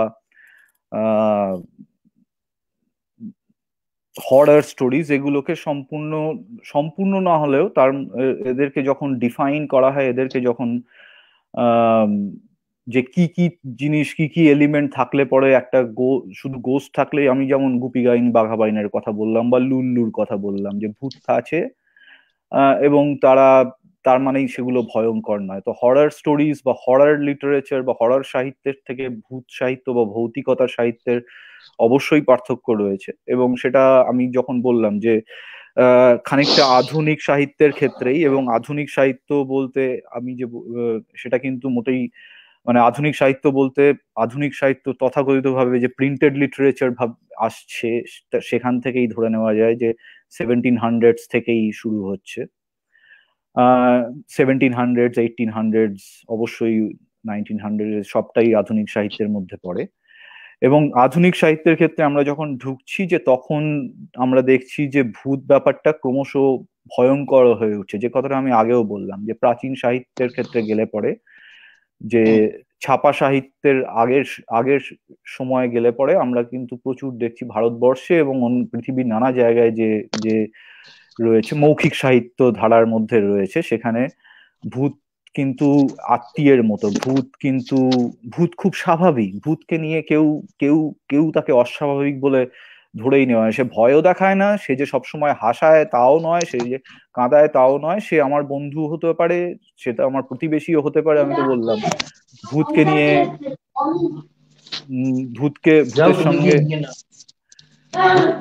S3: হরর স্টোরিজ, এগুলোকে সম্পূর্ণ সম্পূর্ণ না হলেও তার এ- এদেরকে যখন ডিফাইন করা হয়, এদেরকে যখন আম, যে কি কি জিনিস, কি কি এলিমেন্ট থাকলে পরে একটা গো শুধু গোস্ট থাকলেই, আমি যেমন গুপি গাইন বাঘা বাইনের কথা বললাম বা লুল্লুর কথা বললাম, যে ভূত আছে আহ, এবং তারা তার মানেই সেগুলো ভয়ঙ্কর নয়। তো হরর স্টোরিজ বা হরর লিটারেচার বা হরর সাহিত্যের থেকে ভূত সাহিত্য বা ভৌতিকতা সাহিত্যের অবশ্যই পার্থক্য রয়েছে। এবং সেটা আমি যখন বললাম যে আহ, খানিকটা আধুনিক সাহিত্যের ক্ষেত্রেই, এবং আধুনিক সাহিত্য বলতে আমি যে ব- আহ, সেটা কিন্তু মোটেই মানে আধুনিক সাহিত্য বলতে, আধুনিক সাহিত্য তথাকথিত ভাবে যে প্রিন্টেড লিটারেচার ভাব আসছে, সেটা- সেখান থেকেই ধরে নেওয়া যায় যে সেভেন্টিন হান্ড্রেডস থেকেই শুরু হচ্ছে। সেভেন্টিন হান্ড্রেডস, এইটিন হান্ড্রেডস, অবশ্যই নাইনটিন হান্ড্রেড, সবটাই আধুনিক সাহিত্যের মধ্যে পড়ে। এবং আধুনিক সাহিত্যের ক্ষেত্রে আমরা যখন ঢুকছি, যে তখন আমরা দেখছি যে ভূত ব্যাপারটা ক্রমশ ভয়ঙ্কর হয়ে উঠছে। যে কথাটা আমি আগেও বললাম, যে প্রাচীন সাহিত্যের ক্ষেত্রে গেলে পরে, যে
S4: হুম।
S3: ছাপা সাহিত্যের আগের আগের সময় গেলে পরে আমরা কিন্তু প্রচুর দেখছি ভারতবর্ষে এবং অন্য পৃথিবীর নানা জায়গায় যে যে রয়েছে মৌখিক সাহিত্য ধারার মধ্যে রয়েছে, সেখানে ভূত কিন্তু আত্মীয়ের মতো। ভূত কিন্তু ভূত খুব স্বাভাবিক। ভূতকে নিয়ে কেউ কেউ কেউ তাকে অস্বাভাবিক বলে ধরেই নেওয়া হয়। সে ভয়ও দেখায় না, সে যে সবসময় হাসায় তাও নয়, সে যে কাঁদায় তাও নয়, সে আমার বন্ধু হতে পারে, সেটা আমার প্রতিবেশীও হতে পারে। আমি তো বললাম ভূতকে নিয়ে, উম, ভূতকে ভূতের সঙ্গে ভূত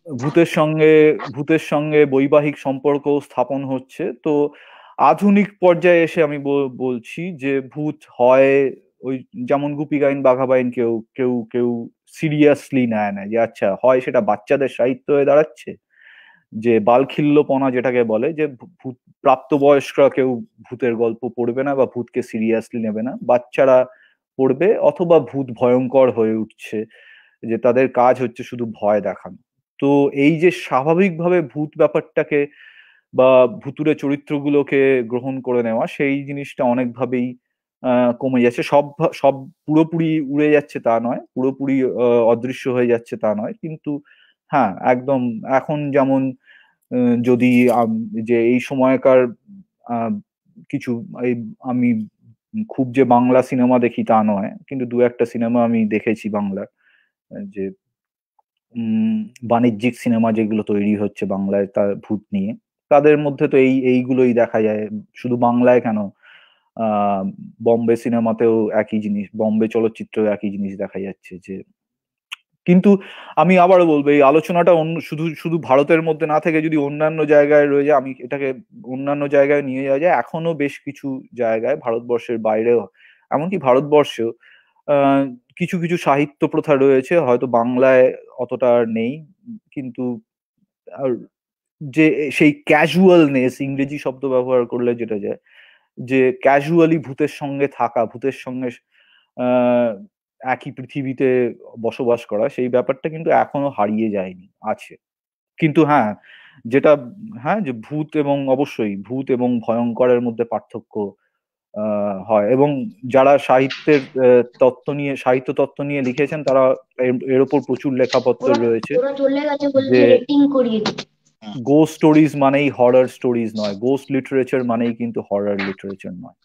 S3: ভূতের সঙ্গে ভূতের সঙ্গে বৈবাহিক সম্পর্ক স্থাপন হচ্ছে। তো আধুনিক পর্যায়ে এসে আমি বল- বলছি যে ভূত হয় ওই যেমন গুপি গাইন বাঘা বাইন কেউ কেউ কেউ সিরিয়াসলি নেয় না, যে আচ্ছা হয় সেটা বাচ্চাদের সাহিত্য হয়ে দাঁড়াচ্ছে, যে বালখিল্যপনা যেটাকে বলে, যে ভূ- ভূত প্রাপ্তবয়স্করা কেউ ভূতের গল্প পড়বে না বা ভূতকে সিরিয়াসলি নেবে না, বাচ্চারা পড়বে, অথবা ভূত ভয়ঙ্কর হয়ে উঠছে, যে তাদের কাজ হচ্ছে শুধু ভয় দেখানো। তো এই যে স্বাভাবিকভাবে ভূত ব্যাপারটাকে বা ভুতুড়ে চরিত্রগুলোকে গ্রহণ করে নেওয়া, সেই জিনিসটা অনেকভাবেই আহ, কমে যাচ্ছে। সব ভা- সব পুরোপুরি উড়ে যাচ্ছে তা নয়, পুরোপুরি আহ, অদৃশ্য হয়ে যাচ্ছে তা নয়, কিন্তু হ্যাঁ একদম এখন যেমন আহ, যদি আম- যে এই সময়কার আহ, কিছু এই আমি খুব যে বাংলা সিনেমা দেখি তা নয়, কিন্তু দু একটা সিনেমা আমি দেখেছি বাংলার, আহ, যে উম বাণিজ্যিক সিনেমা যেগুলো তৈরি হচ্ছে বাংলায় তার ভূত নিয়ে, তাদের মধ্যে তো এই এইগুলোই দেখা যায়। শুধু বাংলায় কেন, আহ বম্বে সিনেমাতেও একই জিনিস, বম্বে চলচ্চিত্রেও একই জিনিস দেখা যাচ্ছে। যে কিন্তু আমি আবারও বলবো, এই আলোচনাটা অন্য শুধু শুধু ভারতের মধ্যে না থেকে যদি অন্যান্য জায়গায় রয়ে যায়, আমি এটাকে অন্যান্য জায়গায় নিয়ে যাওয়া যায়, এখনো বেশ কিছু জায়গায় ভারতবর্ষের বাইরেও, এমনকি ভারতবর্ষেও আহ, কিছু কিছু সাহিত্য প্রথা রয়েছে, হয়তো বাংলায় অতটা আর নেই, কিন্তু আর যে সেই ক্যাজুয়ালনেস, ইংরেজি শব্দ ব্যবহার করলে যেটা যায়, যে ক্যাজুয়ালি ভূতের সঙ্গে থাকা, ভূতের সঙ্গে আহ একই পৃথিবীতে বসবাস করা, সেই ব্যাপারটা কিন্তু এখনো হারিয়ে যায়নি, আছে। কিন্তু হ্যাঁ, যেটা হ্যাঁ যে ভূত এবং অবশ্যই ভূত এবং ভয়ঙ্করের মধ্যে পার্থক্য আহ, হয়, এবং যারা সাহিত্যের আহ, তত্ত্ব নিয়ে সাহিত্য তত্ত্ব নিয়ে লিখেছেন তারা এর এর ওপর প্রচুর লেখাপত্র
S5: ওরা
S3: রয়েছে,
S5: ওরা চলে গেছে
S3: যে
S5: বলছে রেটিং করিয়ে দিতে।
S3: গোস্ট স্টোরিজ মানেই হরর স্টোরিজ নয়, গোস্ট লিটারেচার মানেই কিন্তু হরর লিটারেচার নয়।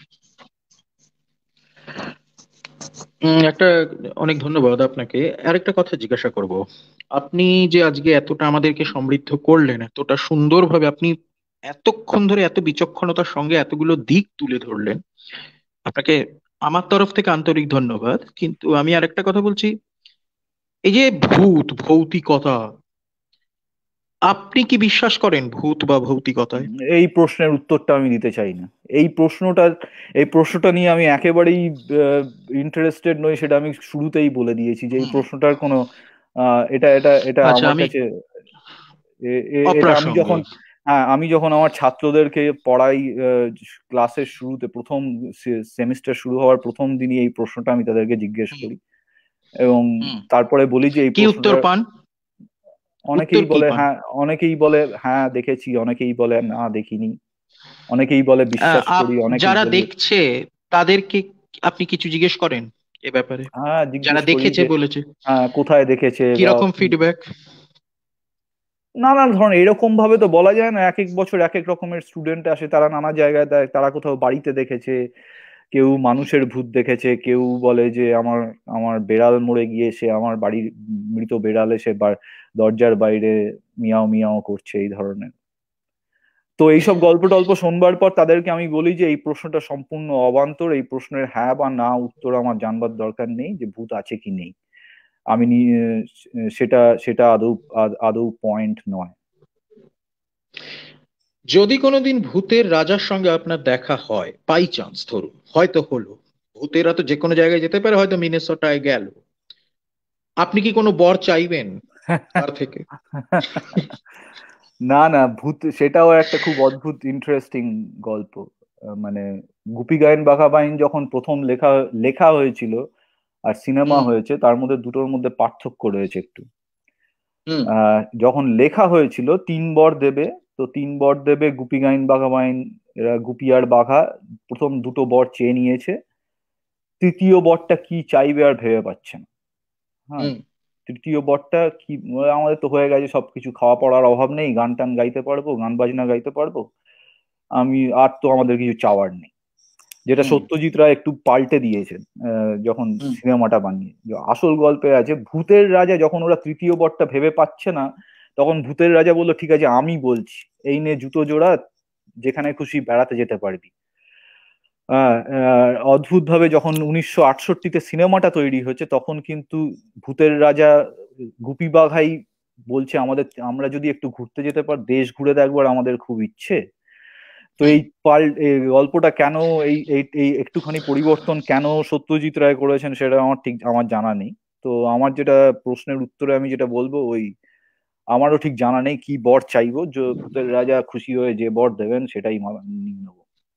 S4: উম, একটা অনেক ধন্যবাদ আপনাকে। আরেকটা কথা জিজ্ঞাসা করব, আপনি যে আজকে এতটা আমাদেরকে সমৃদ্ধ করলেন, এতটা সুন্দরভাবে আপনি এতক্ষণ ধরে এত বিচক্ষণতার সঙ্গে এতগুলো দিক তুলে ধরলেন, আপনাকে আমার তরফ থেকে আন্তরিক ধন্যবাদ। কিন্তু আমি আরেকটা কথা বলছি, এই যে ভূত ভৌতিকতা, আপনি কি বিশ্বাস করেন ভূত বা ভৌতিকতায়?
S3: এই প্রশ্নের উত্তরটা আমি দিতে চাই না। এই প্রশ্নটা এই প্রশ্নটা নিয়ে আমি একেবারেই ইন্টারেস্টেড নই, সেটা আমি শুরুতেই বলে দিয়েছি, যে এই
S4: হুম।
S3: প্রশ্নটার কোনো আহ, এটা এটা এটা
S4: আচ্ছা,
S3: আমার
S4: আমি
S3: কাছে এ- এ- এটা আমি যখন
S4: অপ্রাসঙ্গিক।
S3: হ্যাঁ আমি যখন আমার ছাত্রদেরকে পড়াই, ক্লাসের শুরুতে প্রথম সেমিস্টার শুরু হওয়ার প্রথম দিনই এই প্রশ্নটা আমি তাদেরকে জিজ্ঞেস
S4: হুম।
S3: করি, এবং
S4: হুম।
S3: তারপরে বলি যে এই
S4: কি উত্তর
S3: প্রশ্নটা
S4: পান? উত্তর
S3: অনেকেই
S4: কি
S3: বলে
S4: পান?
S3: হ্যাঁ, অনেকেই বলে হ্যাঁ দেখেছি, অনেকেই বলে না দেখিনি, অনেকেই বলে
S4: আহ,
S3: বিশ্বাস
S4: আপ
S3: করি, অনেকেই
S4: যারা
S3: বলে
S4: দেখছে তাদেরকে আপনি কিছু জিজ্ঞেস করেন এ ব্যাপারে?
S3: হ্যাঁ
S4: যারা
S3: জিজ্ঞেস করি
S4: দেখেছে
S3: যে
S4: বলেছে,
S3: হ্যাঁ কোথায় দেখেছে
S4: কি
S3: বা
S4: রকম
S3: কি
S4: ফিডব্যাক?
S3: নানান ধরনের, এরকম ভাবে তো বলা যায় না, এক এক বছর এক এক রকমের স্টুডেন্ট আসে, তারা নানা জায়গায় দেয়, তারা কোথাও বাড়িতে দেখেছে, কেউ মানুষের ভূত দেখেছে, কেউ বলে যে আমার আমার বেড়াল মরে গিয়ে সে আমার বাড়ির মৃত বেড়াল এসে বা- দরজার বাইরে মিয়াও মিয়াও করছে, এই ধরনের। তো এইসব গল্প টল্প শোনবার পর তাদেরকে আমি বলি যে এই প্রশ্নটা সম্পূর্ণ অবান্তর, এই প্রশ্নের হ্যাঁ বা না উত্তর আমার জানবার দরকার নেই, যে ভূত আছে কি নেই, আমি নি- সেটা সেটা আদৌ আদ- আদৌ পয়েন্ট নয়।
S4: যদি কোনোদিন ভূতের রাজার সঙ্গে আপনার দেখা হয়, বাই চান্স ধরুন হয়তো হলো, ভূতেরা তো যে কোনো জায়গায় যেতে পারে, হয়তো মিনেসোটায় গেল, আপনি কি কোনো বর চাইবেন তার থেকে?
S3: না না, ভূত সেটাও একটা খুব অদ্ভুত ইন্টারেস্টিং গল্প। আহ, মানে গুপি গায়েন বাঘা বাইন যখন প্রথম লেখা লেখা হয়েছিল আর সিনেমা
S4: হুম।
S3: হয়েছে, তার মধ্যে দুটোর মধ্যে পার্থক্য রয়েছে একটু।
S4: হুম।
S3: আহ, যখন লেখা হয়েছিল তিন বর দেবে, তো তিন বর দেবে গুপি গাইন বাঘা বাইন, এরা গুপি আর বাঘা প্রথম দুটো বর চেয়ে নিয়েছে, তৃতীয় বরটা কি চাইবে আর ভেবে পাচ্ছে না। হ্যাঁ,
S4: হুম।
S3: তৃতীয় বরটা কি, আমাদের তো হয়ে গেছে সবকিছু, খাওয়া পড়ার অভাব নেই, গান টান গাইতে পারবো, গান বাজনা গাইতে পারবো, আমি আর তো আমাদের কিছু চাওয়ার নেই। যেটা
S4: হুম।
S3: সত্যজিৎ রায় একটু পাল্টে দিয়েছেন আহ, যখন
S4: হুম।
S3: সিনেমাটা বানিয়ে, যে আসল গল্পে আছে ভূতের রাজা যখন ওরা তৃতীয় বরটা ভেবে পাচ্ছে না, তখন ভূতের রাজা বললো ঠিক আছে আমি বলছি, এই নে জুতো জোড়া, যেখানে খুশি বেড়াতে যেতে পারবি। আহ অদ্ভুত ভাবে যখন উনিশশো আটষট্টিতে সিনেমাটা তৈরি হয়েছে, তখন কিন্তু ভূতের রাজা গুপি বাঘাই বলছে আমাদের, আমরা যদি একটু ঘুরতে যেতে পার, দেশ ঘুরে দেখবার আমাদের খুব ইচ্ছে। তো এই পাল এই গল্পটা কেন এই এই এই একটুখানি পরিবর্তন কেন সত্যজিৎ রায় করেছেন সেটা আমার ঠিক আমার জানা নেই। তো আমার যেটা প্রশ্নের উত্তরে আমি যেটা বলবো, ওই আমারও ঠিক জানা নেই কি বর চাইবো, যে ভূতের রাজা খুশি হয়ে যে বর দেবেন সেটাই মা- নিয়ে নেবো।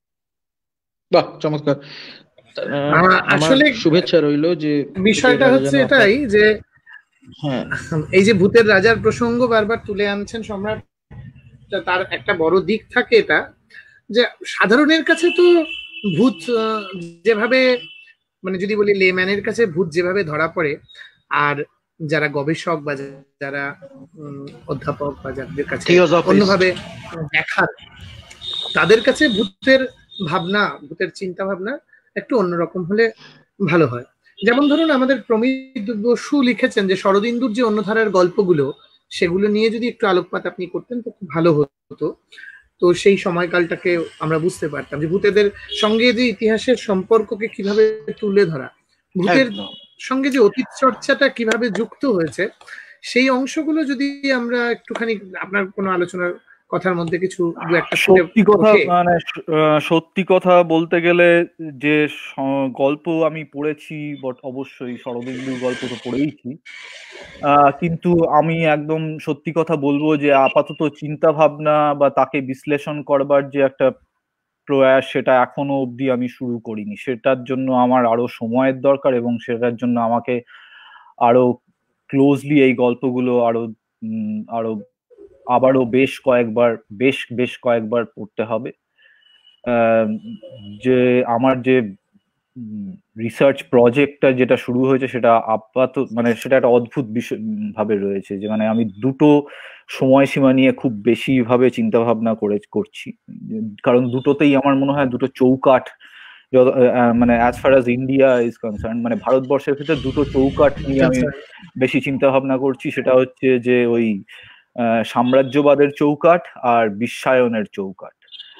S4: বাহ, চমৎকার। আহ,
S2: আহ,
S4: আমার
S2: আসলে
S4: শুভেচ্ছা রইলো যে ভূতের
S2: বিষয়টা
S4: রাজা
S2: হচ্ছে
S4: যেন আপনার।
S2: এটাই যে
S4: হ্যাঁ,
S2: এই যে ভূতের রাজার প্রসঙ্গ বারবার তুলে আনছেন সম্রাট, তা তার একটা বড় দিক থাকে এটা, যে সাধারণের কাছে তো ভূত আহ, যেভাবে, মানে যদি বলি লেম্যানের কাছে ভূত যেভাবে ধরা পড়ে, আর যারা গবেষক বা যারা উম, অধ্যাপক বা যাদের কাছে
S4: থিওসফিস্ট।
S2: অন্যভাবে দেখার, তাদের কাছে ভূতের ভাবনা, ভূতের চিন্তা ভাবনা একটু অন্যরকম হলে ভালো হয়। যেমন ধরুন আমাদের প্রমিত বসু লিখেছেন যে শরদিন্দুর যে অন্য ধারার গল্পগুলো, সেগুলো নিয়ে যদি একটু আলোকপাত আপনি করতেন তো খুব ভালো হতো। তো সেই সময়কালটাকে আমরা বুঝতে পারতাম যে ভূতেদের সঙ্গে যে ইতিহাসের সম্পর্ককে কিভাবে তুলে ধরা, ভূতের
S4: একদম।
S2: সঙ্গে যে অতীত চর্চাটা কিভাবে যুক্ত হয়েছে, সেই অংশগুলো যদি আমরা একটুখানি, আপনার কোনো আলোচনার কথার মধ্যে কিছু দু একটা ফুটে
S3: সত্যি কথা
S2: ওঠে।
S3: মানে আহ, সত্যি কথা বলতে গেলে যে স- গল্প আমি পড়েছি, বট অবশ্যই শরদিন্দুর গল্প তো পড়েইছি। আহ, কিন্তু আমি একদম সত্যি কথা বলবো যে আপাতত চিন্তা ভাবনা বা তাকে বিশ্লেষণ করবার যে একটা প্রয়াস, সেটা এখনো অবধি আমি শুরু করিনি। সেটার জন্য আমার আরো সময়ের দরকার, এবং সেটার জন্য আমাকে আরো ক্লোজলি এই গল্পগুলো আরো উম, আরো আবারও বেশ কয়েকবার বেশ বেশ কয়েকবার পড়তে হবে। আহ, যে আমার যে রিসার্চ প্রজেক্টটা যেটা শুরু হয়েছে, সেটা আপাতত মানে সেটা একটা অদ্ভুত বিষয় উম, ভাবে রয়েছে, যে মানে আমি দুটো সময়সীমা নিয়ে খুব বেশি ভাবে চিন্তা ভাবনা করে করছি। কারণ দুটোতেই আমার মনে হয় দুটো চৌকাঠ, যত- আহ, মানে as far as India is concern, মানে ভারতবর্ষের ক্ষেত্রে দুটো চৌকাঠ নিয়ে আমি বেশি চিন্তা ভাবনা করছি। সেটা হচ্ছে যে ওই আহ, সাম্রাজ্যবাদের চৌকাঠ আর বিশ্বায়নের চৌকাঠ,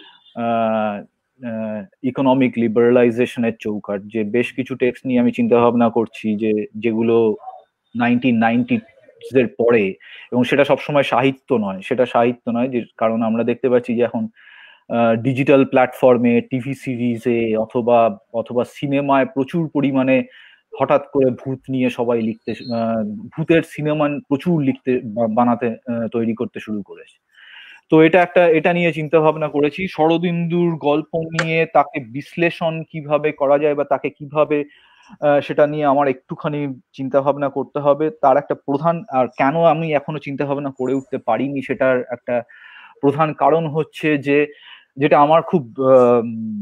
S3: ইকোনমিক লিবারালাইজেশনের চৌকাঠ। যে বেশ কিছু টেক্সট নিয়ে আমি চিন্তা ভাবনা করছি, যে যেগুলো নাইনটিন নাইনটি এর পরে, এবং সেটা সবসময় সাহিত্য নয়, সেটা সাহিত্য নয় যে কারণ আমরা দেখতে পাচ্ছি যে এখন ডিজিটাল প্ল্যাটফর্মে, টিভি সিরিজে অথবা অথবা সিনেমায় প্রচুর পরিমাণে হঠাৎ করে ভূত নিয়ে সবাই লিখতে, আহ, ভূতের সিনেমা প্রচুর লিখতে বা- বানাতে আহ, তৈরি করতে শুরু করেছে। তো এটা একটা, এটা নিয়ে চিন্তা ভাবনা করেছি। শরদিন্দুর গল্প নিয়ে তাকে বিশ্লেষণ কিভাবে করা যায় বা তাকে কিভাবে আহ, সেটা নিয়ে আমার একটুখানি চিন্তা ভাবনা করতে হবে। তার একটা প্রধান, আর কেন আমি এখনো চিন্তা ভাবনা করে উঠতে পারিনি সেটার একটা প্রধান কারণ হচ্ছে যে যেটা আমার খুব আহ,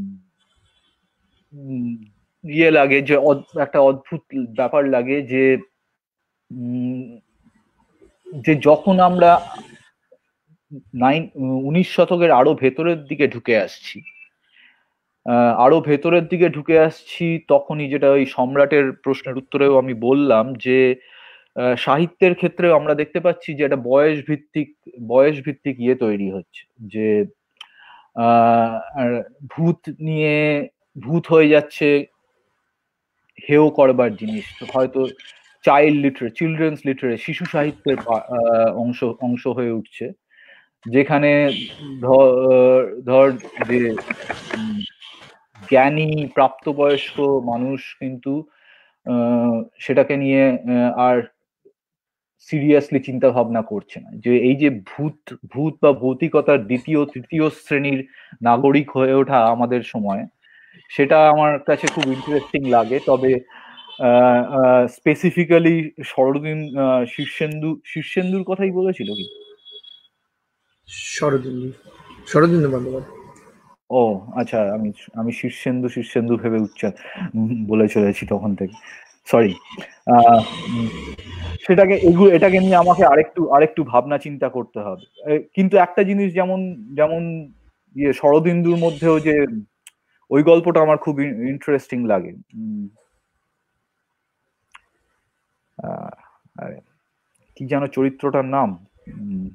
S3: উম, ইয়ে লাগে, যে অদ- একটা অদ্ভুত ব্যাপার লাগে, যে উম, যে যখন আমরা নাইন উনিশ শতকের আরো ভেতরের দিকে ঢুকে আসছি, আহ, আরো ভেতরের দিকে ঢুকে আসছি, তখনই যেটা ওই সম্রাটের প্রশ্নের উত্তরেও আমি বললাম, যে আহ, সাহিত্যের ক্ষেত্রে আমরা দেখতে পাচ্ছি যে একটা বয়স ভিত্তিক বয়স ভিত্তিক ইয়ে তৈরি হচ্ছে, যে আহ, আর ভূত নিয়ে, ভূত হয়ে যাচ্ছে হেয় করবার জিনিস। হয়তো চাইল্ড লিটারে চিলড্রেন্স লিটারে শিশু সাহিত্যের পা- আহ, অংশ অংশ হয়ে উঠছে, যেখানে ধর ধর যে উম, জ্ঞানী প্রাপ্তবয়স্ক মানুষ কিন্তু আহ, সেটাকে নিয়ে আহ, আর সিরিয়াসলি চিন্তা ভাবনা করছে না, যে এই যে ভূত ভূত বা ভৌতিকতার দ্বিতীয় তৃতীয় শ্রেণীর নাগরিক হয়ে ওঠা আমাদের সময়, সেটা আমার কাছে খুব ইন্টারেস্টিং লাগে। তবে স্পেসিফিক্যালি শরদিন আহ, শীর্ষেন্দু শীর্ষেন্দুর কথাই বলেছিল কি?
S2: শরদিন্দু, শরদিন্দু বন্দ্যোপাধ্যায়।
S3: ও আচ্ছা, আমি আমি শীর্ষেন্দু শীর্ষেন্দু ভেবে উচ্চার উম, বলে চলেছি তখন থেকে, সরি। আহ উম, সেটাকে এগুলো এটাকে নিয়ে আমাকে আরেকটু আরেকটু ভাবনা চিন্তা করতে হবে। এ, কিন্তু একটা জিনিস, যেমন যেমন ইয়ে শরদিন্দুর মধ্যেও যে ওই গল্পটা আমার খুব ইন্টারেস্টিং লাগে। উম, আহ, আরে, কি যেন চরিত্রটার নাম, উম,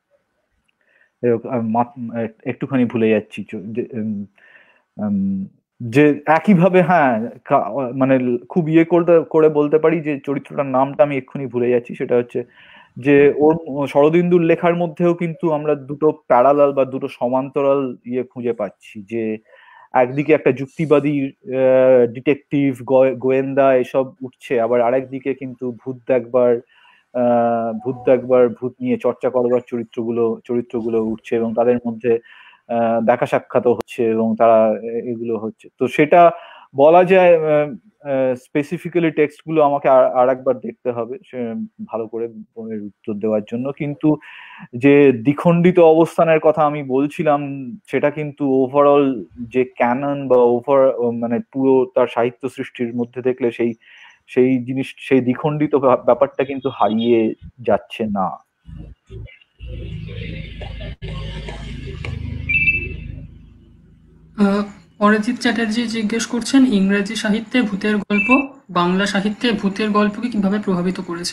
S3: এ, আহ, মা- একটুখানি ভুলে যাচ্ছি চ- যে, উম, উম, যে একইভাবে হ্যাঁ কা- মানে খুব ইয়ে করতে করে বলতে পারি যে চরিত্রটার নামটা আমি এক্ষুনি ভুলে যাচ্ছি, সেটা হচ্ছে যে ওর শরদিন্দুর লেখার মধ্যেও কিন্তু আমরা দুটো প্যারালাল বা দুটো সমান্তরাল ইয়ে খুঁজে পাচ্ছি, যে একদিকে একটা যুক্তিবাদী ডিটেকটিভ গোয়েন্দা এসব উঠছে, আবার আরেকদিকে কিন্তু ভূত দেখবার আহ ভূত দেখবার ভূত নিয়ে চর্চা করবার চরিত্রগুলো চরিত্রগুলো উঠছে এবং তাদের মধ্যে আহ দেখা সাক্ষাৎও হচ্ছে এবং তারা এ- এগুলো হচ্ছে। তো সেটা বলা যায়, স্পেসিফিক্যালি টেক্সট গুলো আমাকে আর একবার দেখতে হবে সে ভালো করে এর উত্তর দেওয়ার জন্য, কিন্তু যে দ্বিখণ্ডিত অবস্থানের কথা আমি বলছিলাম সেটা কিন্তু ওভারঅল যে ক্যানন বা ওভার মানে পুরো তার সাহিত্য সৃষ্টির মধ্যে দেখলে সেই সেই জিনিস সেই দ্বিখণ্ডিত ব্যাপ- ব্যাপারটা কিন্তু হারিয়ে যাচ্ছে না।
S6: আহ, অরিজিৎ চ্যাটার্জি জিজ্ঞেস করছেন, ইংরেজি সাহিত্যে ভূতের গল্প বাংলা সাহিত্যে ভূতের গল্পকে কিভাবে প্রভাবিত করেছে?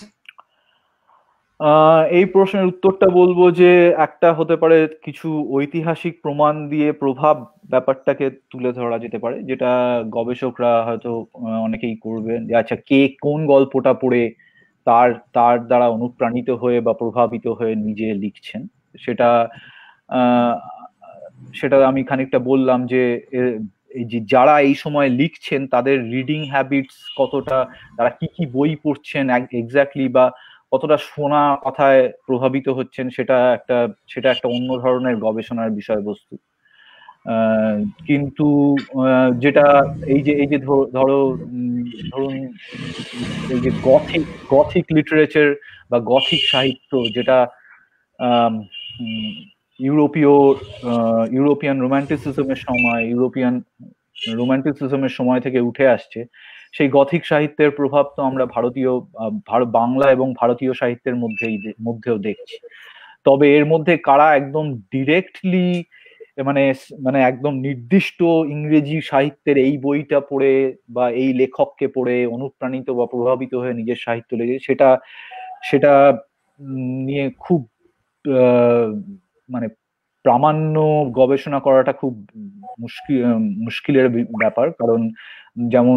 S3: আহ এই প্রশ্নের উত্তরটা বলবো যে একটা হতে পারে কিছু ঐতিহাসিক প্রমাণ দিয়ে প্রভাব ব্যাপারটাকে তুলে ধরা যেতে পারে, যেটা গবেষকরা হয়তো আহ, অনেকেই করবেন, যে আচ্ছা কে কোন গল্পটা পড়ে তার তার দ্বারা অনুপ্রাণিত হয়ে বা প্রভাবিত হয়ে নিজে লিখছেন। সেটা আহ সেটা আমি খানিকটা বললাম যে এ- এই যে যারা এই সময় লিখছেন তাদের রিডিং হ্যাবিটস কতটা, তারা কি কি বই পড়ছেন এক্স্যাক্টলি, বা কতটা শোনা কথায় প্রভাবিত হচ্ছেন, সেটা একটা সেটা একটা অন্য ধরনের গবেষণার বিষয়বস্তু। আহ, কিন্তু আহ, যেটা এই যে এই যে ধ- ধরো উম, ধরুন উম, এই যে গথিক গথিক লিটারেচার বা গথিক সাহিত্য, যেটা আম, উম, ইউরোপীয় আহ, ইউরোপিয়ান রোমান্টিসিজমের সময় ইউরোপিয়ান রোমান্টিসিজমের সময় থেকে উঠে আসছে, সেই গথিক সাহিত্যের প্রভাব তো আমরা ভারতীয় আহ, ভার- বাংলা এবং ভারতীয় সাহিত্যের মধ্যেই দে- মধ্যেও দেখছি। তবে এর মধ্যে কারা একদম ডিরেক্টলি মানে মানে একদম নির্দিষ্ট ইংরেজি সাহিত্যের এই বইটা পড়ে বা এই লেখককে পড়ে অনুপ্রাণিত বা প্রভাবিত হয়ে নিজের সাহিত্য লেগে, সেটা সেটা উম, নিয়ে খুব আহ, মানে প্রামাণ্য গবেষণা করাটা খুব মুশকিল মুশকিলের বি- ব্যাপার। কারণ যেমন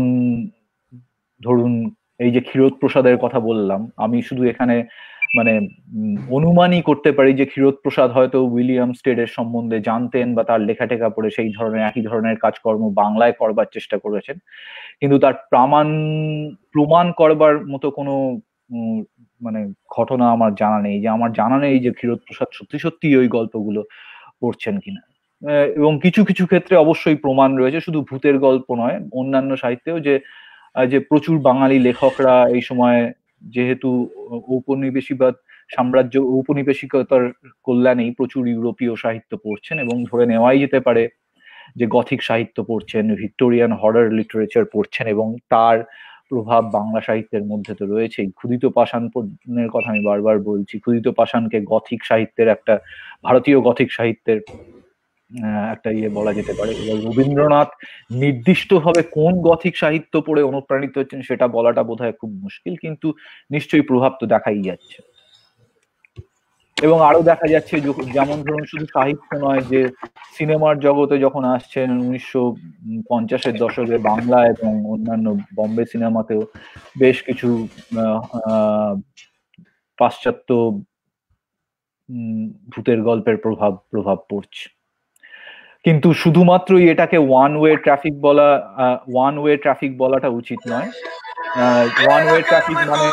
S3: ধরুন এই যে ক্ষীরোদ প্রসাদের কথা বললাম, আমি শুধু এখানে মানে উম, অনুমানই করতে পারি যে ক্ষীরোদ প্রসাদ হয়তো উইলিয়াম স্টেডের সম্বন্ধে জানতেন বা তার লেখা টেখা পড়ে সেই ধরনের একই ধরনের কাজকর্ম বাংলায় করবার চেষ্টা করেছেন, কিন্তু তার প্রমাণ প্রমাণ করবার মতো কোনো উম, মানে ঘটনা আমার জানা নেই, যে আমার জানা নেই যে ক্ষীরোদ প্রসাদ সত্যি সত্যি ওই গল্পগুলো পড়ছেন কিনা। আহ, এবং কিছু কিছু ক্ষেত্রে অবশ্যই প্রমাণ রয়েছে, শুধু ভূতের গল্প নয়, অন্যান্য সাহিত্যেও যে আহ, যে প্রচুর বাঙালি লেখকরা এই সময় যেহেতু ঔপনিবেশিবাদ সাম্রাজ্য ঔপনিবেশিকতার কল্যাণেই প্রচুর ইউরোপীয় সাহিত্য পড়ছেন, এবং ধরে নেওয়াই যেতে পারে যে গথিক সাহিত্য পড়ছেন, ভিক্টোরিয়ান হরর লিটারেচার পড়ছেন, এবং তার প্রভাব বাংলা সাহিত্যের মধ্যে তো রয়েছেই। ক্ষুদিত পাষাণের কথা আমি বারবার বলছি, ক্ষুদিত পাষাণকে গথিক সাহিত্যের একটা ভারতীয় গথিক সাহিত্যের আহ, একটা ইয়ে বলা যেতে পারে। এবার রবীন্দ্রনাথ নির্দিষ্টভাবে কোন গথিক সাহিত্য পড়ে অনুপ্রাণিত হচ্ছেন সেটা বলাটা বোধহয় খুব মুশকিল, কিন্তু নিশ্চয়ই প্রভাব তো দেখাই যাচ্ছে। এবং আরো দেখা যাচ্ছে যখ- যেমন ধরুন শুধু সাহিত্য নয়, যে সিনেমার জগতে যখন আসছেন উনিশশো পঞ্চাশের দশকে বাংলা এবং অন্যান্য বম্বে সিনেমাতেও বেশ কিছু আহ, আহ, পাশ্চাত্য উম, ভূতের গল্পের প্রভাব প্রভাব পড়ছে। কিন্তু শুধুমাত্রই এটাকে ওয়ান ওয়ে ট্রাফিক বলা ওয়ান ওয়ে ট্রাফিক বলাটা উচিত নয়। ওয়ান ওয়ে ট্রাফিক মানে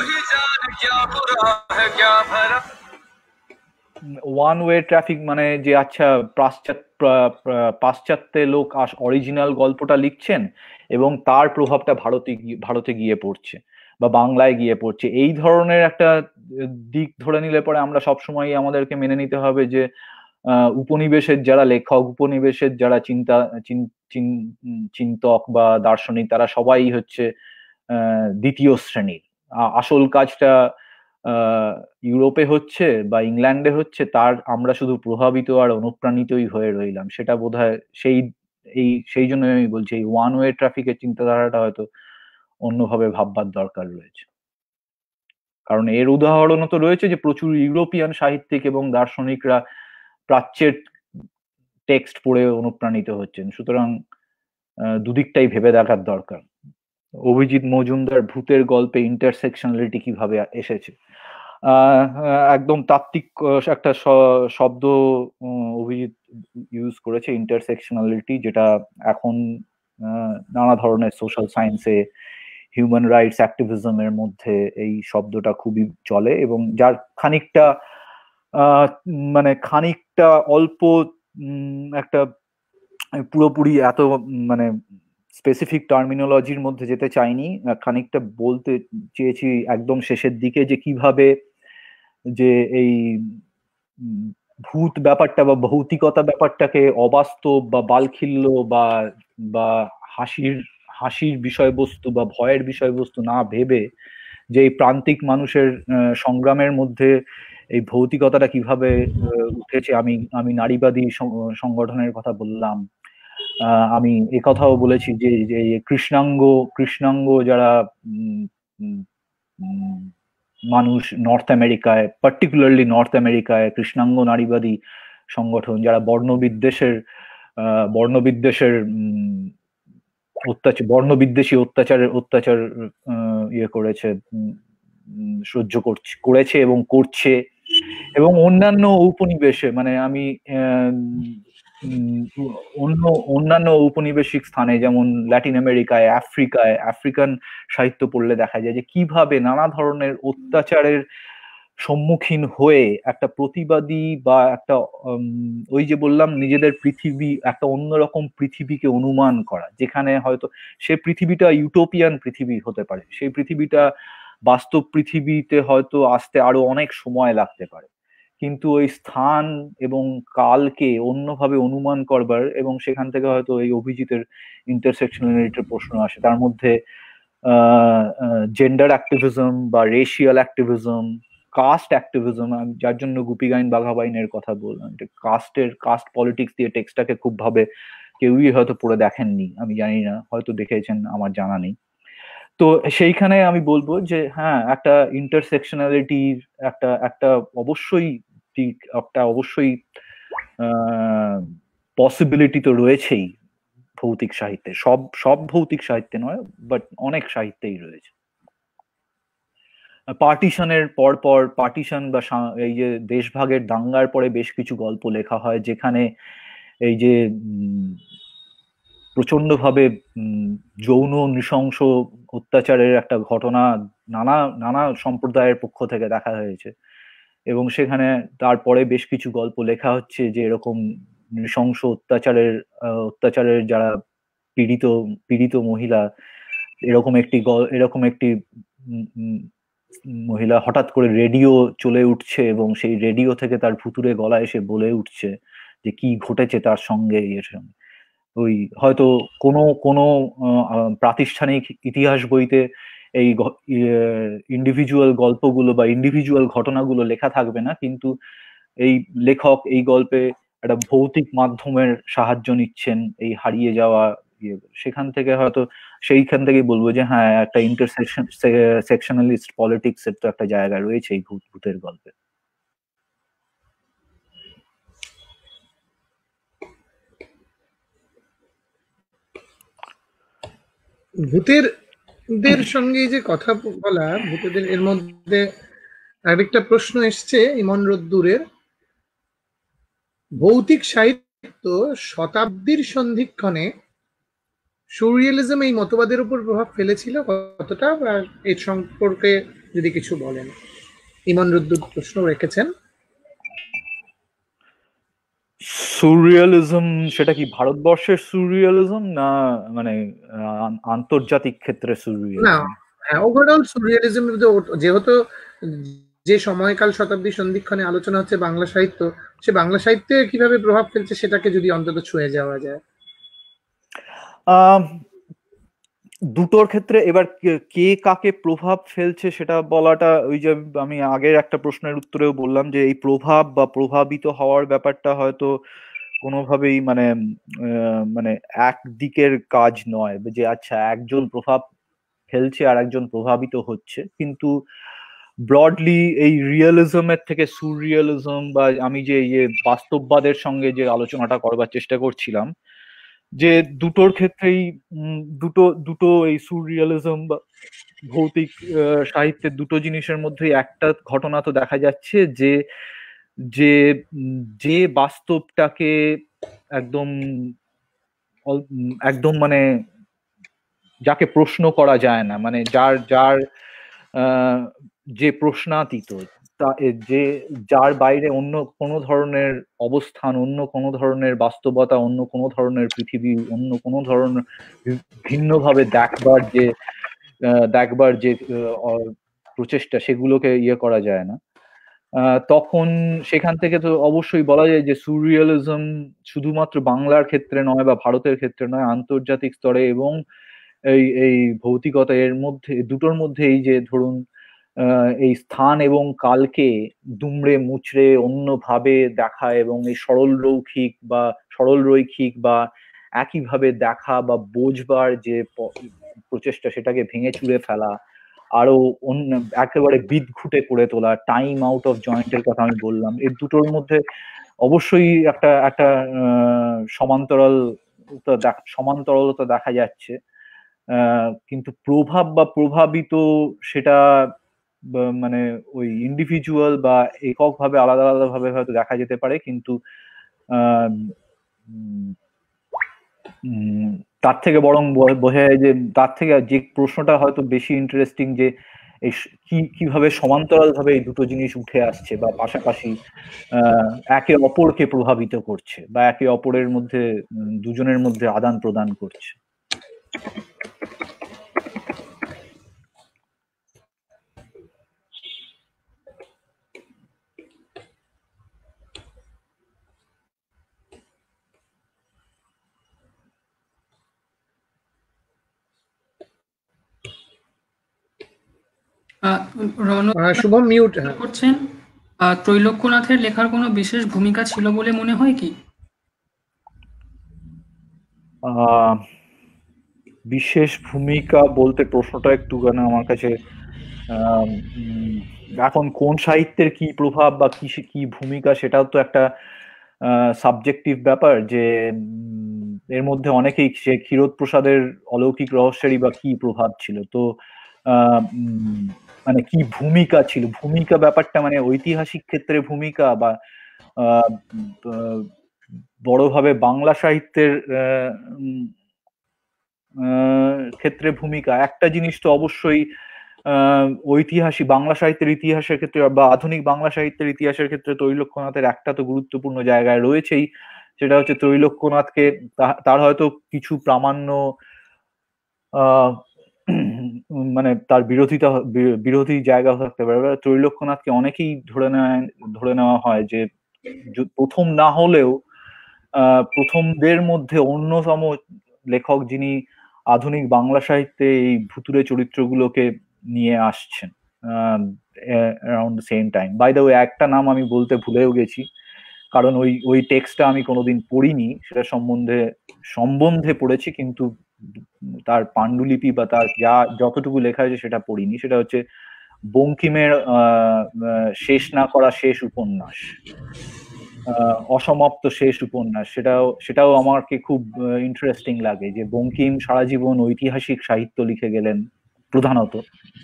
S3: ওয়ান ওয়ে ট্রাফিক মানে যে আচ্ছা পাশ্চাত্য পাশ্চাত্যে লোক আস অরিজিনাল গল্পটা লিখছেন এবং তার প্রভাবটা ভারতে গিয়ে ভারতে গিয়ে পড়ছে বা বাংলায় গিয়ে পড়ছে, এই ধরনের একটা দিক ধরে নিলে পরে আমরা সবসময় আমাদেরকে মেনে নিতে হবে যে আহ, উপনিবেশের যারা লেখক, উপনিবেশের যারা চিন্তা চিন- চিন- চিন্তক বা দার্শনিক, তারা সবাই হচ্ছে আহ, দ্বিতীয় শ্রেণীর। আ- আসল কাজটা আহ, ইউরোপে হচ্ছে বা ইংল্যান্ডে হচ্ছে, তার আমরা শুধু প্রভাবিত আর অনুপ্রাণিতই হয়ে রইলাম। সেটা বোধহয় সেই এই সেই জন্য আমি বলছি এই ওয়ান ওয়ে ট্রাফিকের চিন্তাধারাটা হয়তো অন্যভাবে ভাববার দরকার রয়েছে। কারণ এর উদাহরণও তো রয়েছে যে প্রচুর ইউরোপিয়ান সাহিত্যিক এবং দার্শনিকরা প্রাচ্যের টেক্সট পড়ে অনুপ্রাণিত হচ্ছেন। সুতরাং দুদিকটাই ভেবে দেখার দরকার। অভিজিৎ মজুমদার ভূতের গল্পে ইন্টারসেকশনালিটি কিভাবে এসেছে, একদম তাত্ত্বিক একটা শব্দ অভিজিৎ ইউজ করেছে, ইন্টারসেকশনালিটি, যেটা এখন নানা ধরনের সোশ্যাল সায়েন্সে, হিউম্যান রাইটস অ্যাক্টিভিজমের মধ্যে এই শব্দটা খুবই চলে, এবং যার খানিকটা মানে খানিকটা অল্প একটা পুরোপুরি এত মানে স্পেসিফিক টার্মিনোলজির মধ্যে যেতে চাইনি, খানিকটা বলতে চেয়েছি একদম শেষের দিকে যে কিভাবে যে এই ভূত ব্যাপারটা বা ভৌতিকতা ব্যাপারটাকে অবাস্তব বা বালখিল্য বা বা হাসির হাসির বিষয়বস্তু বা ভয়ের বিষয়বস্তু না ভেবে যে এই প্রান্তিক মানুষের সংগ্রামের মধ্যে এই ভৌতিকতাটা কিভাবে উঠেছে। আমি আমি নারীবাদী সংগঠনের কথা বললাম, আমি একথাও বলেছি যে যে কৃষ্ণাঙ্গ কৃষ্ণাঙ্গ যারা মানুষ নর্থ আমেরিকায়, পার্টিকুলারলি নর্থ আমেরিকায় কৃষ্ণাঙ্গ নারীবাদী সংগঠন যারা বর্ণবিদ্বেষের বর্ণবিদ্বেষের অত্যাচার বর্ণবিদ্বেষী অত্যাচারের অত্যাচার ইয়ে করেছে, সহ্য করছে করেছে এবং করছে, এবং অন্যান্য উপনিবেশে মানে আমি অন্য অন্যান্য ঔপনিবেশিক স্থানে যেমন ল্যাটিন আমেরিকায়, আফ্রিকায়, আফ্রিকান সাহিত্য পড়লে দেখা যায় যে কিভাবে নানা ধরনের অত্যাচারের সম্মুখীন হয়ে একটা প্রতিবাদী বা একটা ওই যে বললাম নিজেদের পৃথিবী, একটা অন্যরকম পৃথিবীকে অনুমান করা, যেখানে হয়তো সে পৃথিবীটা ইউটোপিয়ান পৃথিবী হতে পারে, সেই পৃথিবীটা বাস্তব পৃথিবীতে হয়তো আসতে আরো অনেক সময় লাগতে পারে, কিন্তু ওই স্থান এবং কালকে অন্যভাবে অনুমান করবার, এবং সেখান থেকে হয়তো এই অভিজিতের ইন্টারসেকশনালিটির প্রশ্ন আসে। তার মধ্যে জেন্ডার অ্যাক্টিভিজম বা রেশিয়াল অ্যাক্টিভিজম, কাস্ট অ্যাক্টিভিজম, যার জন্য গুপিগাইন বাঘাবাইনের কথা বললাম, কাস্টের কাস্ট পলিটিক্স দিয়ে টেক্সটটাকে খুব ভাবে কেউই হয়তো পড়ে দেখেননি, আমি জানি না, হয়তো দেখেছেন, আমার জানা নেই। তো সেইখানে আমি বলবো যে হ্যাঁ, একটা ইন্টারসেকশনালিটির একটা একটা অবশ্যই ঠিক একটা অবশ্যই পসিবিলিটি তো রয়েছেই ভৌতিক সাহিত্যে, সব সব ভৌতিক সাহিত্যে নয়, বাট অনেক সাহিত্যেই রয়েছে। পার্টিশনের পর পর পার্টিশন বা এই যে দেশভাগের দাঙ্গার পরে বেশ কিছু গল্প লেখা হয়, যেখানে এই যে প্রচন্ড ভাবে যৌন নৃশংস অত্যাচারের একটা ঘটনা নানা নানা সম্প্রদায়ের পক্ষ থেকে দেখা হয়েছে, এবং সেখানে তারপরে বেশ কিছু গল্প লেখা হচ্ছে যে এরকম নৃশংস অত্যাচারের অত্যাচারের যারা পীড়িত পীড়িত মহিলা, এরকম একটি এরকম একটি মহিলা হঠাৎ করে রেডিও চলে উঠছে, এবং সেই রেডিও থেকে তার ভুতুরে গলা এসে বলে উঠছে যে কি ঘটেছে তার সঙ্গে। এর সঙ্গে ওই হয়তো কোনো কোনো প্রাতিষ্ঠানিক ইতিহাস বইতে এই ইন্ডিভিজুয়াল গল্পগুলো বা ইন্ডিভিজুয়াল ঘটনাগুলো লেখা থাকবে না, কিন্তু এই লেখক এই গল্পে একটা ভৌতিক মাধ্যমের সাহায্য নিচ্ছেন এই হারিয়ে যাওয়া ইয়ে, সেখান থেকে হয়তো সেইখান থেকেই বলবো যে হ্যাঁ, একটা ইন্টারসেকশন সেকশনালিস্ট পলিটিক্স এর তো একটা জায়গা রয়েছে এই ভূত ভূতের গল্পে।
S2: ভূতের দের সঙ্গে যে কথা বলা, ভূতেদের এর মধ্যে আরেকটা প্রশ্ন এসছে ইমন রোদ্দুরের, ভৌতিক সাহিত্য শতাব্দীর সন্ধিক্ষণে সুরিয়ালিজম এই মতবাদের উপর প্রভাব ফেলেছিল কতটা, বা এর সম্পর্কে যদি কিছু বলেন। ইমন রোদ্দুর প্রশ্ন রেখেছেন।
S3: সুরিয়ালিজম সেটা কি ভারতবর্ষের সুরিয়ালিজম না মানে আন্তর্জাতিক ক্ষেত্রে সুরিয়ালিজম?
S2: না, হ্যাঁ, ওভারঅল সুরিয়ালিজম, যেহেতু যে সময়কাল শতাব্দী সন্ধিক্ষণে আলোচনা হচ্ছে বাংলা সাহিত্য, সে বাংলা সাহিত্যে কিভাবে প্রভাব ফেলছে সেটাকে যদি অন্তত ছুঁয়ে যাওয়া যায়।
S3: দুটোর ক্ষেত্রে এবার কে কাকে প্রভাব ফেলছে সেটা বলাটা, ওই যে আমি আগের একটা প্রশ্নের উত্তরেও বললাম যে এই প্রভাব বা প্রভাবিত হওয়ার ব্যাপারটা হয়তো কোনোভাবেই মানে মানে একদিকের কাজ নয়, যে আচ্ছা একজন প্রভাব ফেলছে আর একজন প্রভাবিত হচ্ছে, কিন্তু ব্রডলি এই রিয়েলিজমের থেকে সুরিয়ালিজম বা আমি যে ইয়ে বাস্তববাদের সঙ্গে যে আলোচনাটা করবার চেষ্টা করছিলাম, যে দুটোর ক্ষেত্রেই উম, দুটো দুটো এই সুরিয়ালিজম বা ভৌতিক আহ, সাহিত্যের দুটো জিনিসের মধ্যে একটা ঘটনা তো দেখা যাচ্ছে যে যে উম, যে বাস্তবটাকে একদম অল- উম, একদম মানে যাকে প্রশ্ন করা যায় না, মানে যার যার আহ, যে প্রশ্নাতীত, তা- এ যে যার বাইরে অন্য কোনো ধরনের অবস্থান, অন্য কোনো ধরনের বাস্তবতা, অন্য কোনো ধরনের পৃথিবী, অন্য কোনো ধরনের ভি- ভিন্নভাবে দেখবার যে আহ, দেখবার যে আহ, অ- প্রচেষ্টা, সেগুলোকে ইয়ে করা যায় না। আহ, তখন সেখান থেকে তো অবশ্যই বলা যায় যে সুরিয়ালিজম শুধুমাত্র বাংলার ক্ষেত্রে নয় বা ভারতের ক্ষেত্রে নয়, আন্তর্জাতিক স্তরে এবং এই এই ভৌতিকতা এর মধ্যে, দুটোর মধ্যে এই যে ধরুন আহ, এই স্থান এবং কালকে দুমড়ে মুচড়ে অন্যভাবে দেখা এবং এই সরল রৈখিক বা সরল রৈখিক বা একইভাবে দেখা বা বোঝবার যে প- প্রচেষ্টা, সেটাকে ভেঙে চুরে ফেলা, আরো অন্য একেবারে বিদঘুটে করে তোলা, টাইম আউট অফ জয়েন্টের কথা আমি বললাম, এর দুটোর মধ্যে অবশ্যই একটা একটা আহ, সমান্তরাল সমান্তরালতা দেখা যাচ্ছে। আহ, কিন্তু প্রভাব বা প্রভাবিত সেটা বা- মানে ওই ইন্ডিভিজুয়াল বা এককভাবে আলাদা আলাদা ভাবে হয়তো দেখা যেতে পারে, কিন্তু আহ, উম, উম, তার থেকে বরং ব- বোঝা যায় যে তার থেকে যে প্রশ্নটা হয়তো বেশি ইন্টারেস্টিং, যে এই স- কি কিভাবে সমান্তরাল ভাবে এই দুটো জিনিস উঠে আসছে বা পাশাপাশি আহ একে অপরকে প্রভাবিত করছে বা একে অপরের মধ্যে উম, দুজনের মধ্যে আদান প্রদান করছে।
S6: আহ, রণত
S2: আহ, শুভম মিউট। হ্যাঁ,
S6: করছেন, আহ, ত্রৈলোক্যনাথের লেখার কোনো বিশেষ ভূমিকা ছিল বলে মনে হয় কি?
S3: আহ বিশেষ ভূমিকা বলতে প্রশ্নটা একটু কেন আমার কাছে আহ, উম, এখন কোন সাহিত্যের কি প্রভাব বা কি কি ভূমিকা, সেটাও তো একটা সাবজেক্টিভ ব্যাপার, যে উম, এর মধ্যে অনেকেই সে ক্ষীরোদ প্রসাদের অলৌকিক রহস্যেরই বা কি প্রভাব ছিল, তো আহ, উম, মানে কি ভূমিকা ছিল, ভূমিকা ব্যাপারটা মানে ঐতিহাসিক ক্ষেত্রে ভূমিকা বা আহ, আহ, বড়ভাবে বাংলা সাহিত্যের আহ, উম, আহ, ক্ষেত্রে ভূমিকা, একটা জিনিস তো অবশ্যই আহ ঐতিহাসিক বাংলা সাহিত্যের ইতিহাসের ক্ষেত্রে বা আধুনিক বাংলা সাহিত্যের ইতিহাসের ক্ষেত্রে ত্রৈলোক্যনাথের একটা তো গুরুত্বপূর্ণ জায়গায় রয়েছেই, সেটা হচ্ছে ত্রৈলোক্যনাথকে তা- তার হয়তো কিছু প্রামাণ্য আহ মানে তার বিরোধিতা বি- বিরোধী জায়গা থাকতে পারে, এবার ত্রৈলোক্যনাথকে অনেকেই ধরে নেয় ধরে নেওয়া হয় যে য- প্রথম না হলেও আহ প্রথমদের মধ্যে অন্যতম লেখক, যিনি আধুনিক বাংলা সাহিত্যে এই ভুতুড়ে চরিত্রগুলোকে নিয়ে আসছেন around the same time. By the way, একটা নাম আমি বলতে ভুলেও গেছি, কারণ ওই ওই টেক্সটটা আমি কোনোদিন পড়িনি, সেটা সম্বন্ধে সম্বন্ধে পড়েছি, কিন্তু তার পাণ্ডুলিপি বা তার যা যতটুকু লেখা আছে সেটা পড়িনি। সেটা হচ্ছে বঙ্কিমের আহ আহ, শেষ না করা শেষ উপন্যাস, আহ, অসমাপ্ত শেষ উপন্যাস। সেটাও সেটাও আমাকে খুব ইন্টারেস্টিং লাগে, যে বঙ্কিম সারা জীবন ঐতিহাসিক সাহিত্য লিখে গেলেন, প্রধানত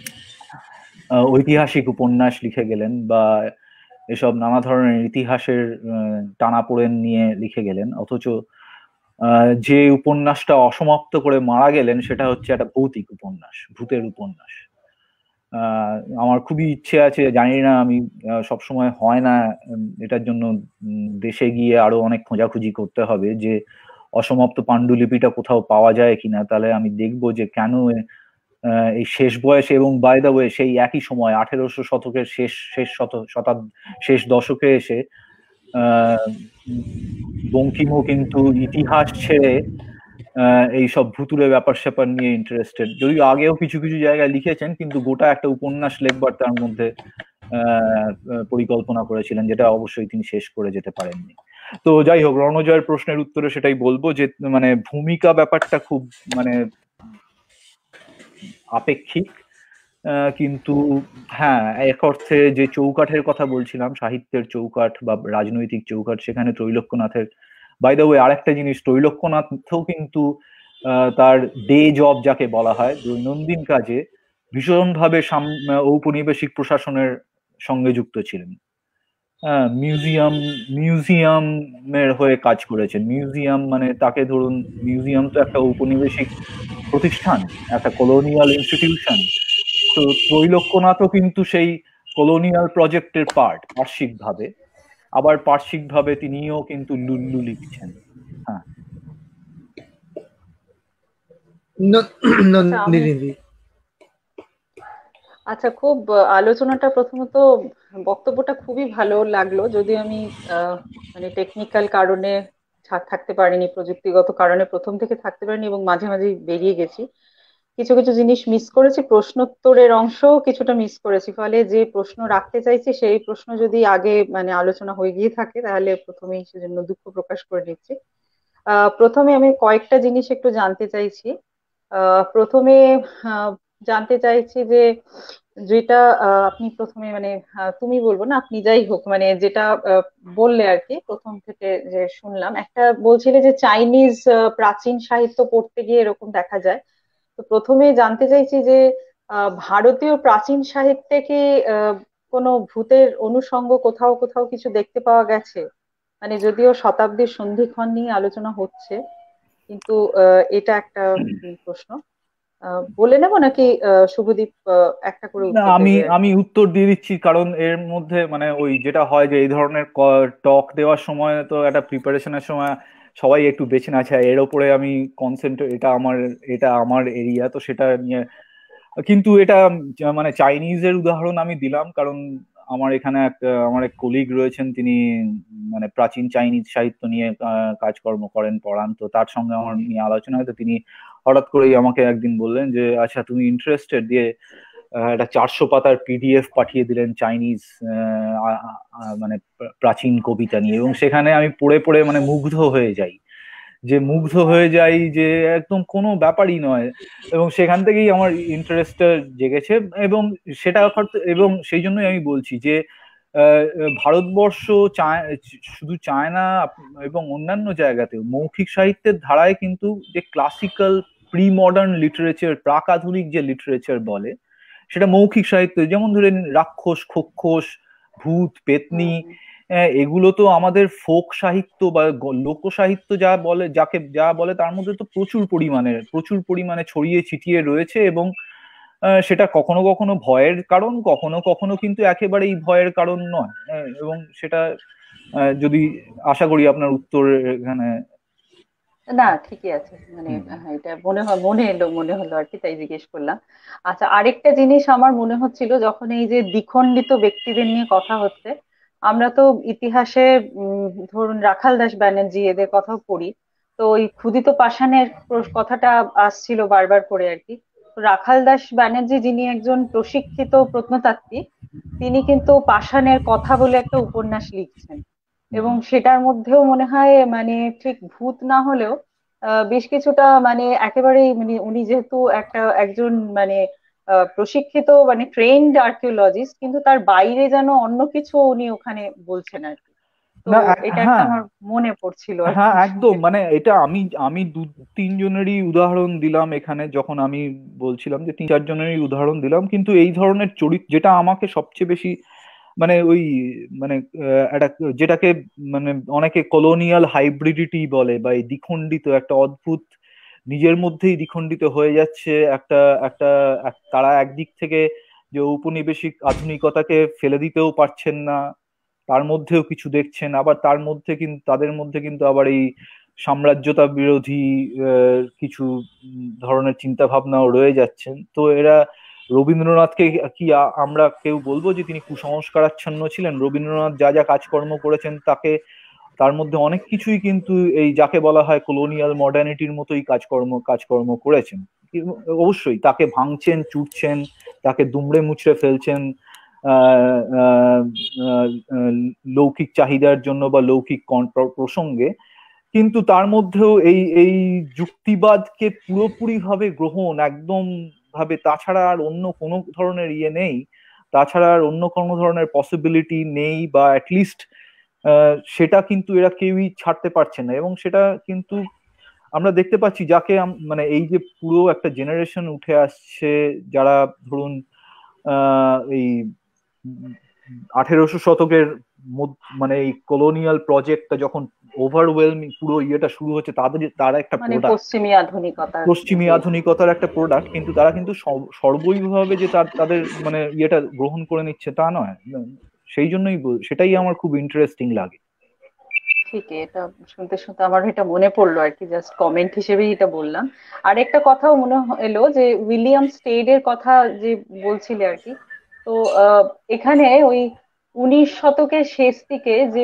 S3: আহ, ঐতিহাসিক উপন্যাস লিখে গেলেন বা এসব নানা ধরনের ইতিহাসের আহ, টানাপোড়েন নিয়ে লিখে গেলেন, অথচ আহ, যে উপন্যাসটা অসমাপ্ত করে মারা গেলেন সেটা হচ্ছে একটা ভৌতিক উপন্যাস, ভূতের উপন্যাস। আহ, আমার খুবই ইচ্ছে আছে, জানি না আমি আহ, সবসময় হয় না, উম, এটার জন্য উম, দেশে গিয়ে আরো অনেক খোঁজাখুঁজি করতে হবে যে অসমাপ্ত পাণ্ডুলিপিটা কোথাও পাওয়া যায় কিনা, তাহলে আমি দেখবো যে কেন আহ, এই শেষ বয়সে এবং বাই দা ওয়ে সেই একই সময় আঠেরোশো শতকের শেষ শেষ শত শতাব্দ শেষ দশকে এসে আহ উম, বঙ্কিমও কিন্তু ইতিহাস ছেড়ে আহ, এইসব ভুতুড়ে ব্যাপার স্যাপার নিয়ে ইন্টারেস্টেড, যদিও আগেও কিছু কিছু জায়গায় লিখেছেন, কিন্তু গোটা একটা উপন্যাস লেখবার তার মধ্যে আহ আহ, পরিকল্পনা করেছিলেন, যেটা অবশ্যই তিনি শেষ করে যেতে পারেননি। তো যাই হোক, রণজয়ের প্রশ্নের উত্তরে সেটাই বলবো যে মানে ভূমিকা ব্যাপারটা খুব মানে আপেক্ষিক, আহ, কিন্তু হ্যাঁ, এক অর্থে যে চৌকাঠের কথা বলছিলাম, সাহিত্যের চৌকাঠ বা রাজনৈতিক চৌকাঠ, সেখানে ত্রৈলোক্যনাথের বাই দ্য ওয়ে আরেকটা জিনিস, ত্রৈলোক্যনাথও কিন্তু তার ডে জব যাকে বলা হয়, দৈনন্দিন কাজে ভীষণভাবে ঔপনিবেশিক প্রশাসনের সঙ্গে যুক্ত ছিলেন। হ্যাঁ, মিউজিয়াম মিউজিয়ামের হয়ে কাজ করেছেন। মিউজিয়াম মানে তাকে ধরুন, মিউজিয়াম তো একটা ঔপনিবেশিক প্রতিষ্ঠান, একটা কলোনিয়াল ইনস্টিটিউশন। তো ত্রৈলোক্যনাথও কিন্তু সেই কলোনিয়াল প্রজেক্টের পার্ট পার্শ্বিক ভাবে, আবার পার্শ্বিক ভাবে তিনিও কিন্তু লুল্লু লিখছেন। হ্যাঁ,
S2: নন্দিনী।
S7: আচ্ছা, খুব আলোচনাটা প্রথমত বক্তব্যটা খুবই ভালো লাগলো, যদি আমি মানে টেকনিক্যাল কারণে থাকতে পারিনি, প্রযুক্তিগত কারণে প্রথম থেকে থাকতে পারিনি এবং মাঝে মাঝে বেরিয়ে গেছি, কিছু কিছু জিনিস মিস করেছি, প্রশ্নোত্তরের অংশও কিছুটা মিস করেছি। ফলে যে প্রশ্ন রাখতে চাইছি সেই প্রশ্ন যদি আগে মানে আলোচনা হয়ে গিয়ে থাকে তাহলে প্রথমেই সেজন্য দুঃখ প্রকাশ করে নিচ্ছি। আহ প্রথমে আমি কয়েকটা জিনিস একটু জানতে চাইছি। আহ প্রথমে আহ জানতে চাইছি যে যেটা আপনি প্রথমে মানে তুমি বলবো না, আপনি যাই হোক, মানে যেটা বললে আর কি প্রথম থেকে যে শুনলাম, একটা বলছিলে যে চাইনিজ প্রাচীন সাহিত্য পড়তে গিয়ে এরকম দেখা যায়। তো প্রথমে জানতে চাইছি যে ভারতীয় প্রাচীন সাহিত্যে কি কোনো ভূতের অনুষঙ্গ কোথাও কোথাও কিছু দেখতে পাওয়া গেছে? মানে যদিও শতাব্দীর সন্ধিক্ষণ নিয়ে আলোচনা হচ্ছে, কিন্তু এটা একটা প্রশ্ন। বলে নেবো নাকি শুভদীপ একটা করে উত্তর
S3: আমি
S7: দেবে?
S3: আমি উত্তর দিয়ে দিচ্ছি, কারণ এর মধ্যে মানে ওই যেটা হয় যে এই ধরনের টক দেওয়ার সময় তো একটা প্রিপারেশনের সময় সবাই একটু বেছে না চায়, এর ওপরে আমি কনসেন্ট্রেট, এটা আমার এটা আমার এরিয়া, তো সেটা নিয়ে। কিন্তু এটা মানে চাইনিজের উদাহরণ আমি দিলাম কারণ আমার এখানে এক আমার এক কলিগ রয়েছেন, তিনি মানে প্রাচীন চাইনিজ সাহিত্য নিয়ে কাজকর্ম করেন, পড়ান, তো তার সঙ্গে আমার নিয়ে আলোচনা হয়। তো তিনি হঠাৎ করেই আমাকে একদিন বললেন যে আচ্ছা তুমি ইন্টারেস্টেড, দিয়ে একটা চারশো পাতার পিডিএফ পাঠিয়ে দিলেন চাইনিজ মানে প্রাচীন কবিতা নিয়ে, এবং সেখানে আমি পড়ে পড়ে মানে মুগ্ধ হয়ে যাই, যে মুগ্ধ হয়ে যাই যে একদম কোনো ব্যাপারই নয়, এবং সেখান থেকেই আমার ইন্টারেস্টটা জেগেছে। এবং সেটা এবং সেই জন্যই আমি বলছি যে ভারতবর্ষ শুধু চায়না এবং অন্যান্য জায়গাতেও মৌখিক সাহিত্যের ধারায় কিন্তু যে ক্লাসিক্যাল প্রি মডার্ন লিটারেচার, প্রাক আধুনিক যে লিটারেচার বলে, সেটা মৌখিক সাহিত্য, যেমন ধরেন রাক্ষস, খক্ষস, ভূত, পেতনি, এগুলো তো আমাদের ফোক সাহিত্য বা লোক সাহিত্য যা বলে, যাকে যা বলে তার মধ্যে তো প্রচুর পরিমাণে প্রচুর পরিমাণে ছড়িয়ে ছিটিয়ে রয়েছে, এবং সেটা কখনো কখনো ভয়ের কারণ, কখনো কখনো কিন্তু একেবারেই ভয়ের কারণ নয়। এবং সেটা যদি আশা করি আপনার উত্তর এখানে
S7: না ঠিকই আছে, মানে এটা মনে হয় মনে এলো মনে হলো আর কি, তাই জিজ্ঞেস করলাম। আচ্ছা, আরেকটা জিনিস আমার মনে হচ্ছিল, যখন এই যে দ্বিখণ্ডিত ব্যক্তিদের নিয়ে কথা হচ্ছে, আমরা তো ইতিহাসে ধরুন রাখাল দাস ব্যানার্জি এদের কথাও পড়ি, তো ওই ক্ষুদিত পাষাণের কথাটা আসছিল বারবার করে আর কি। রাখাল দাস ব্যানার্জি, যিনি একজন প্রশিক্ষিত প্রত্নতাত্ত্বিক, তিনি কিন্তু পাষাণের কথা বলে একটা উপন্যাস লিখছেন, এবং সেটার মধ্যেও মনে হয় মানে ঠিক ভূত না হলেও বেশ কিছুটা মানে একেবারেই মানে উনি যেহেতু একটা একজন মানে প্রশিক্ষিত মানে ট্রেন্ড আর্কিওলজিস্ট, কিন্তু তার বাইরে যেন অন্য কিছু উনি ওখানে বলছেন আর কি। তো এটা একটা আমার মনে পড়ছিল।
S3: হ্যাঁ একদম, মানে এটা আমি আমি দু তিনজনেরই উদাহরণ দিলাম এখানে, যখন আমি বলছিলাম যে তিন চারজনেরই উদাহরণ দিলাম, কিন্তু এই ধরনের চরিত্র যেটা আমাকে সবচেয়ে বেশি মানে ওই মানে একটা যেটাকে মানে অনেকে কলোনিয়াল হাইব্রিডিটি বলে, বা এই দ্বিখণ্ডিত একটা অদ্ভুত নিজের মধ্যেই দ্বিখণ্ডিত হয়ে যাচ্ছে একটা একটা তারা একদিক থেকে যে ঔপনিবেশিক আধুনিকতাকে ফেলে দিতেও পারছেন না, তার মধ্যেও কিছু দেখছেন, আবার তার মধ্যে কিন্তু তাদের মধ্যে কিন্তু আবার এই সাম্রাজ্যতা বিরোধী কিছু ধরনের চিন্তা ভাবনাও রয়ে যাচ্ছেন। তো এরা রবীন্দ্রনাথকে কি আমরা কেউ বলবো যে তিনি কুসংস্কারাচ্ছন্ন ছিলেন? রবীন্দ্রনাথ যা যা কাজকর্ম করেছেন তাকে তার মধ্যে অনেক কিছুই কিন্তু এই যাকে বলা হয় কলোনিয়াল মডার্নিটির মতোই কাজকর্ম কাজকর্ম করেছেন। অবশ্যই তাকে ভাঙছেন, চুটছেন, তাকে দুমড়ে মুচড়ে ফেলছেন লৌকিক চাহিদার জন্য বা লৌকিক প্রসঙ্গে, কিন্তু তার মধ্যেও এই এই যুক্তিবাদকে পুরোপুরি ভাবে গ্রহণ একদম ভাবে, তাছাড়া আর অন্য কোনো ধরনের ইয়ে নেই, তাছাড়া আর অন্য কোনো ধরনের পসিবিলিটি নেই, বা অ্যাটলিস্ট আহ, সেটা কিন্তু এরা কেউই ছাড়তে পারছে না, এবং সেটা কিন্তু আমরা দেখতে পাচ্ছি যাকে আম- মানে এই যে পুরো একটা জেনারেশন উঠে আসছে, যারা ধরুন আহ এই আঠেরোশো শতকের মধ্য- মানে এই কলোনিয়াল প্রজেক্টটা যখন ওভারওয়েলমিং পুরো ইয়েটা শুরু হচ্ছে, তাদের তারা একটা
S7: মানে
S3: প্রোডাক্ট,
S7: পশ্চিমী আধুনিকতার
S3: পশ্চিমী
S7: যে
S3: আধুনিকতার একটা প্রোডাক্ট, কিন্তু তারা কিন্তু সব- সর্বৈভাবে যে তার তাদের মানে ইয়েটা গ্রহণ করে নিচ্ছে তা নয়। সেই জন্যই বল- সেটাই আমার খুব ইন্টারেস্টিং লাগে।
S7: ঠিকই, এটা শুনতে শুনতে আমার এটা মনে পড়লো আর কি, জাস্ট কমেন্ট হিসেবেই এটা বললাম। আর একটা কথাও মনে হ- এলো যে উইলিয়াম স্টেডের কথা যে বলছিলে আর কি। তো আহ, এখানে ওই উনিশ শতকের শেষ দিকে যে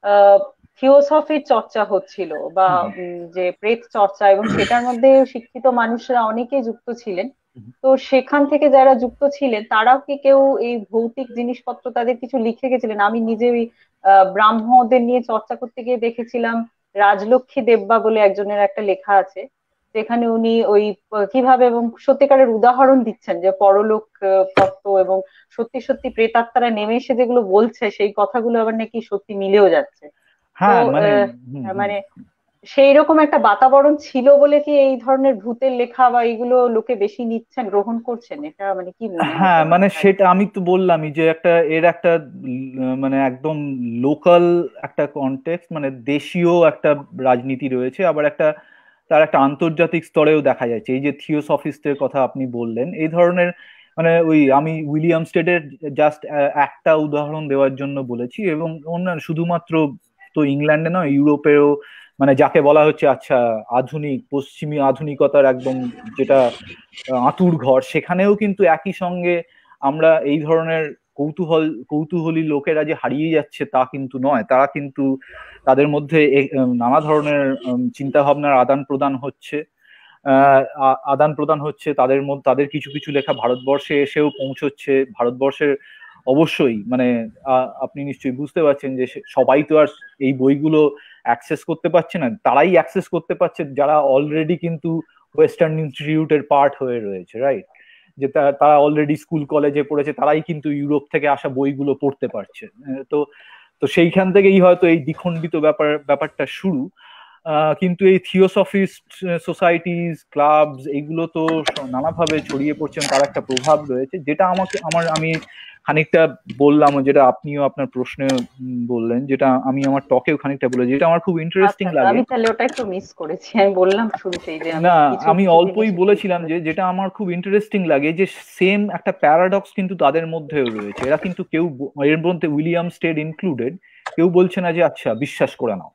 S7: থিওসফির চর্চা হচ্ছিল বা
S3: হুম,
S7: উম, যে প্রেত চর্চা, এবং সেটার মধ্যে শিক্ষিত মানুষরা অনেকেই যুক্ত ছিলেন।
S3: হুম।
S7: তো সেখান থেকে যারা যুক্ত ছিলেন তারাও কি কেউ এই ভৌতিক জিনিসপত্র তাদের কিছু লিখে গেছিলেন? আমি নিজে ওই আহ, ব্রাহ্মদের নিয়ে চর্চা করতে গিয়ে দেখেছিলাম রাজলক্ষ্মী দেববা বলে একজনের একটা লেখা আছে, যেখানে উনি ওই আহ, কিভাবে এবং সত্যিকারের উদাহরণ দিচ্ছেন যে পরলোক আহ, তত্ত্ব এবং সত্যি সত্যি প্রেতাত্মারা নেমে এসে যেগুলো বলছে সেই কথাগুলো আবার নাকি সত্যি মিলেও যাচ্ছে। তো
S3: হ্যাঁ মানে
S7: আহ,
S3: হুম হুম
S7: মানে সেই রকম একটা বাতাবরণ ছিল বলে কি এই ধরনের ভূতের লেখা বা এইগুলো লোকে বেশি নিচ্ছেন, গ্রহণ করছেন? এটা মানে কি মনে হয়
S3: হ্যাঁ
S7: তোমার
S3: মানে
S7: কাছে?
S3: সেটা আমি তো বললামই যে একটা এর একটা উম, মানে একদম লোকাল একটা কনটেক্সট, মানে দেশীয় একটা রাজনীতি রয়েছে, আবার একটা তার একটা আন্তর্জাতিক স্তরেও দেখা যাচ্ছে। এই যে থিওসফিস্টের কথা আপনি বললেন, এই ধরনের মানে ওই আমি উইলিয়াম স্টেডের জাস্ট একটা উদাহরণ দেওয়ার জন্য বলেছি, এবং অন্যান্য শুধুমাত্র তো ইংল্যান্ডে নয়, ইউরোপেও মানে যাকে বলা হচ্ছে আচ্ছা আধুনিক পশ্চিমী আধুনিকতার একদম যেটা আঁতুড় ঘর, সেখানেও কিন্তু একই সঙ্গে আমরা এই ধরনের কৌতূহল কৌতূহলী লোকেরা যে হারিয়ে যাচ্ছে তা কিন্তু নয়, তারা কিন্তু তাদের মধ্যে এ- উম, নানা ধরনের চিন্তা ভাবনার আদান প্রদান হচ্ছে। আহ, আ- আদান প্রদান হচ্ছে তাদের মধ্যে, তাদের কিছু কিছু লেখা ভারতবর্ষে এসেও পৌঁছচ্ছে। ভারতবর্ষের অবশ্যই মানে আ- আপনি নিশ্চয়ই বুঝতে পারছেন যে সে- সবাই তো আর এই বইগুলো অ্যাক্সেস করতে পারছে না, তারাই অ্যাক্সেস করতে পারছে যারা অলরেডি কিন্তু ওয়েস্টার্ন ইনস্টিটিউটের পার্ট হয়ে রয়েছে, রাইট? যে তা- তারা অলরেডি স্কুল কলেজে পড়েছে, তারাই কিন্তু ইউরোপ থেকে আসা বইগুলো পড়তে পারছে। আহ, তো তো সেইখান থেকেই হয়তো এই দ্বিখণ্ডিত ব্যাপার ব্যাপারটা শুরু। আহ, কিন্তু এই থিওসফিস্ট সোসাইটিস ক্লাবস এইগুলো তো স- নানাভাবে ছড়িয়ে পড়ছেন, তার একটা প্রভাব রয়েছে, যেটা আমাকে আমার আমি খানিকটা বললাম, যেটা আপনিও আপনার প্রশ্নে উম, বললেন, যেটা আমি আমার টকেও খানিকটা বলে, যেটা আমার খুব
S7: আচ্ছা
S3: ইন্টারেস্টিং
S7: আচ্ছা,
S3: লাগে।
S7: আমি তাহলে ওটা একটু মিস করেছি, আমি বললাম শুরুতেই যে আমি
S3: না,
S7: কিছু
S3: আমি
S7: কিছু জিনিস
S3: অল্পই
S7: একটু মিস
S3: বলেছিলাম যে
S7: করেছি।
S3: যেটা আমার খুব ইন্টারেস্টিং লাগে, যে সেম একটা প্যারাডক্স কিন্তু তাদের মধ্যেও রয়েছে। এরা কিন্তু কেউ ব- এর মধ্যে উইলিয়াম স্টেড ইনক্লুডেড, কেউ বলছে না যে আচ্ছা বিশ্বাস করে নাও,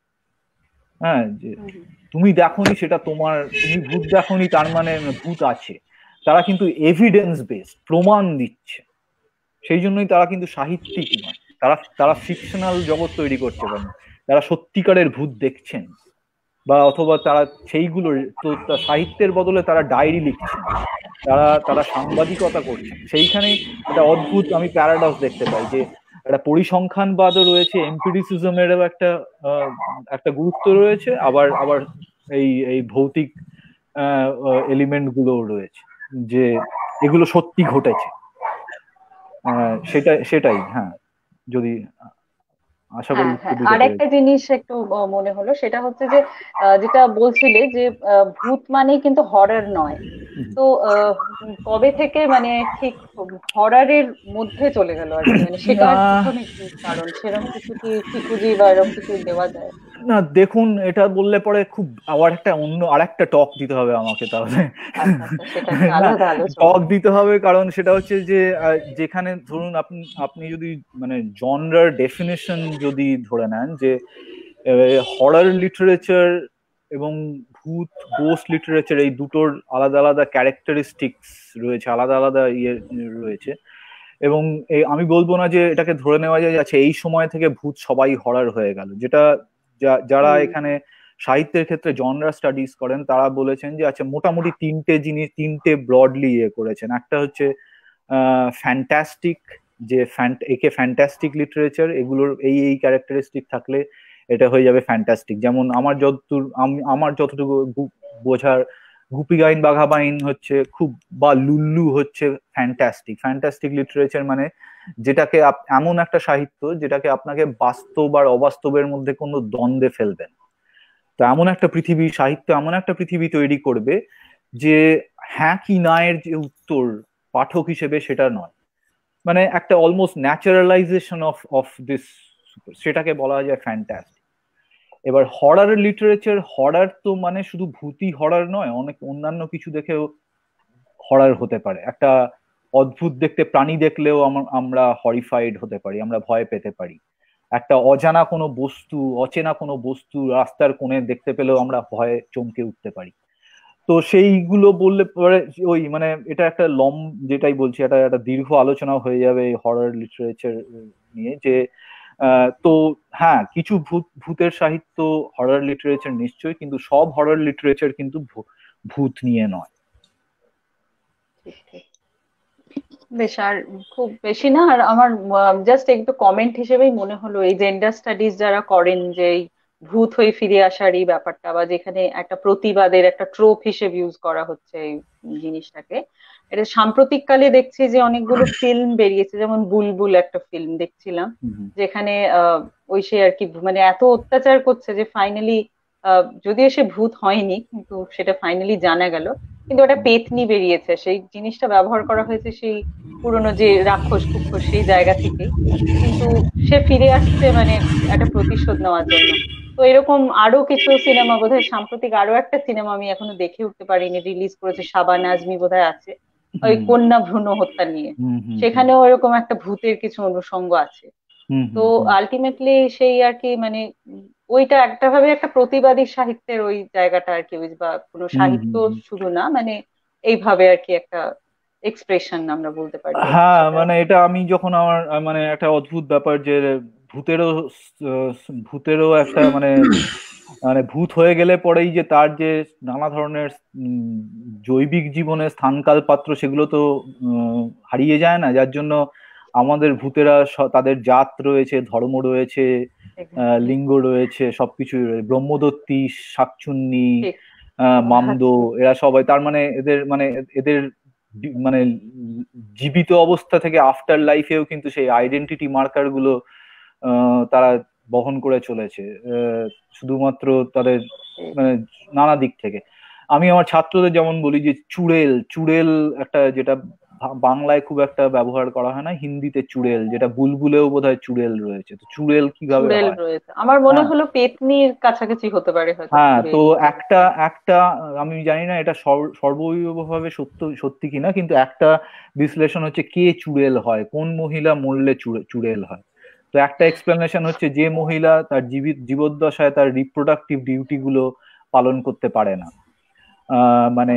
S3: হ্যাঁ, যে
S7: হুম হুম।
S3: তুমি দেখোনি সেটা তোমার, তুমি ভূত দেখোনি তার মানে ভূত আছে। তারা কিন্তু এভিডেন্স বেসড প্রমাণ দিচ্ছে, সেই জন্যই তারা কিন্তু সাহিত্যিক নয়, তারা তারা ফিকশনাল জগৎ তৈরি করতে পারেন। তারা সত্যিকারের ভূত দেখছেন, বা অথবা তারা সেইগুলো তো তা- সাহিত্যের বদলে তারা ডায়েরি লিখছেন, তারা তারা সাংবাদিকতা করছেন। সেইখানে একটা অদ্ভুত আমি প্যারাডক্স দেখতে পাই, যে একটা পরিসংখ্যানবাদও রয়েছে, এমপিরিসিজমেরও একটা আহ, একটা গুরুত্ব রয়েছে, আবার আবার এই এই ভৌতিক এলিমেন্ট গুলোও রয়েছে, যে এগুলো সত্যি ঘটেছে। আহ, সেটা সেটাই হ্যাঁ, যদি আশা করি
S7: হ্যাঁ
S3: উত্তর
S7: হ্যাঁ,
S3: দিতে
S7: আর একটা
S3: পেরেছি।
S7: জিনিস একটু আহ, মনে হলো, সেটা হচ্ছে যে আহ, যেটা বলছিলে যে আহ, ভূত মানেই কিন্তু হরর নয়। তো আহ, উম, কবে থেকে মানে ঠিক হররের মধ্যে চলে গেল আর কি, মানে সেটার
S3: আহ
S7: পিছনে কি কারণ? সেরকম কিছু কি ঠিকুজি বা এরকম কিছু দেওয়া যায়?
S3: না দেখুন, এটা বললে পরে খুব আবার একটা অন্য আরেকটা টক দিতে হবে আমাকে তাহলে।
S7: আচ্ছা আচ্ছা, সেটা একটা
S3: না,
S7: আলাদা আলোচনা।
S3: টক দিতে হবে, কারণ সেটা হচ্ছে যে আহ, যেখানে ধরুন আপনি আপনি যদি মানে জনরার ডেফিনেশন যদি ধরে নেন, যে হরর লিটারেচার এবং ভূত গোস্ট লিটারেচার এই দুটোর আলাদা আলাদা ক্যারেক্টারিস্টিক্স রয়েছে, আলাদা আলাদা ইয়ে রয়েছে। এবং এই আমি বলবো না যে এটাকে ধরে নেওয়া যায় যে আচ্ছা এই সময় থেকে ভূত সবাই হরর হয়ে গেল, যেটা যা- যারা
S7: হুম
S3: এখানে সাহিত্যের ক্ষেত্রে জনরা স্টাডিজ করেন তারা বলেছেন যে আচ্ছা মোটামুটি তিনটে জিনিস, তিনটে ব্রডলি ইয়ে করেছেন। একটা হচ্ছে ফ্যান্টাস্টিক, যে ফ্যান্ট একে ফ্যান্টাস্টিক লিটারেচার, এগুলোর এই এই ক্যারেক্টারিস্টিক থাকলে এটা হয়ে যাবে ফ্যান্টাস্টিক। যেমন আমার যতদূর আমি আমার যতটুকু বু- বোঝার গুপি গাইন বাঘা বাইন হচ্ছে খুব, বা লুল্লু হচ্ছে ফ্যান্টাস্টিক। ফ্যান্টাস্টিক লিটারেচার মানে যেটাকে এমন একটা সাহিত্য যেটাকে আপনাকে বাস্তব আর অবাস্তবের মধ্যে কোনো দ্বন্দ্বে ফেলবেন। তো এমন একটা পৃথিবী, সাহিত্য এমন একটা পৃথিবী তৈরি করবে যে হ্যাঁ কি না এর যে উত্তর পাঠক হিসেবে সেটা নয়, মানে একটা almost naturalization of of this, সেটাকে বলা যায় ফ্যান্টাস্টিক। এবার হরার লিটারেচার, হরার তো মানে শুধু ভূতি হরার নয়, অনেক অন্যান্য কিছু দেখেও হরার হতে পারে। একটা অদ্ভুত দেখতে প্রাণী দেখলেও আমরা হরিফাইড হতে পারি, আমরা ভয় পেতে পারি। একটা অজানা কোনো বস্তু, অচেনা কোনো বস্তু রাস্তার কোণে দেখতে পেলেও আমরা ভয়ে চমকে উঠতে পারি। তো সেইগুলো বললে পরে ওই মানে এটা একটা লম, যেটাই বলছি এটা একটা দীর্ঘ আলোচনা হয়ে যাবে এই হরর লিটারেচার নিয়ে, যে তো হ্যাঁ কিছু ভূত ভূতের সাহিত্য হরর লিটারেচার নিশ্চয়ই, কিন্তু সব হরর লিটারেচার কিন্তু ভূত নিয়ে নয়।
S7: বেশ, আর খুব বেশি না। আর আমার জাস্ট একটু কমেন্ট হিসেবেই মনে হলো, এই জেন্ডার স্টাডিজ যারা করেন, যে এই ভূত হয়ে ফিরে আসার এই ব্যাপারটা, বা যেখানে একটা প্রতিবাদের একটা ট্রোপ হিসেবে ইউজ করা হচ্ছে এই জিনিসটাকে, এটা সাম্প্রতিক কালে দেখছি যে অনেকগুলো ফিল্ম বেরিয়েছে, যেমন বুলবুল একটা ফিল্ম দেখছিলাম, যেখানে আহ ওই সে আর কি মানে এত অত্যাচার করছে যে ফাইনালি, আহ যদিও সে ভূত হয়নি কিন্তু সেটা ফাইনালি জানা গেল, কিন্তু ওটা পেতনি বেরিয়েছে। সেই জিনিসটা ব্যবহার করা হয়েছে সেই পুরনো যে রাক্ষস কুক্ষস সেই জায়গা থেকেই, কিন্তু সে ফিরে আসছে মানে একটা প্রতিশোধ নেওয়ার জন্য। তো এরকম আরো কিছু সিনেমা, বোধহয় সাম্প্রতিক আরো একটা সিনেমা আমি এখনো দেখে উঠতে পারিনি, রিলিজ করেছে শাবানা আজমি বোধহয় আছে, ওই কন্যা ভ্রূণ হত্যা নিয়ে। সেখানেও এরকম একটা ভূতের কিছু অনুষঙ্গ আছে। তো আলটিমেটলি সেই আর কি মানে ওইটা একটা ভাবে একটা প্রতিবাদী সাহিত্যের ওই জায়গাটা আর কি, বা কোনো সাহিত্য শুধু না, মানে এইভাবে আর কি একটা এক্সপ্রেশন আমরা বলতে পারি।
S3: হ্যাঁ মানে এটা আমি যখন আমার মানে একটা অদ্ভুত ব্যাপার যে ভূতেরও ভূতেরও একটা মানে মানে ভূত হয়ে গেলে পরেই যে তার যে নানা ধরনের জৈবিক জীবনে স্থানকাল পাত্র সেগুলো তো হারিয়ে যায় না, যার জন্য আমাদের ভূতেরা তাদের জাত রয়েছে, ধর্ম রয়েছে, লিঙ্গ রয়েছে, সবকিছুই রয়েছে। ব্রহ্মদত্তী, শাকচুন্নি, মামদো, এরা সবাই তার মানে এদের মানে এদের মানে জীবিত অবস্থা থেকে আফটার লাইফেও কিন্তু সেই আইডেন্টিটি মার্কার গুলো তারা বহন করে চলেছে, শুধুমাত্র তাদের মানে নানা দিক থেকে। আমি আমার ছাত্রদের যেমন বলি যে চুড়েল, চুড়েল একটা যেটা বাংলায় খুব একটা ব্যবহার করা হয় না, হিন্দিতে চুড়েল, যেটা বুলবুলেও বোধহয় চুড়েল রয়েছে। তো চুড়েল কিভাবে হয়?
S7: আমার মনে হলো পেতনির কাছাকাছি হতে পারে হয়তো।
S3: হ্যাঁ, তো একটা একটা আমি জানি না এটা সর্বভাবে সত্য সত্যি কিনা, কিন্তু একটা বিশ্লেষণ হচ্ছে কে চুড়েল হয়, কোন মহিলা মরলে চুড়েল হয়। তো একটা এক্সপ্লেনেশন হচ্ছে যে মহিলা তার জীবিত জীবদ্দশায় তার রিপ্রোডাক্টিভ ডিউটি গুলো পালন করতে পারে না, মানে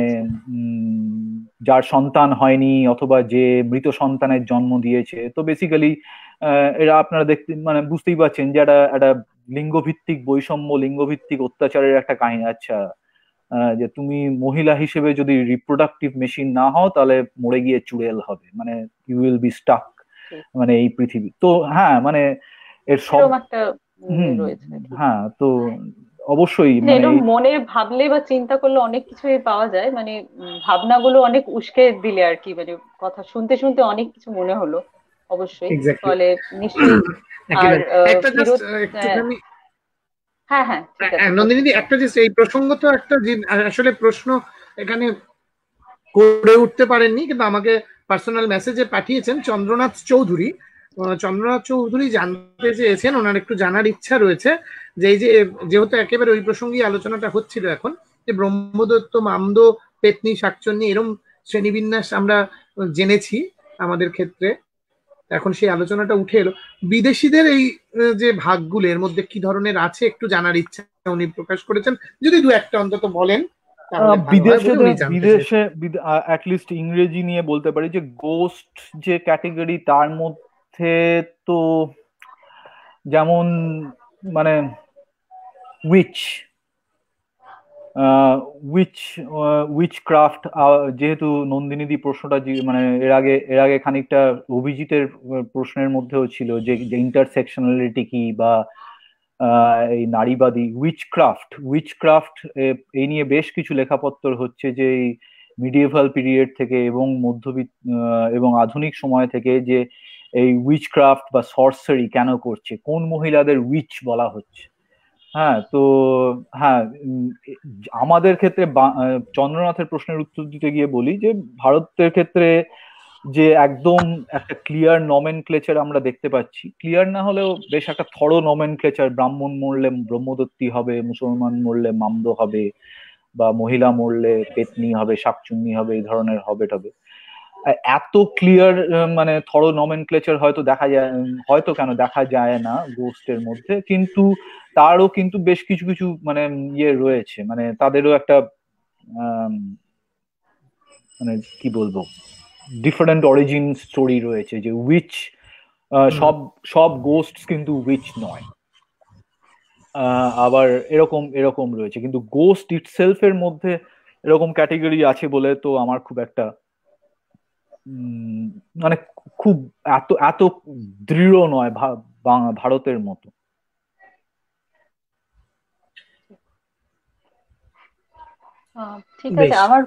S3: যার সন্তান হয়নি অথবা যে মৃত সন্তানের জন্ম দিয়েছে। তো বেসিক্যালি এরা আপনারা দেখতে মানে বুঝতেই পারছেন যে একটা একটা লিঙ্গভিত্তিক বৈষম্য, লিঙ্গভিত্তিক অত্যাচারের একটা কাহিনী। আচ্ছা, যে তুমি মহিলা হিসেবে যদি রিপ্রোডাক্টিভ মেশিন না হও তাহলে মরে গিয়ে চুড়েল হবে, মানে ইউ উইল বি স্টাক মানে এই পৃথিবী। তো হ্যাঁ মানে এর সব হ্যাঁ তো অবশ্যই
S7: মানে মনে ভাবলে বা চিন্তা করলে অনেক কিছুই পাওয়া যায়, মানে ভাবনাগুলো অনেক উস্কে দিলে আর কি, মানে কথা শুনতে শুনতে অনেক কিছু মনে হলো অবশ্যই। ফলে নিশ্চয়ই আর হ্যাঁ হ্যাঁ
S2: নন্দিনী, একটা যে এই প্রসঙ্গ তো একটা আসলে প্রশ্ন এখানে করে উঠতে পারেননি, কিন্তু আমাকে পার্সোনাল মেসেজে পাঠিয়েছেন চন্দ্রনাথ চৌধুরী। চন্দ্রনাথ চৌধুরী জানতে চেয়েছেন, ওনার একটু জানার ইচ্ছা রয়েছে যে এই যে যেহেতু একেবারে ওই প্রসঙ্গে আলোচনাটা হচ্ছিল এখন, যে ব্রহ্মদত্ত, মামদো, পেতনি, শাকচুন্নি এরম শ্রেণীবিন্যাস আমরা জেনেছি আমাদের ক্ষেত্রে, এখন সেই আলোচনাটা উঠে এলো। বিদেশিদের এই যে ভাগগুলো এর মধ্যে কি ধরনের আছে একটু জানার ইচ্ছা উনি প্রকাশ করেছেন, যদি দু একটা অন্তত বলেন।
S3: বিদেশে বিদেশে অ্যাটলিস্ট ইংরেজি নিয়ে বলতে পারি যে গোস্ট যে ক্যাটেগরি, তার মধ্যে তো যেমন মানে উইচ উইচ উইচ ক্রাফট, যেহেতু নন্দিনীদি প্রশ্নটা মানে এর আগে এর আগে খানিকটা অভিজিতের প্রশ্নের মধ্যেও ছিল যে ইন্টারসেকশনালিটি কি, বা এই নারীবাদী উইচক্রাফট উইচক্রাফট এই নিয়ে বেশ কিছু লেখাপত্র হচ্ছে যে এই মিডিয়েভাল পিরিয়ড থেকে এবং মধ্যবিত্ত এবং আধুনিক সময় থেকে যে এই উইচক্রাফট বা সর্সারি কেন করছে, কোন মহিলাদের উইচ বলা হচ্ছে। হ্যাঁ, তো হ্যাঁ আমাদের ক্ষেত্রে চন্দ্রনাথের প্রশ্নের উত্তর দিতে গিয়ে বলি যে ভারতের ক্ষেত্রে যে একদম একটা ক্লিয়ার নমেনক্লেচার আমরা দেখতে পাচ্ছি, ক্লিয়ার না হলেও বেশ একটা থরো নমেনক্লেচার, ব্রাহ্মণ মরলে ব্রহ্মদত্তী হবে, মুসলমান মরলে মামদো হবে, বা মহিলা মরলে পেতনি হবে, শাকচুন্নি হবে, এই ধরনের হবে টবে। এত ক্লিয়ার মানে থরো নমেনক্লেচার হয়তো দেখা যায়, হয়তো কেন দেখা যায় না গোস্টের মধ্যে, কিন্তু তারও কিন্তু বেশ কিছু কিছু মানে ইয়ে রয়েছে, মানে তাদেরও একটা মানে কি বলবো ডিফারেন্ট অরিজিন স্টোরি রয়েছে, যে উইচ সব সব গোস্ট কিন্তু উইচ নয়, আবার এরকম এরকম রয়েছে, কিন্তু গোস্ট ইটসেলফ এর মধ্যে এরকম ক্যাটেগরি আছে বলে তো আমার খুব একটা মানে খুব এত এত দৃঢ় নয় ভারতের মতো।
S7: ঠিক আছে, আমার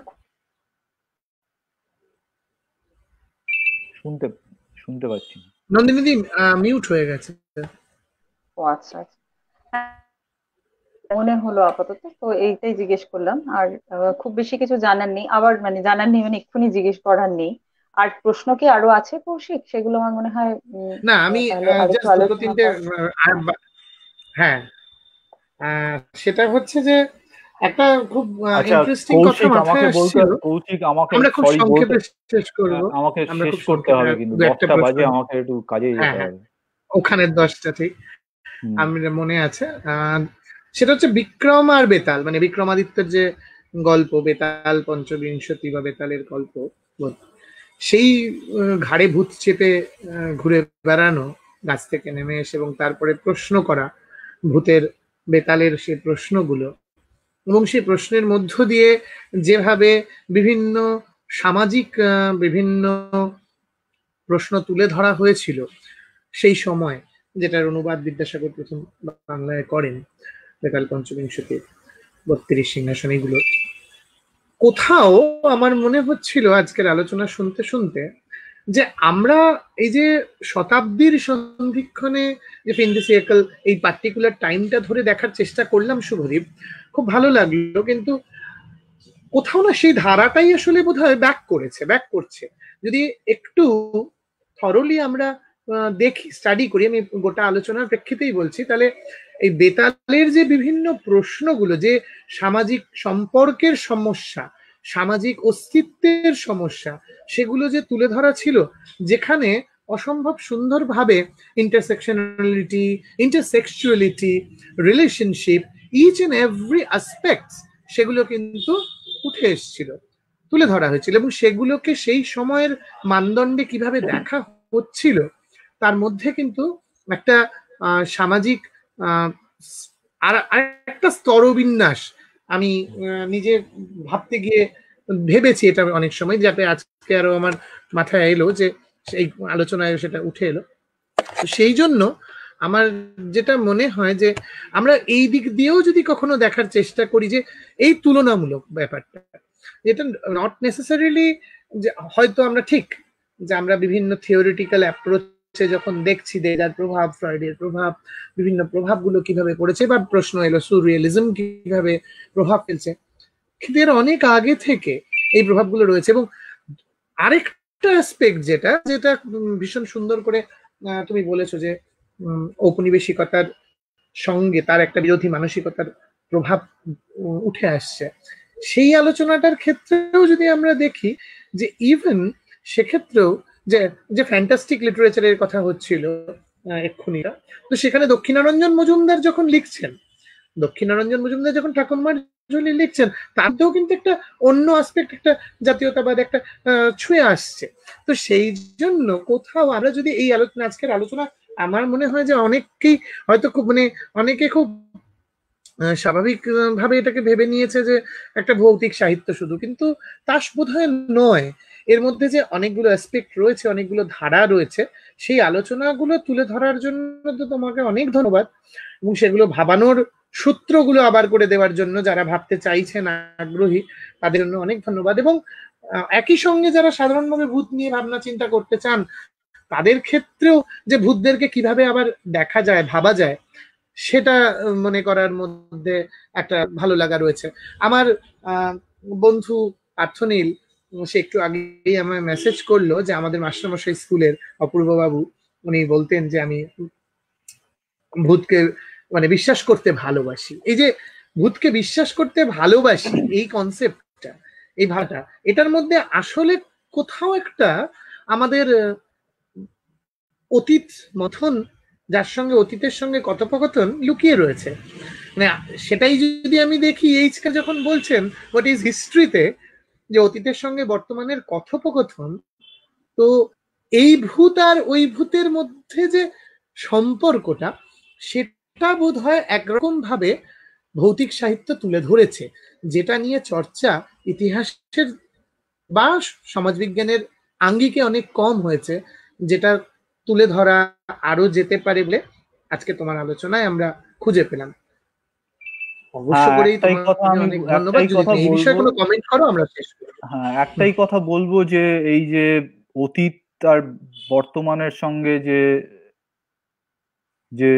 S3: শুনতে শুনতে পাচ্ছি
S2: নন্দিনী মিউট হয়ে গেছে।
S7: ও আচ্ছা আচ্ছা, মনে হলো আপাতত, তো এইটাই জিজ্ঞেস করলাম। আর খুব বেশি কিছু জানার নেই, আবার মানে জানার নেই মানে এক্ষুনি জিজ্ঞেস করার নেই। আর প্রশ্ন কি আরো আছে কৌশিক? সেগুলো আমার মনে হয়
S2: না, আমি হ্যাঁ সেটা হচ্ছে যে একটা খুব ইন্টারেস্টিং কথা মাথায় আসছিল,
S3: কৌশিক আমাকে
S2: আমরা খুব সংক্ষেপে শেষ করব,
S3: আমাকে শেষ করতে হবে কিন্তু দশটা বাজে, আমাকে একটু কাজে যেতে হবে।
S2: ওখানে দশটা ঠিক আমি মনে আছে। সেটা হচ্ছে বিক্রম আর বেতাল, মানে বিক্রমাদিত্যের যে গল্প বেতাল পঞ্চবিংশতি বা বেতালের গল্প, সেই ঘাড়ে ভূত চেপে ঘুরে বেড়ানো, গাছ থেকে নেমে এসে এবং তারপরে প্রশ্ন করা ভূতের বেতালের সেই প্রশ্নগুলো, এবং সেই প্রশ্নের মধ্য দিয়ে যেভাবে বিভিন্ন সামাজিক বিভিন্ন প্রশ্ন তুলে ধরা হয়েছিল সেই সময়, যেটার অনুবাদ বিদ্যাসাগর প্রথম বাংলায় করেন, বেতাল পঞ্চবিংশতি, বত্রিশ সিংহাসন, এগুলো কোথাও আমার মনে হচ্ছিল আজকের আলোচনা শুনতে শুনতে যে আমরা এই যে শতাব্দীর সন্ধিক্ষণে যে ফিন্ডিসিয়াকাল এই পার্টিকুলার টাইমটা ধরে দেখার চেষ্টা করলাম শুভদীপ, খুব ভালো লাগলো, কিন্তু কোথাও না সেই ধারাটাই আসলে বোধহয় ব্যাক করেছে ব্যাক করছে যদি একটু থরলি আমরা দেখি, স্টাডি করি, আমি গোটা আলোচনার প্রেক্ষিতেই বলছি, তাহলে এই বেতালের যে বিভিন্ন প্রশ্নগুলো, যে সামাজিক সম্পর্কের সমস্যা, সামাজিক অস্তিত্বের সমস্যা, সেগুলো যে তুলে ধরা ছিল, যেখানে অসম্ভব সুন্দরভাবে intersectionality, intersexuality, relationship, each and every aspect সেগুলো কিন্তু উঠে এসেছিল, তুলে ধরা হয়েছিল, এবং সেগুলোকে সেই সময়ের মানদণ্ডে কিভাবে দেখা হচ্ছিল তার মধ্যে কিন্তু একটা সামাজিক আর একটা স্তরবিন্যাস আমি নিজে ভাবতে গিয়ে ভেবেছি এটা অনেক সময়, যাতে আজকে আরো আমার মাথায় এলো যে সেই আলোচনায় সেটা উঠে এলো। সেই জন্য আমার যেটা মনে হয় যে আমরা এই দিক দিয়েও যদি কখনো দেখার চেষ্টা করি যে এই তুলনামূলক ব্যাপারটা, যেটা নট নেসেসারিলি যে হয়তো আমরা ঠিক যে আমরা বিভিন্ন থিওরিটিক্যাল অ্যাপ্রোচে যখন দেখছি দেদার প্রভাব, ফ্রয়েডের প্রভাব, বিভিন্ন প্রভাবগুলো কিভাবে পড়েছে, বা প্রশ্ন এলো সুরিয়ালিজম কিভাবে প্রভাব ফেলছে, কিন্তু এর অনেক আগে থেকে এই প্রভাবগুলো রয়েছে। এবং আরেকটা অ্যাসপেক্ট যেটা যেটা ভীষণ সুন্দর করে তুমি বলেছো যে ঔপনিবেশিকতার সঙ্গে তার একটা বিরোধী মানসিকতার প্রভাব উঠে আসছে, সেই আলোচনাটার ক্ষেত্রেও যদি আমরা দেখি যে ইভেন সেক্ষেত্রেও যে যে ফ্যান্টাস্টিক লিটারেচারের কথা হচ্ছিল এক্ষুনি, তো সেখানে দক্ষিণারঞ্জন মজুমদার যখন লিখছেন, দক্ষিণারঞ্জন মজুমদার যখন ঠাকুরমার ঝুলি লিখছেন, তাতেও কিন্তু একটা অন্য আসপেক্ট, একটা জাতীয়তাবাদ একটা ছুঁয়ে আসছে। তো সেই জন্য কোথাও আমরা যদি এই আলোচনা, আজকের আলোচনা আমার মনে হয় যে অনেককেই হয়তো খুব মানে অনেকে খুব স্বাভাবিক ভাবে এটাকে ভেবে নিয়েছে যে একটা ভৌতিক সাহিত্য শুধু, কিন্তু তা বোধহয় নয়। এর মধ্যে যে অনেকগুলো অ্যাসপেক্ট রয়েছে, অনেকগুলো ধারা রয়েছে, সেই আলোচনাগুলো তুলে ধরার জন্য তো তোমাকে অনেক ধন্যবাদ, এবং সেগুলো ভাবানোর সূত্রগুলো আবার করে দেওয়ার জন্য যারা ভাবতে চাইছেন, আগ্রহী, তাদের জন্য অনেক ধন্যবাদ। এবং একই সঙ্গে যারা সাধারণভাবে ভূত নিয়ে ভাবনা চিন্তা করতে চান, তাদের ক্ষেত্রেও যে ভূতদেরকে কিভাবে আবার দেখা যায়, ভাবা যায়, সেটা মনে করার মধ্যে একটা ভালো লাগা রয়েছে। আমার বন্ধু পার্থনীল, সে একটু আগেই আমায় মেসেজ করলো যে আমাদের মাস্টারমশাই স্কুলের অপূর্ব বাবু, উনি বলতেন যে আমি ভূতকে মানে বিশ্বাস করতে ভালোবাসি। এই যে ভূতকে বিশ্বাস করতে ভালোবাসি, এই কনসেপ্টটা, এই ভাবটা, এটার মধ্যে আসলে কোথাও একটা আমাদের অতীত মথন, যার সঙ্গে অতীতের সঙ্গে কথোপকথন লুকিয়ে রয়েছে। মানে সেটাই যদি আমি দেখি, এইচকে যখন বলছেন হোয়াট ইজ হিস্ট্রিতে, যে অতীতের সঙ্গে বর্তমানের কথোপকথন, তো এই ভূত আর ওই ভূতের মধ্যে যে সম্পর্কটা, সেটা বোধ হয় একরকম ভাবে ভৌতিক সাহিত্য তুলে ধরেছে, যেটা নিয়ে চর্চা ইতিহাসের বা সমাজবিজ্ঞানের আঙ্গিকে অনেক কম হয়েছে, যেটা তুলে ধরা আরো যেতে পারে বলে আজকে তোমার আলোচনায় আমরা খুঁজে পেলাম। অবশ্য করেই তোমাকে অনেক ধন্যবাদ। যদি এই বিষয়ে কোনো কমেন্ট করো, আমরা শেষ করি।
S3: হ্যাঁ, একটাই কথা বলবো যে এই যে অতীত আর বর্তমানের সঙ্গে যে যে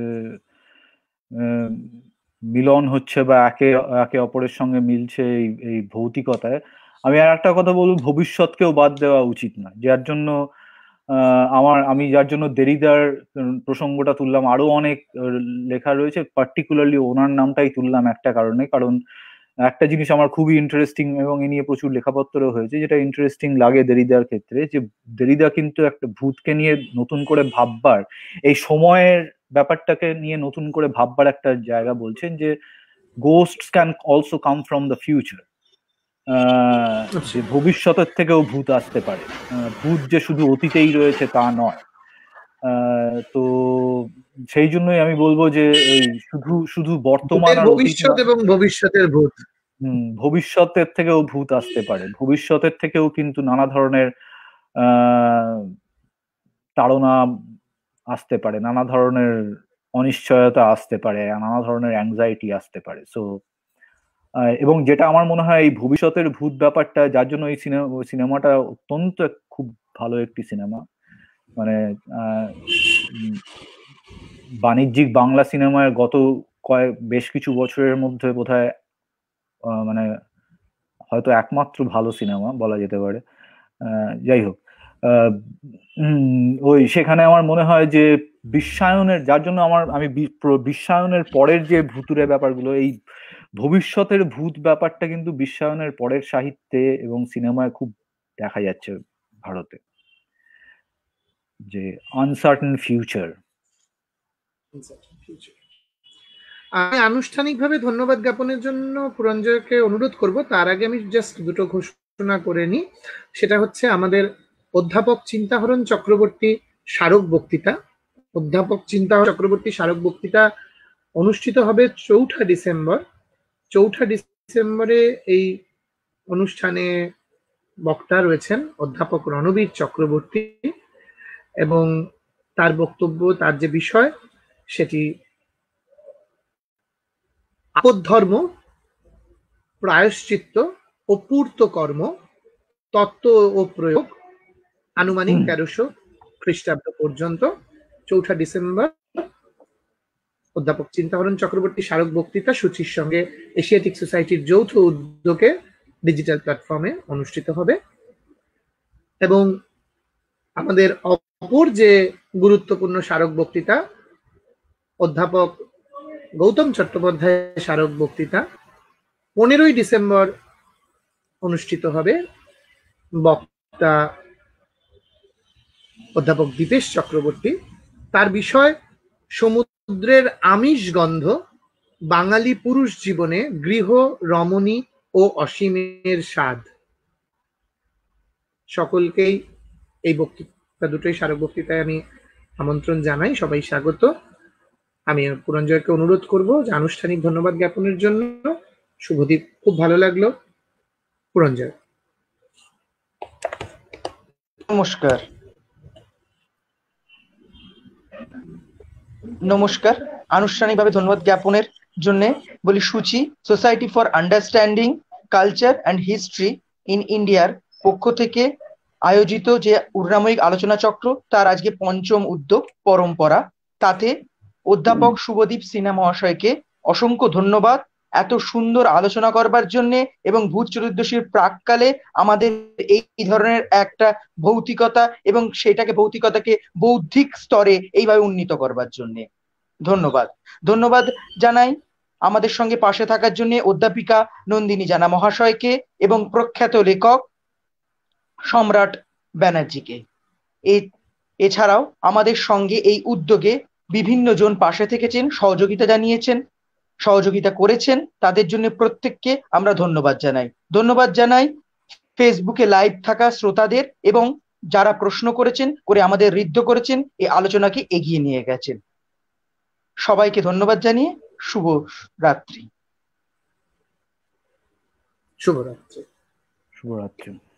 S3: মিলন হচ্ছে বা একে একে অপরের সঙ্গে মিলছে এই এই ভৌতিকতায়, আমি আর একটা কথা বলবো, ভবিষ্যৎকেও বাদ দেওয়া উচিত না। যার জন্য আমার আমি যার জন্য দেরিদার প্রসঙ্গটা তুললাম, আরো অনেক লেখা রয়েছে, পার্টিকুলারলি ওনার নামটাই তুললাম একটা কারণে, কারণ একটা জিনিস আমার খুবই ইন্টারেস্টিং এবং এ নিয়ে প্রচুর লেখাপত্র হয়েছে, যেটা ইন্টারেস্টিং লাগে দেরিদার ক্ষেত্রে, যে দেরিদা কিন্তু একটা ভূতকে নিয়ে নতুন করে ভাববার, এই সময়ের ব্যাপারটাকে নিয়ে নতুন করে ভাববার একটা জায়গা বলছেন, যে ghosts can also come from the future, যে ভবিষ্যতের থেকেও ভূত আসতে পারে, ভূত যে শুধু অতীতেই রয়েছে তা নয়। তো সেই জন্যই আমি বলবো যে ওই শুধু শুধু বর্তমান আর
S2: ভবিষ্যৎ এবং ভবিষ্যতের ভূত,
S3: হম ভবিষ্যতের থেকেও ভূত আসতে পারে, ভবিষ্যতের থেকেও কিন্তু নানা ধরনের আহ তাড়না আসতে পারে, নানা ধরনের অনিশ্চয়তা আসতে পারে, নানা ধরনের অ্যাংজাইটি আসতে পারে। সো এবং যেটা আমার মনে হয় এই ভবিষ্যতের ভূত ব্যাপারটা, যার জন্য এই সিনেমা সিনেমাটা অত্যন্ত খুব ভালো একটি সিনেমা, মানে বাণিজ্যিক বাংলা সিনেমায় গত কয়েক বেশ কিছু বছরের মধ্যে বোধহয় মানে হয়তো একমাত্র ভালো সিনেমা বলা যেতে পারে। যাই হোক, ওই সেখানে আমার মনে হয় যে বিশ্বায়নের, যার জন্য আমার আমি বিশ্বায়নের পরের যে ভূতুরে ব্যাপারগুলো, এই ভবিষ্যতের ভূত ব্যাপারটা কিন্তু বিশ্বায়নের পরের সাহিত্যে এবং সিনেমায় খুব দেখা যাচ্ছে ভারতে, যে আনসার্টেন ফিউচার।
S2: আমি আনুষ্ঠানিকভাবে ধন্যবাদ জ্ঞাপনের জন্য পুরঞ্জয়কে অনুরোধ করব। তার আগে আমি জাস্ট দুটো ঘোষণা করে নিই। সেটা হচ্ছে আমাদের অধ্যাপক চিন্তাহরণ চক্রবর্তী স্মারক বক্তৃতা। অধ্যাপক চিন্তাহরণ চক্রবর্তী স্মারক বক্তৃতা অনুষ্ঠিত হবে চৌঠা ডিসেম্বর। চৌঠা ডিসেম্বরে এই অনুষ্ঠানে বক্তা রয়েছেন অধ্যাপক রণবীর চক্রবর্তী, এবং তার বক্তব্য, তার যে বিষয়, সেটি আপদ্ধর্ম, প্রায়শ্চিত্ত ও পূর্ত কর্ম, তত্ত্ব ও প্রয়োগ, আনুমানিক তেরোশো খ্রিস্টাব্দ পর্যন্ত। চৌঠা ডিসেম্বর অধ্যাপক চিন্তাহরণ চক্রবর্তী স্মারক বক্তৃতা সূচির সঙ্গে এশিয়াটিক সোসাইটির যৌথ উদ্যোগে ডিজিটাল প্ল্যাটফর্মে অনুষ্ঠিত হবে। এবং আমাদের অপর যে গুরুত্বপূর্ণ স্মারক বক্তৃতা, অধ্যাপক গৌতম চট্টোপাধ্যায় স্মারক বক্তৃতা, পনেরোই ডিসেম্বর অনুষ্ঠিত হবে। বক্তা অধ্যাপক দীপেশ চক্রবর্তী। তার বিষয় সমুদ্রের আমিষ গন্ধ, বাঙালি পুরুষ জীবনে গৃহ রমণী ও অসীমের স্বাদ। সকলকেই এই বক্তৃতা দুটোই স্মারক বক্তৃতায় আমি আমন্ত্রণ জানাই, সবাই স্বাগত। আমি পুরঞ্জয়কে অনুরোধ করব যে আনুষ্ঠানিক ধন্যবাদ জ্ঞাপনের জন্য। শুভদীপ, খুব ভালো লাগলো। পুরঞ্জয়।
S8: নমস্কার নমস্কার আনুষ্ঠানিকভাবে ধন্যবাদ জ্ঞাপনের জন্য বলি SUCHI society for understanding culture and history in ইন্ডিয়ার পক্ষ থেকে আয়োজিত যে উর্নাময়িক আলোচনা চক্র তার আজকে পঞ্চম উদ্যোগ পরম্পরা, তাতে অধ্যাপক শুভদীপ সিনহা মহাশয়কে অসংখ্য ধন্যবাদ এত সুন্দর আলোচনা করবার জন্য এবং ভূত চতুর্দশীর প্রাককালে আমাদের এই ধরনের একটা ভৌতিকতা এবং সেটাকে ভৌতিকতাকে বৌদ্ধিক স্তরে এইভাবে উন্নীত করবার জন্য ধন্যবাদ। ধন্যবাদ জানাই আমাদের সঙ্গে পাশে থাকার জন্য অধ্যাপিকা নন্দিনী জানা মহাশয়কে এবং প্রখ্যাত লেখক সম্রাট ব্যানার্জিকে। এছাড়াও আমাদের সঙ্গে এই উদ্যোগে বিভিন্ন জন পাশে থেকেছেন, সহযোগিতা জানিয়েছেন, সহযোগিতা করেছেন, তাদের জন্য প্রত্যেককে আমরা ধন্যবাদ জানাই। ধন্যবাদ জানাই ফেসবুকে লাইভ থাকা শ্রোতাদের এবং যারা প্রশ্ন করেছেন করে আমাদের ঋদ্ধ করেছেন, এই আলোচনাকে এগিয়ে নিয়ে গেছেন। সবাইকে ধন্যবাদ জানিয়ে শুভ রাত্রি।
S2: শুভরাত্রি।
S3: শুভরাত্রি।